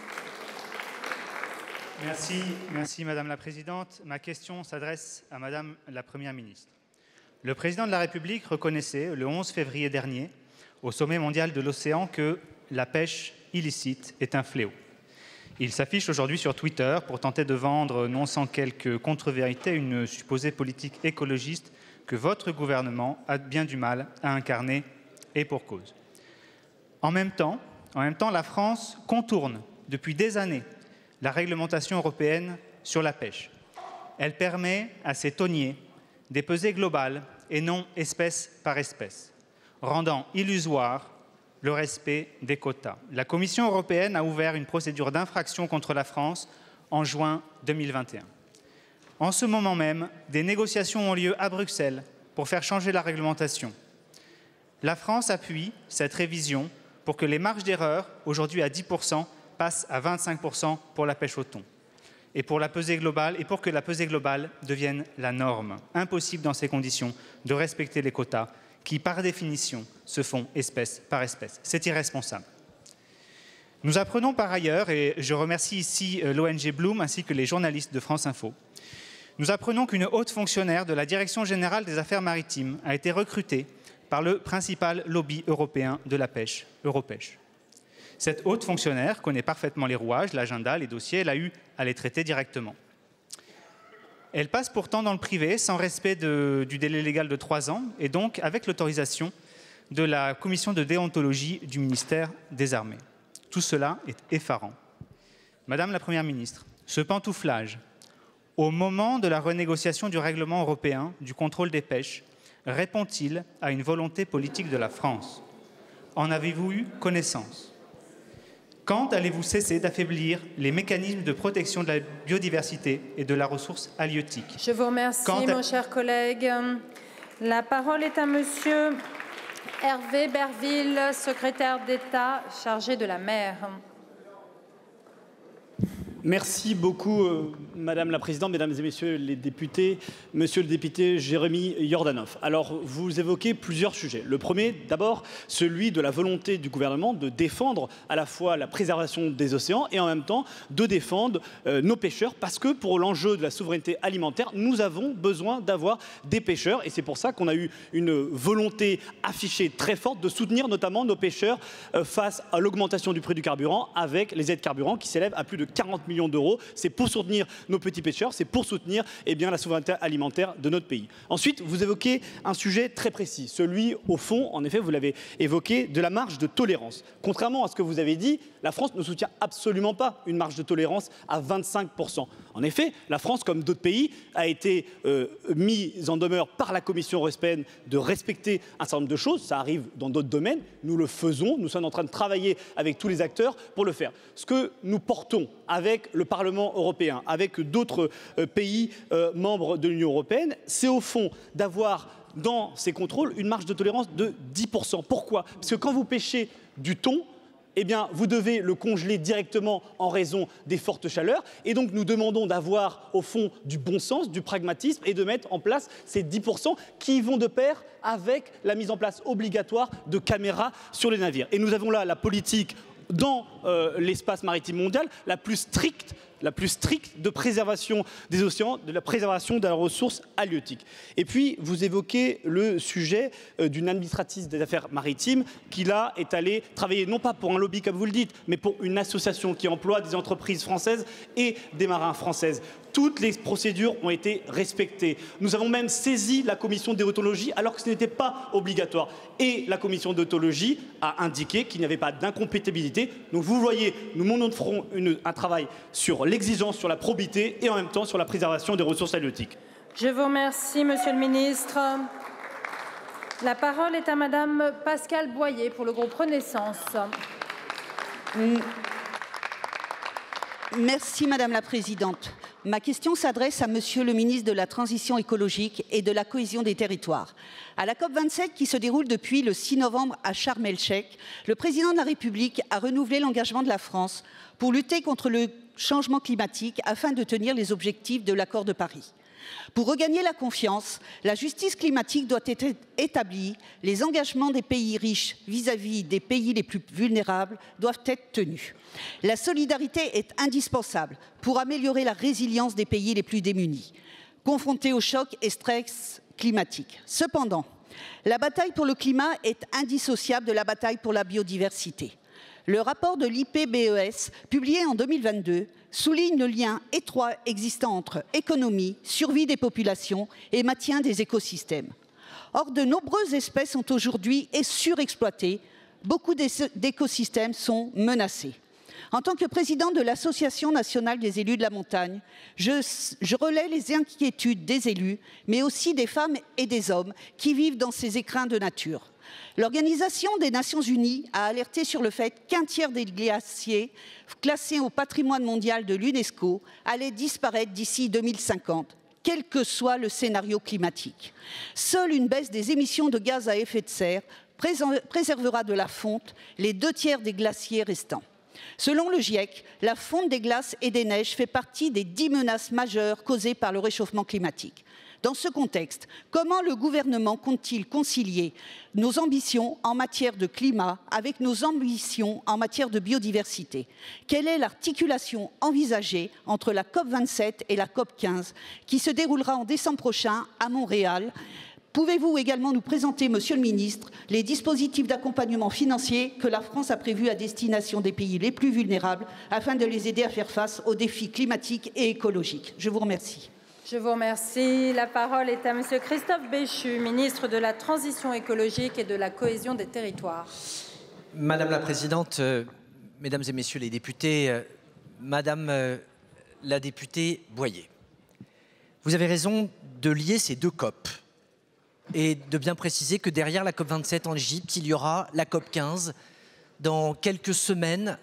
Merci Madame la Présidente. Ma question s'adresse à Madame la Première ministre. Le Président de la République reconnaissait le 11 février dernier, au sommet mondial de l'océan, que la pêche illicite est un fléau. Il s'affiche aujourd'hui sur Twitter pour tenter de vendre, non sans quelques contre-vérités, une supposée politique écologiste que votre gouvernement a bien du mal à incarner, et pour cause. En même temps, la France contourne depuis des années la réglementation européenne sur la pêche. Elle permet à ces thoniers des pesées globales et non espèce par espèce, rendant illusoire le respect des quotas. La Commission européenne a ouvert une procédure d'infraction contre la France en juin 2021. En ce moment même, des négociations ont lieu à Bruxelles pour faire changer la réglementation. La France appuie cette révision pour que les marges d'erreur, aujourd'hui à 10%, passent à 25% pour la pêche au thon. Et pour que la pesée globale devienne la norme. Impossible dans ces conditions de respecter les quotas qui, par définition, se font espèce par espèce. C'est irresponsable. Nous apprenons par ailleurs, et je remercie ici l'ONG Bloom ainsi que les journalistes de France Info, nous apprenons qu'une haute fonctionnaire de la Direction générale des affaires maritimes a été recrutée par le principal lobby européen de la pêche, Europêche. Cette haute fonctionnaire connaît parfaitement les rouages, l'agenda, les dossiers, elle a eu à les traiter directement. Elle passe pourtant dans le privé, sans respect du délai légal de 3 ans, et donc avec l'autorisation de la commission de déontologie du ministère des Armées. Tout cela est effarant. Madame la Première ministre, ce pantouflage, au moment de la renégociation du règlement européen du contrôle des pêches, répond-il à une volonté politique de la France? En avez-vous eu connaissance? Quand allez-vous cesser d'affaiblir les mécanismes de protection de la biodiversité et de la ressource halieutique? Je vous remercie, mon cher collègue. La parole est à Monsieur Hervé Berville, secrétaire d'État chargé de la mer. Merci beaucoup, Madame la Présidente, Mesdames et Messieurs les députés, Monsieur le député Jérémy Yordanov. Alors, vous évoquez plusieurs sujets. Le premier, d'abord, celui de la volonté du gouvernement de défendre à la fois la préservation des océans et en même temps de défendre nos pêcheurs, parce que pour l'enjeu de la souveraineté alimentaire, nous avons besoin d'avoir des pêcheurs et c'est pour ça qu'on a eu une volonté affichée très forte de soutenir notamment nos pêcheurs face à l'augmentation du prix du carburant avec les aides carburant qui s'élèvent à plus de 40 millions d'euros. C'est pour soutenir nos petits pêcheurs, c'est pour soutenir la souveraineté alimentaire de notre pays. Ensuite, vous évoquez un sujet très précis, celui au fond, en effet, vous l'avez évoqué, de la marge de tolérance. Contrairement à ce que vous avez dit, la France ne soutient absolument pas une marge de tolérance à 25%. En effet, la France, comme d'autres pays, a été mise en demeure par la Commission européenne de respecter un certain nombre de choses. Ça arrive dans d'autres domaines. Nous le faisons. Nous sommes en train de travailler avec tous les acteurs pour le faire. Ce que nous portons avec le Parlement européen, avec d'autres pays membres de l'Union européenne, c'est au fond d'avoir dans ces contrôles une marge de tolérance de 10%. Pourquoi? Parce que quand vous pêchez du thon, vous devez le congeler directement en raison des fortes chaleurs. Et donc, nous demandons d'avoir, au fond, du bon sens, du pragmatisme et de mettre en place ces 10% qui vont de pair avec la mise en place obligatoire de caméras sur les navires. Et nous avons là la politique dans l'espace maritime mondial la plus stricte la plus stricte de préservation des océans, de la préservation de la ressource halieutique. Et puis, vous évoquez le sujet d'une administratrice des affaires maritimes qui, là, est allée travailler non pas pour un lobby, comme vous le dites, mais pour une association qui emploie des entreprises françaises et des marins françaises. Toutes les procédures ont été respectées. Nous avons même saisi la commission de déontologie alors que ce n'était pas obligatoire. Et la commission de déontologie a indiqué qu'il n'y avait pas d'incompatibilité. Donc vous voyez, nous montrons un travail sur l'exigence, sur la probité et en même temps sur la préservation des ressources halieutiques. Je vous remercie, Monsieur le Ministre. La parole est à Madame Pascale Boyer pour le groupe Renaissance. Merci Madame la Présidente. Ma question s'adresse à Monsieur le ministre de la Transition écologique et de la cohésion des territoires. À la COP27 qui se déroule depuis le 6 novembre à Sharm el-Sheikh, le président de la République a renouvelé l'engagement de la France pour lutter contre le changement climatique afin de tenir les objectifs de l'accord de Paris. Pour regagner la confiance, la justice climatique doit être établie, les engagements des pays riches vis-à-vis des pays les plus vulnérables doivent être tenus. La solidarité est indispensable pour améliorer la résilience des pays les plus démunis, confrontés aux chocs et stress climatiques. Cependant, la bataille pour le climat est indissociable de la bataille pour la biodiversité. Le rapport de l'IPBES, publié en 2022, souligne le lien étroit existant entre économie, survie des populations et maintien des écosystèmes. Or, de nombreuses espèces sont aujourd'hui surexploitées. Beaucoup d'écosystèmes sont menacés. En tant que président de l'Association nationale des élus de la montagne, je relais les inquiétudes des élus, mais aussi des femmes et des hommes qui vivent dans ces écrins de nature. L'Organisation des Nations Unies a alerté sur le fait qu'un tiers des glaciers classés au patrimoine mondial de l'UNESCO allaient disparaître d'ici 2050, quel que soit le scénario climatique. Seule une baisse des émissions de gaz à effet de serre préservera de la fonte les 2/3 des glaciers restants. Selon le GIEC, la fonte des glaces et des neiges fait partie des 10 menaces majeures causées par le réchauffement climatique. Dans ce contexte, comment le gouvernement compte-t-il concilier nos ambitions en matière de climat avec nos ambitions en matière de biodiversité? Quelle est l'articulation envisagée entre la COP27 et la COP15 qui se déroulera en décembre prochain à Montréal? Pouvez-vous également nous présenter, Monsieur le Ministre, les dispositifs d'accompagnement financier que la France a prévus à destination des pays les plus vulnérables afin de les aider à faire face aux défis climatiques et écologiques? Je vous remercie. Je vous remercie. La parole est à Monsieur Christophe Béchu, ministre de la Transition écologique et de la cohésion des territoires. Madame la Présidente, Mesdames et Messieurs les députés, Madame la députée Boyer, vous avez raison de lier ces deux COP et de bien préciser que derrière la COP27 en Égypte, il y aura la COP15 dans quelques semaines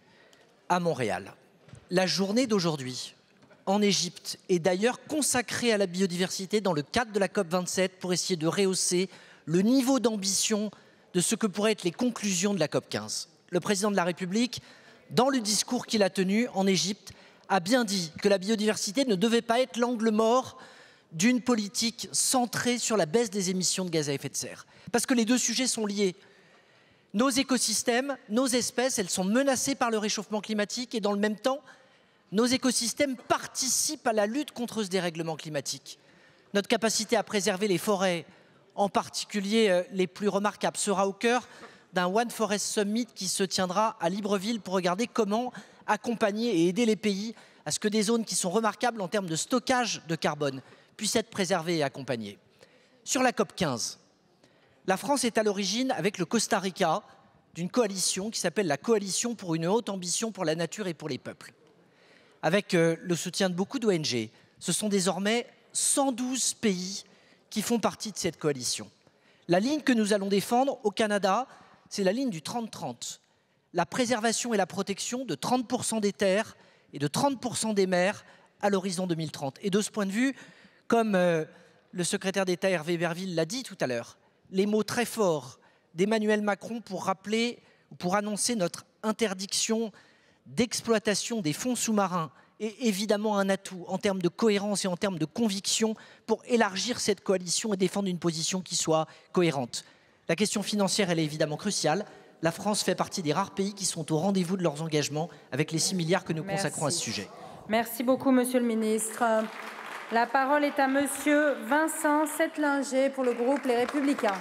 à Montréal. La journée d'aujourd'hui en Égypte est d'ailleurs consacrée à la biodiversité dans le cadre de la COP27 pour essayer de rehausser le niveau d'ambition de ce que pourraient être les conclusions de la COP15. Le président de la République, dans le discours qu'il a tenu en Égypte, a bien dit que la biodiversité ne devait pas être l'angle mort d'une politique centrée sur la baisse des émissions de gaz à effet de serre. Parce que les deux sujets sont liés. Nos écosystèmes, nos espèces, elles sont menacées par le réchauffement climatique et dans le même temps, nos écosystèmes participent à la lutte contre ce dérèglement climatique. Notre capacité à préserver les forêts, en particulier les plus remarquables, sera au cœur d'un One Forest Summit qui se tiendra à Libreville pour regarder comment accompagner et aider les pays à ce que des zones qui sont remarquables en termes de stockage de carbone puissent être préservées et accompagnées. Sur la COP15, la France est à l'origine, avec le Costa Rica, d'une coalition qui s'appelle la Coalition pour une haute ambition pour la nature et pour les peuples. Avec le soutien de beaucoup d'ONG, ce sont désormais 112 pays qui font partie de cette coalition. La ligne que nous allons défendre au Canada, c'est la ligne du 30-30. La préservation et la protection de 30% des terres et de 30% des mers à l'horizon 2030. Et de ce point de vue, comme le secrétaire d'État Hervé Berville l'a dit tout à l'heure, les mots très forts d'Emmanuel Macron pour rappeler, pour annoncer notre interdiction d'exploitation des fonds sous-marins est évidemment un atout en termes de cohérence et en termes de conviction pour élargir cette coalition et défendre une position qui soit cohérente. La question financière, elle est évidemment cruciale. La France fait partie des rares pays qui sont au rendez-vous de leurs engagements avec les 6 milliards que nous consacrons à ce sujet. Merci beaucoup, Monsieur le ministre. La parole est à Monsieur Vincent Settlinger pour le groupe Les Républicains.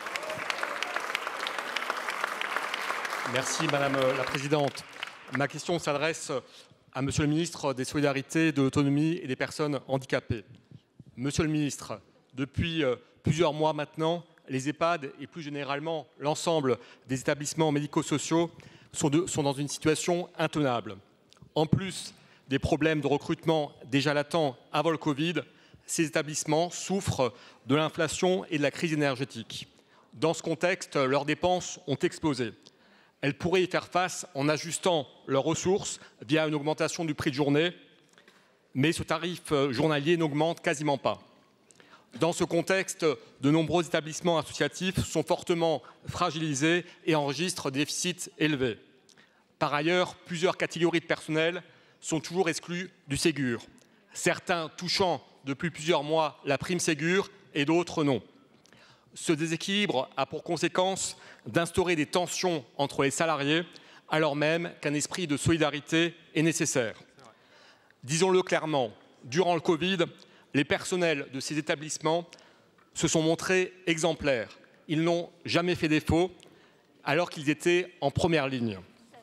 Merci Madame la Présidente. Ma question s'adresse à Monsieur le ministre des Solidarités, de l'Autonomie et des Personnes handicapées. Monsieur le ministre, depuis plusieurs mois maintenant, les EHPAD et plus généralement l'ensemble des établissements médico-sociaux sont dans une situation intenable. En plus des problèmes de recrutement déjà latents avant le Covid, ces établissements souffrent de l'inflation et de la crise énergétique. Dans ce contexte, leurs dépenses ont explosé. Elles pourraient y faire face en ajustant leurs ressources via une augmentation du prix de journée, mais ce tarif journalier n'augmente quasiment pas. Dans ce contexte, de nombreux établissements associatifs sont fortement fragilisés et enregistrent des déficits élevés. Par ailleurs, plusieurs catégories de personnel sont toujours exclus du Ségur, certains touchant depuis plusieurs mois la prime Ségur et d'autres non. Ce déséquilibre a pour conséquence d'instaurer des tensions entre les salariés, alors même qu'un esprit de solidarité est nécessaire. Disons-le clairement, durant le Covid, les personnels de ces établissements se sont montrés exemplaires. Ils n'ont jamais fait défaut, alors qu'ils étaient en première ligne.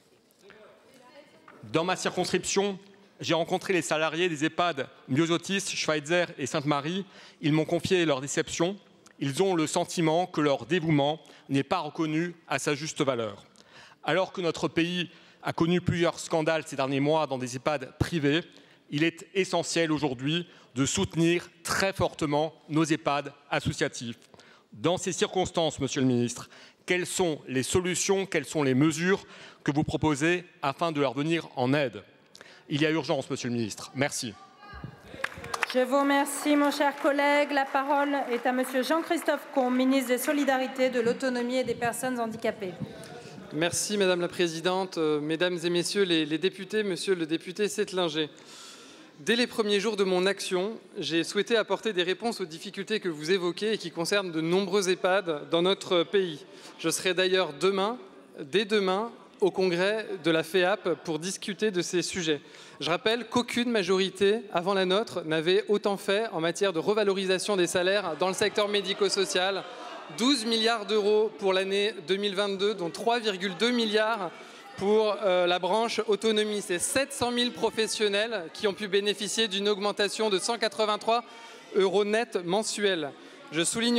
Dans ma circonscription, j'ai rencontré les salariés des EHPAD Myosotis, Schweitzer et Sainte-Marie. Ils m'ont confié leur déception. Ils ont le sentiment que leur dévouement n'est pas reconnu à sa juste valeur. Alors que notre pays a connu plusieurs scandales ces derniers mois dans des EHPAD privés, il est essentiel aujourd'hui de soutenir très fortement nos EHPAD associatifs. Dans ces circonstances, Monsieur le ministre, quelles sont les solutions, quelles sont les mesures que vous proposez afin de leur venir en aide? Il y a urgence, Monsieur le ministre. Merci. Je vous remercie, mon cher collègue. La parole est à Monsieur Jean-Christophe Combe, ministre des Solidarités, de l'Autonomie et des Personnes handicapées. Merci Madame la Présidente, Mesdames et Messieurs les députés, Monsieur le député Settlinger. Dès les premiers jours de mon action, j'ai souhaité apporter des réponses aux difficultés que vous évoquez et qui concernent de nombreux EHPAD dans notre pays. Je serai d'ailleurs dès demain, au congrès de la FEAP pour discuter de ces sujets. Je rappelle qu'aucune majorité avant la nôtre n'avait autant fait en matière de revalorisation des salaires dans le secteur médico-social. 12 milliards d'euros pour l'année 2022, dont 3,2 milliards pour la branche autonomie. C'est 700 000 professionnels qui ont pu bénéficier d'une augmentation de 183 € net mensuels. Je souligne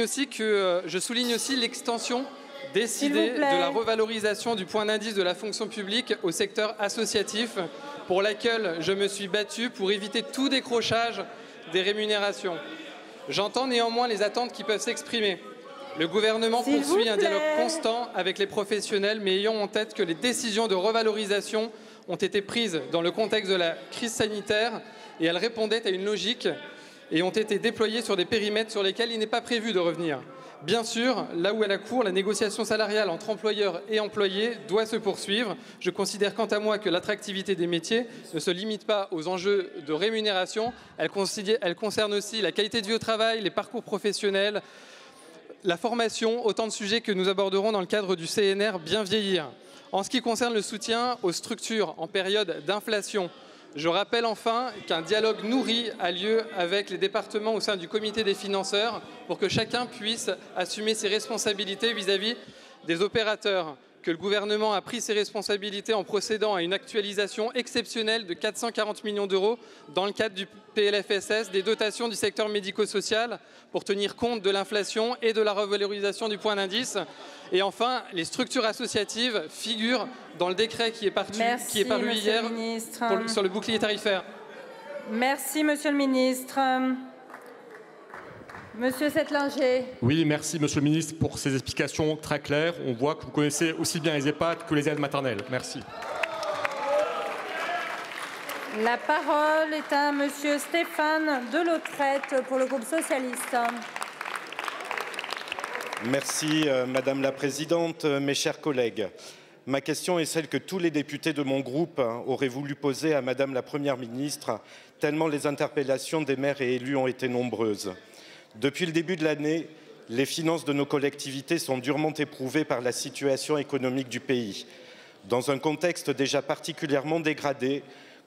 aussi l'extension décidée de la revalorisation du point d'indice de la fonction publique au secteur associatif, pour laquelle je me suis battu pour éviter tout décrochage des rémunérations. J'entends néanmoins les attentes qui peuvent s'exprimer. Le gouvernement poursuit un dialogue constant avec les professionnels, mais ayons en tête que les décisions de revalorisation ont été prises dans le contexte de la crise sanitaire et elles répondaient à une logique et ont été déployées sur des périmètres sur lesquels il n'est pas prévu de revenir. Bien sûr, là où elle a cours, la négociation salariale entre employeurs et employés doit se poursuivre. Je considère quant à moi que l'attractivité des métiers ne se limite pas aux enjeux de rémunération. Elle concerne aussi la qualité de vie au travail, les parcours professionnels, la formation, autant de sujets que nous aborderons dans le cadre du CNR Bien vieillir. En ce qui concerne le soutien aux structures en période d'inflation, je rappelle enfin qu'un dialogue nourri a lieu avec les départements au sein du comité des financeurs pour que chacun puisse assumer ses responsabilités vis-à-vis des opérateurs, que le gouvernement a pris ses responsabilités en procédant à une actualisation exceptionnelle de 440 millions d'euros dans le cadre du PLFSS des dotations du secteur médico-social pour tenir compte de l'inflation et de la revalorisation du point d'indice. Et enfin, les structures associatives figurent dans le décret qui est paru hier sur le bouclier tarifaire. Merci, Monsieur le ministre. Monsieur Settlinger. Oui, merci Monsieur le ministre pour ces explications très claires. On voit que vous connaissez aussi bien les EHPAD que les aides maternelles. Merci. La parole est à Monsieur Stéphane Delautrette pour le groupe socialiste. Merci Madame la Présidente, mes chers collègues. Ma question est celle que tous les députés de mon groupe auraient voulu poser à Madame la Première ministre, tellement les interpellations des maires et élus ont été nombreuses. Depuis le début de l'année, les finances de nos collectivités sont durement éprouvées par la situation économique du pays. Dans un contexte déjà particulièrement dégradé,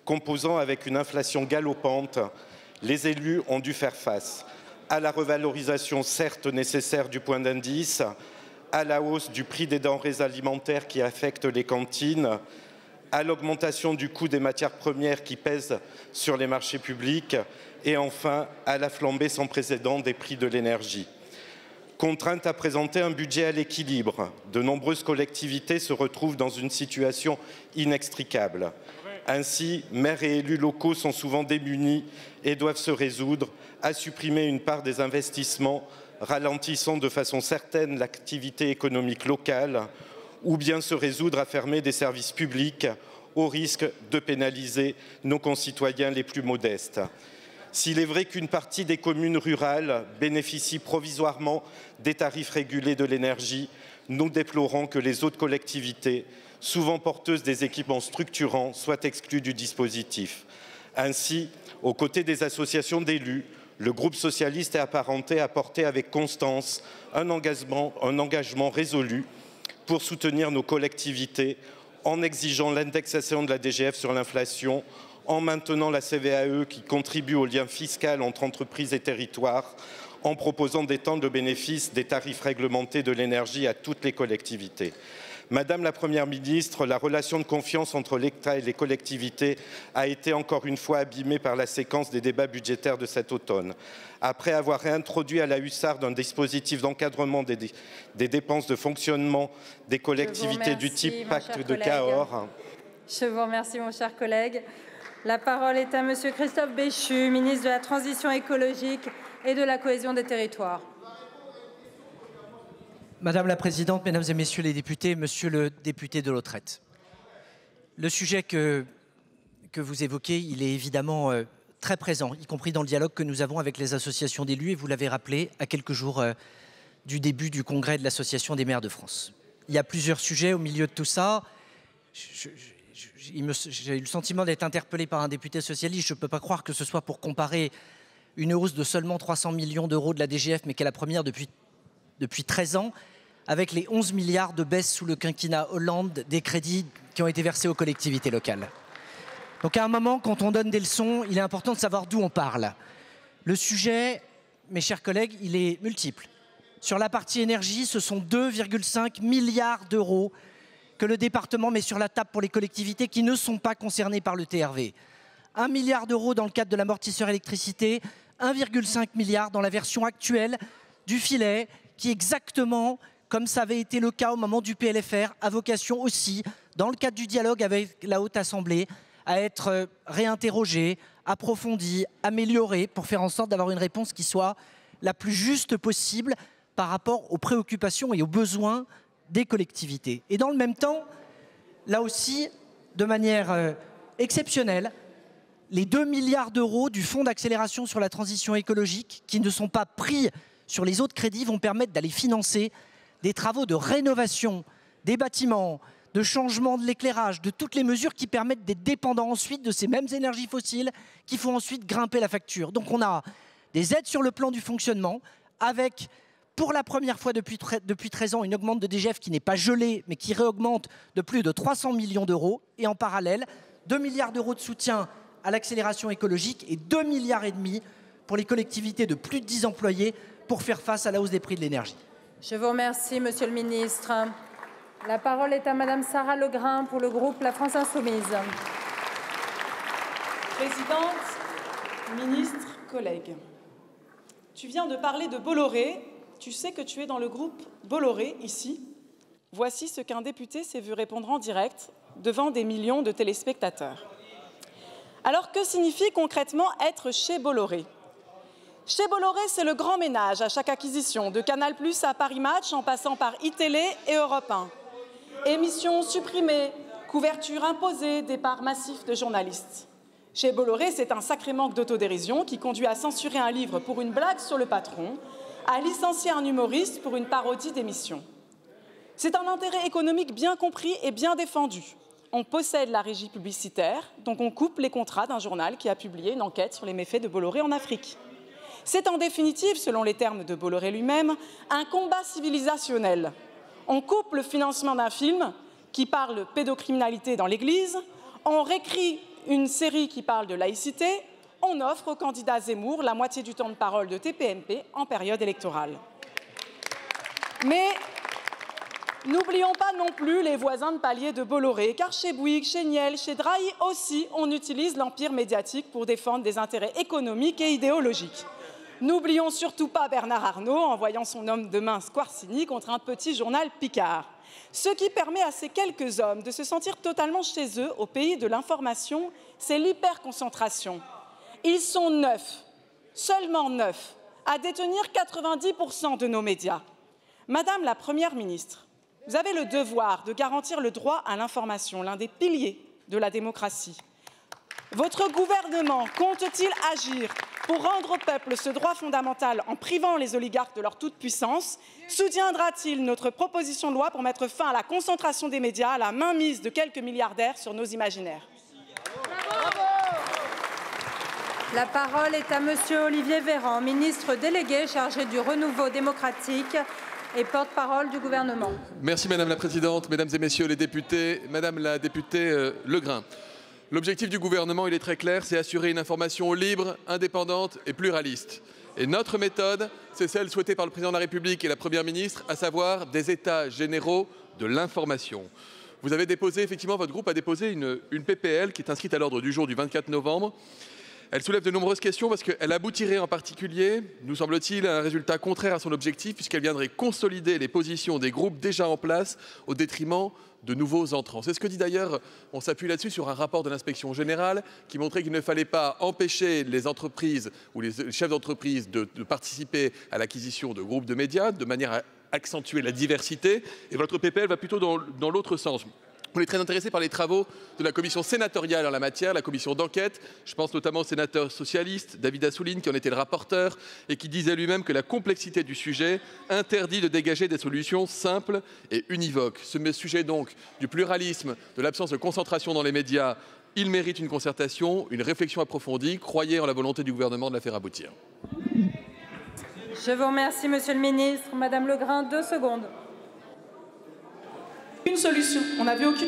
composant avec une inflation galopante, les élus ont dû faire face à la revalorisation certes nécessaire du point d'indice, à la hausse du prix des denrées alimentaires qui affectent les cantines, à l'augmentation du coût des matières premières qui pèsent sur les marchés publics et enfin à la flambée sans précédent des prix de l'énergie. Contraintes à présenter un budget à l'équilibre, de nombreuses collectivités se retrouvent dans une situation inextricable. Ainsi, maires et élus locaux sont souvent démunis et doivent se résoudre à supprimer une part des investissements, ralentissant de façon certaine l'activité économique locale, ou bien se résoudre à fermer des services publics au risque de pénaliser nos concitoyens les plus modestes. S'il est vrai qu'une partie des communes rurales bénéficie provisoirement des tarifs régulés de l'énergie, nous déplorons que les autres collectivités, souvent porteuses des équipements structurants, soient exclues du dispositif. Ainsi, aux côtés des associations d'élus, le groupe socialiste et apparenté a porté avec constance un engagement résolu pour soutenir nos collectivités en exigeant l'indexation de la DGF sur l'inflation, en maintenant la CVAE qui contribue au lien fiscal entre entreprises et territoires, en proposant d'étendre le bénéfice des tarifs réglementés de l'énergie à toutes les collectivités. Madame la Première ministre, la relation de confiance entre l'État et les collectivités a été encore une fois abîmée par la séquence des débats budgétaires de cet automne. Après avoir réintroduit à la hussarde un dispositif d'encadrement des dépenses de fonctionnement des collectivités du type pacte de Cahors. Je vous remercie, mon cher collègue. La parole est à Monsieur Christophe Béchu, ministre de la Transition écologique et de la cohésion des territoires. Madame la Présidente, Mesdames et Messieurs les députés, Monsieur le député de Lautrette, le sujet que vous évoquez, il est évidemment très présent, y compris dans le dialogue que nous avons avec les associations d'élus, et vous l'avez rappelé, à quelques jours du début du congrès de l'Association des maires de France. Il y a plusieurs sujets au milieu de tout ça. J'ai eu le sentiment d'être interpellé par un député socialiste. Je ne peux pas croire que ce soit pour comparer une hausse de seulement 300 millions d'euros de la DGF, mais qui est la première depuis 13 ans, avec les 11 milliards de baisse sous le quinquennat Hollande des crédits qui ont été versés aux collectivités locales. Donc à un moment, quand on donne des leçons, il est important de savoir d'où on parle. Le sujet, mes chers collègues, il est multiple. Sur la partie énergie, ce sont 2,5 milliards d'euros que le département met sur la table pour les collectivités qui ne sont pas concernées par le TRV. 1 milliard d'euros dans le cadre de l'amortisseur électricité, 1,5 milliard dans la version actuelle du filet, qui exactement, comme ça avait été le cas au moment du PLFR, a vocation aussi, dans le cadre du dialogue avec la Haute Assemblée, à être réinterrogé, approfondi, amélioré, pour faire en sorte d'avoir une réponse qui soit la plus juste possible par rapport aux préoccupations et aux besoins des collectivités. Et dans le même temps, là aussi, de manière exceptionnelle, les 2 milliards d'euros du Fonds d'accélération sur la transition écologique, qui ne sont pas pris sur les autres crédits, vont permettre d'aller financer des travaux de rénovation des bâtiments, de changement de l'éclairage, de toutes les mesures qui permettent d'être dépendants ensuite de ces mêmes énergies fossiles qui font ensuite grimper la facture. Donc on a des aides sur le plan du fonctionnement avec, pour la première fois depuis 13 ans, une augmente de DGF qui n'est pas gelée mais qui réaugmente de plus de 300 millions d'euros. Et en parallèle, 2 milliards d'euros de soutien à l'accélération écologique et 2,5 milliards pour les collectivités de plus de 10 employés pour faire face à la hausse des prix de l'énergie. Je vous remercie, Monsieur le Ministre. La parole est à Madame Sarah Legrain pour le groupe La France Insoumise. Présidente, ministre, collègues, tu viens de parler de Bolloré. Tu sais que tu es dans le groupe Bolloré, ici. Voici ce qu'un député s'est vu répondre en direct devant des millions de téléspectateurs. Alors, que signifie concrètement être chez Bolloré ? Chez Bolloré, c'est le grand ménage à chaque acquisition, de Canal+ à Paris Match, en passant par iTélé et Europe 1. Émissions supprimées, couverture imposée, départ massif de journalistes. Chez Bolloré, c'est un sacré manque d'autodérision qui conduit à censurer un livre pour une blague sur le patron, à licencier un humoriste pour une parodie d'émission. C'est un intérêt économique bien compris et bien défendu. On possède la régie publicitaire, donc on coupe les contrats d'un journal qui a publié une enquête sur les méfaits de Bolloré en Afrique. C'est en définitive, selon les termes de Bolloré lui-même, un combat civilisationnel. On coupe le financement d'un film qui parle pédocriminalité dans l'Église, on réécrit une série qui parle de laïcité, on offre au candidat Zemmour la moitié du temps de parole de TPMP en période électorale. Mais n'oublions pas non plus les voisins de palier de Bolloré, car chez Bouygues, chez Niel, chez Drahi aussi, on utilise l'empire médiatique pour défendre des intérêts économiques et idéologiques. N'oublions surtout pas Bernard Arnault, envoyant son homme de main Squarcini contre un petit journal Picard. Ce qui permet à ces quelques hommes de se sentir totalement chez eux au pays de l'information, c'est l'hyperconcentration. Ils sont 9, seulement 9, à détenir 90% de nos médias. Madame la Première ministre, vous avez le devoir de garantir le droit à l'information, l'un des piliers de la démocratie. Votre gouvernement compte-t-il agir pour rendre au peuple ce droit fondamental en privant les oligarques de leur toute-puissance? Soutiendra-t-il notre proposition de loi pour mettre fin à la concentration des médias, à la mainmise de quelques milliardaires sur nos imaginaires? La parole est à Monsieur Olivier Véran, ministre délégué chargé du renouveau démocratique et porte-parole du gouvernement. Merci Madame la Présidente, Mesdames et Messieurs les députés, Madame la députée Legrain. L'objectif du gouvernement, il est très clair, c'est assurer une information libre, indépendante et pluraliste. Et notre méthode, c'est celle souhaitée par le Président de la République et la Première ministre, à savoir des états généraux de l'information. Vous avez déposé, effectivement, votre groupe a déposé une PPL qui est inscrite à l'ordre du jour du 24 novembre. Elle soulève de nombreuses questions parce qu'elle aboutirait en particulier, nous semble-t-il, à un résultat contraire à son objectif puisqu'elle viendrait consolider les positions des groupes déjà en place au détriment de nouveaux entrants. C'est ce que dit d'ailleurs, on s'appuie là-dessus sur un rapport de l'inspection générale qui montrait qu'il ne fallait pas empêcher les entreprises ou les chefs d'entreprise de participer à l'acquisition de groupes de médias de manière à accentuer la diversité. Et votre PPL va plutôt dans l'autre sens. On est très intéressé par les travaux de la commission sénatoriale en la matière, la commission d'enquête. Je pense notamment au sénateur socialiste David Assouline qui en était le rapporteur et qui disait lui-même que la complexité du sujet interdit de dégager des solutions simples et univoques. Ce sujet donc du pluralisme, de l'absence de concentration dans les médias, il mérite une concertation, une réflexion approfondie. Croyez en la volonté du gouvernement de la faire aboutir. Je vous remercie, Monsieur le ministre. Madame Legrain, 2 secondes. Une solution, on n'a vu aucune.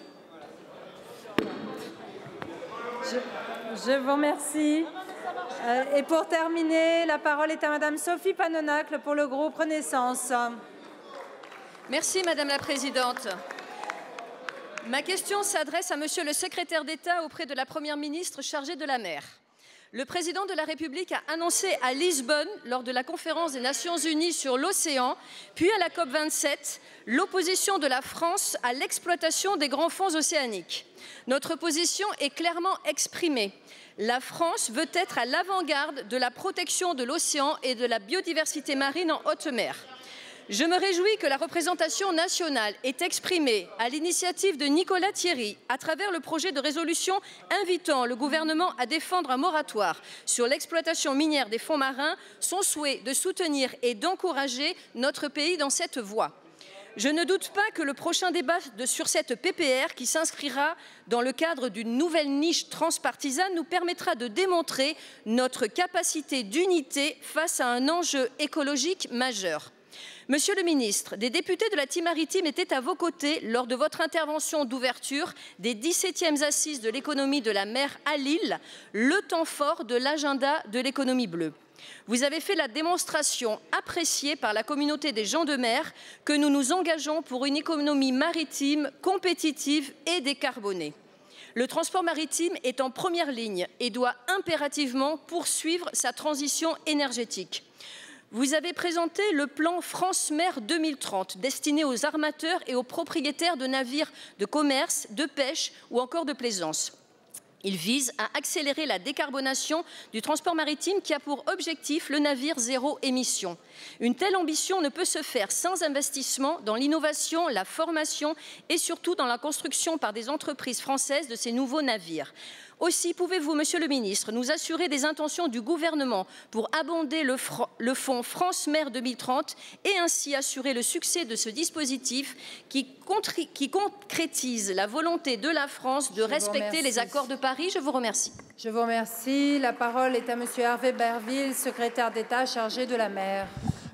Je vous remercie. Et pour terminer, la parole est à Madame Sophie Panonacle pour le groupe Renaissance. Merci Madame la Présidente. Ma question s'adresse à Monsieur le secrétaire d'État auprès de la Première ministre chargée de la mer. Le président de la République a annoncé à Lisbonne, lors de la conférence des Nations Unies sur l'océan, puis à la COP27, l'opposition de la France à l'exploitation des grands fonds océaniques. Notre position est clairement exprimée. La France veut être à l'avant-garde de la protection de l'océan et de la biodiversité marine en haute mer. Je me réjouis que la représentation nationale ait exprimé, à l'initiative de Nicolas Thierry, à travers le projet de résolution invitant le gouvernement à défendre un moratoire sur l'exploitation minière des fonds marins, son souhait de soutenir et d'encourager notre pays dans cette voie. Je ne doute pas que le prochain débat sur cette PPR, qui s'inscrira dans le cadre d'une nouvelle niche transpartisane, nous permettra de démontrer notre capacité d'unité face à un enjeu écologique majeur. Monsieur le ministre, des députés de la Team Maritime étaient à vos côtés lors de votre intervention d'ouverture des 17e Assises de l'économie de la mer à Lille, le temps fort de l'agenda de l'économie bleue. Vous avez fait la démonstration appréciée par la communauté des gens de mer que nous nous engageons pour une économie maritime compétitive et décarbonée. Le transport maritime est en première ligne et doit impérativement poursuivre sa transition énergétique. Vous avez présenté le plan France Mer 2030, destiné aux armateurs et aux propriétaires de navires de commerce, de pêche ou encore de plaisance. Il vise à accélérer la décarbonation du transport maritime qui a pour objectif le navire zéro émission. Une telle ambition ne peut se faire sans investissement dans l'innovation, la formation et surtout dans la construction par des entreprises françaises de ces nouveaux navires. Aussi, pouvez-vous, Monsieur le ministre, nous assurer des intentions du gouvernement pour abonder le fonds France Mer 2030 et ainsi assurer le succès de ce dispositif qui concrétise la volonté de la France de respecter les accords de Paris? Je vous remercie. Je vous remercie. La parole est à Monsieur Hervé Berville, secrétaire d'État chargé de la mer.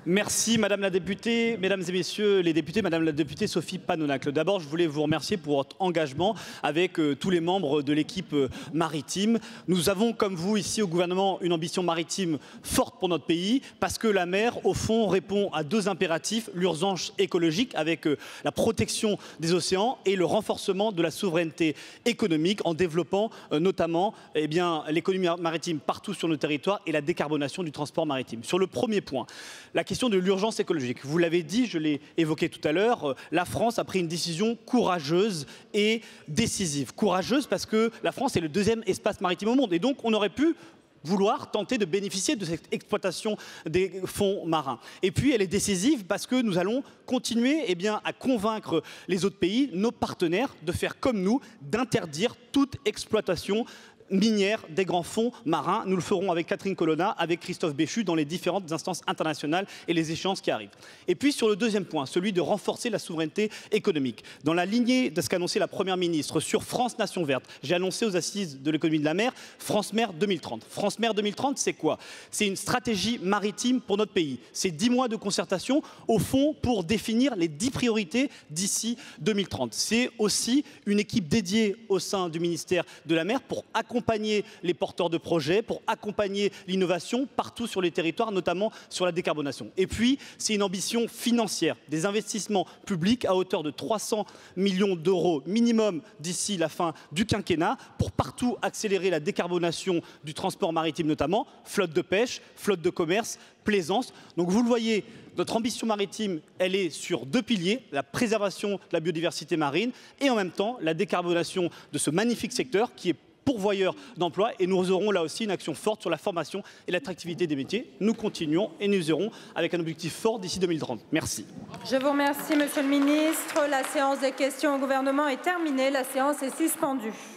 Merci Madame la députée, Mesdames et Messieurs les députés, Madame la députée Sophie Panonacle. D'abord, je voulais vous remercier pour votre engagement avec tous les membres de l'équipe maritime. Nous avons, comme vous ici au gouvernement, une ambition maritime forte pour notre pays parce que la mer, au fond, répond à deux impératifs, l'urgence écologique avec la protection des océans et le renforcement de la souveraineté économique en développant notamment l'économie maritime partout sur nos territoires et la décarbonation du transport maritime. Sur le premier point, la question de l'urgence écologique. Vous l'avez dit, je l'ai évoqué tout à l'heure, la France a pris une décision courageuse et décisive. Courageuse parce que la France est le deuxième espace maritime au monde et donc on aurait pu vouloir tenter de bénéficier de cette exploitation des fonds marins. Et puis elle est décisive parce que nous allons continuer à convaincre les autres pays, nos partenaires, de faire comme nous, d'interdire toute exploitation minière des grands fonds marins. Nous le ferons avec Catherine Colonna, avec Christophe Béchu dans les différentes instances internationales et les échéances qui arrivent. Et puis sur le deuxième point, celui de renforcer la souveraineté économique. Dans la lignée de ce qu'a annoncé la Première ministre sur France Nation Verte, j'ai annoncé aux assises de l'économie de la mer France Mer 2030. France Mer 2030, c'est quoi? C'est une stratégie maritime pour notre pays. C'est 10 mois de concertation au fond pour définir les 10 priorités d'ici 2030. C'est aussi une équipe dédiée au sein du ministère de la Mer pour accompagner les porteurs de projets, pour accompagner l'innovation partout sur les territoires, notamment sur la décarbonation. Et puis, c'est une ambition financière, des investissements publics à hauteur de 300 millions d'euros minimum d'ici la fin du quinquennat pour partout accélérer la décarbonation du transport maritime notamment, flotte de pêche, flotte de commerce, plaisance. Donc vous le voyez, notre ambition maritime, elle est sur deux piliers, la préservation de la biodiversité marine et en même temps la décarbonation de ce magnifique secteur qui est pourvoyeurs d'emplois et nous aurons là aussi une action forte sur la formation et l'attractivité des métiers. Nous continuons et nous irons avec un objectif fort d'ici 2030. Merci. Je vous remercie, Monsieur le Ministre. La séance des questions au gouvernement est terminée. La séance est suspendue.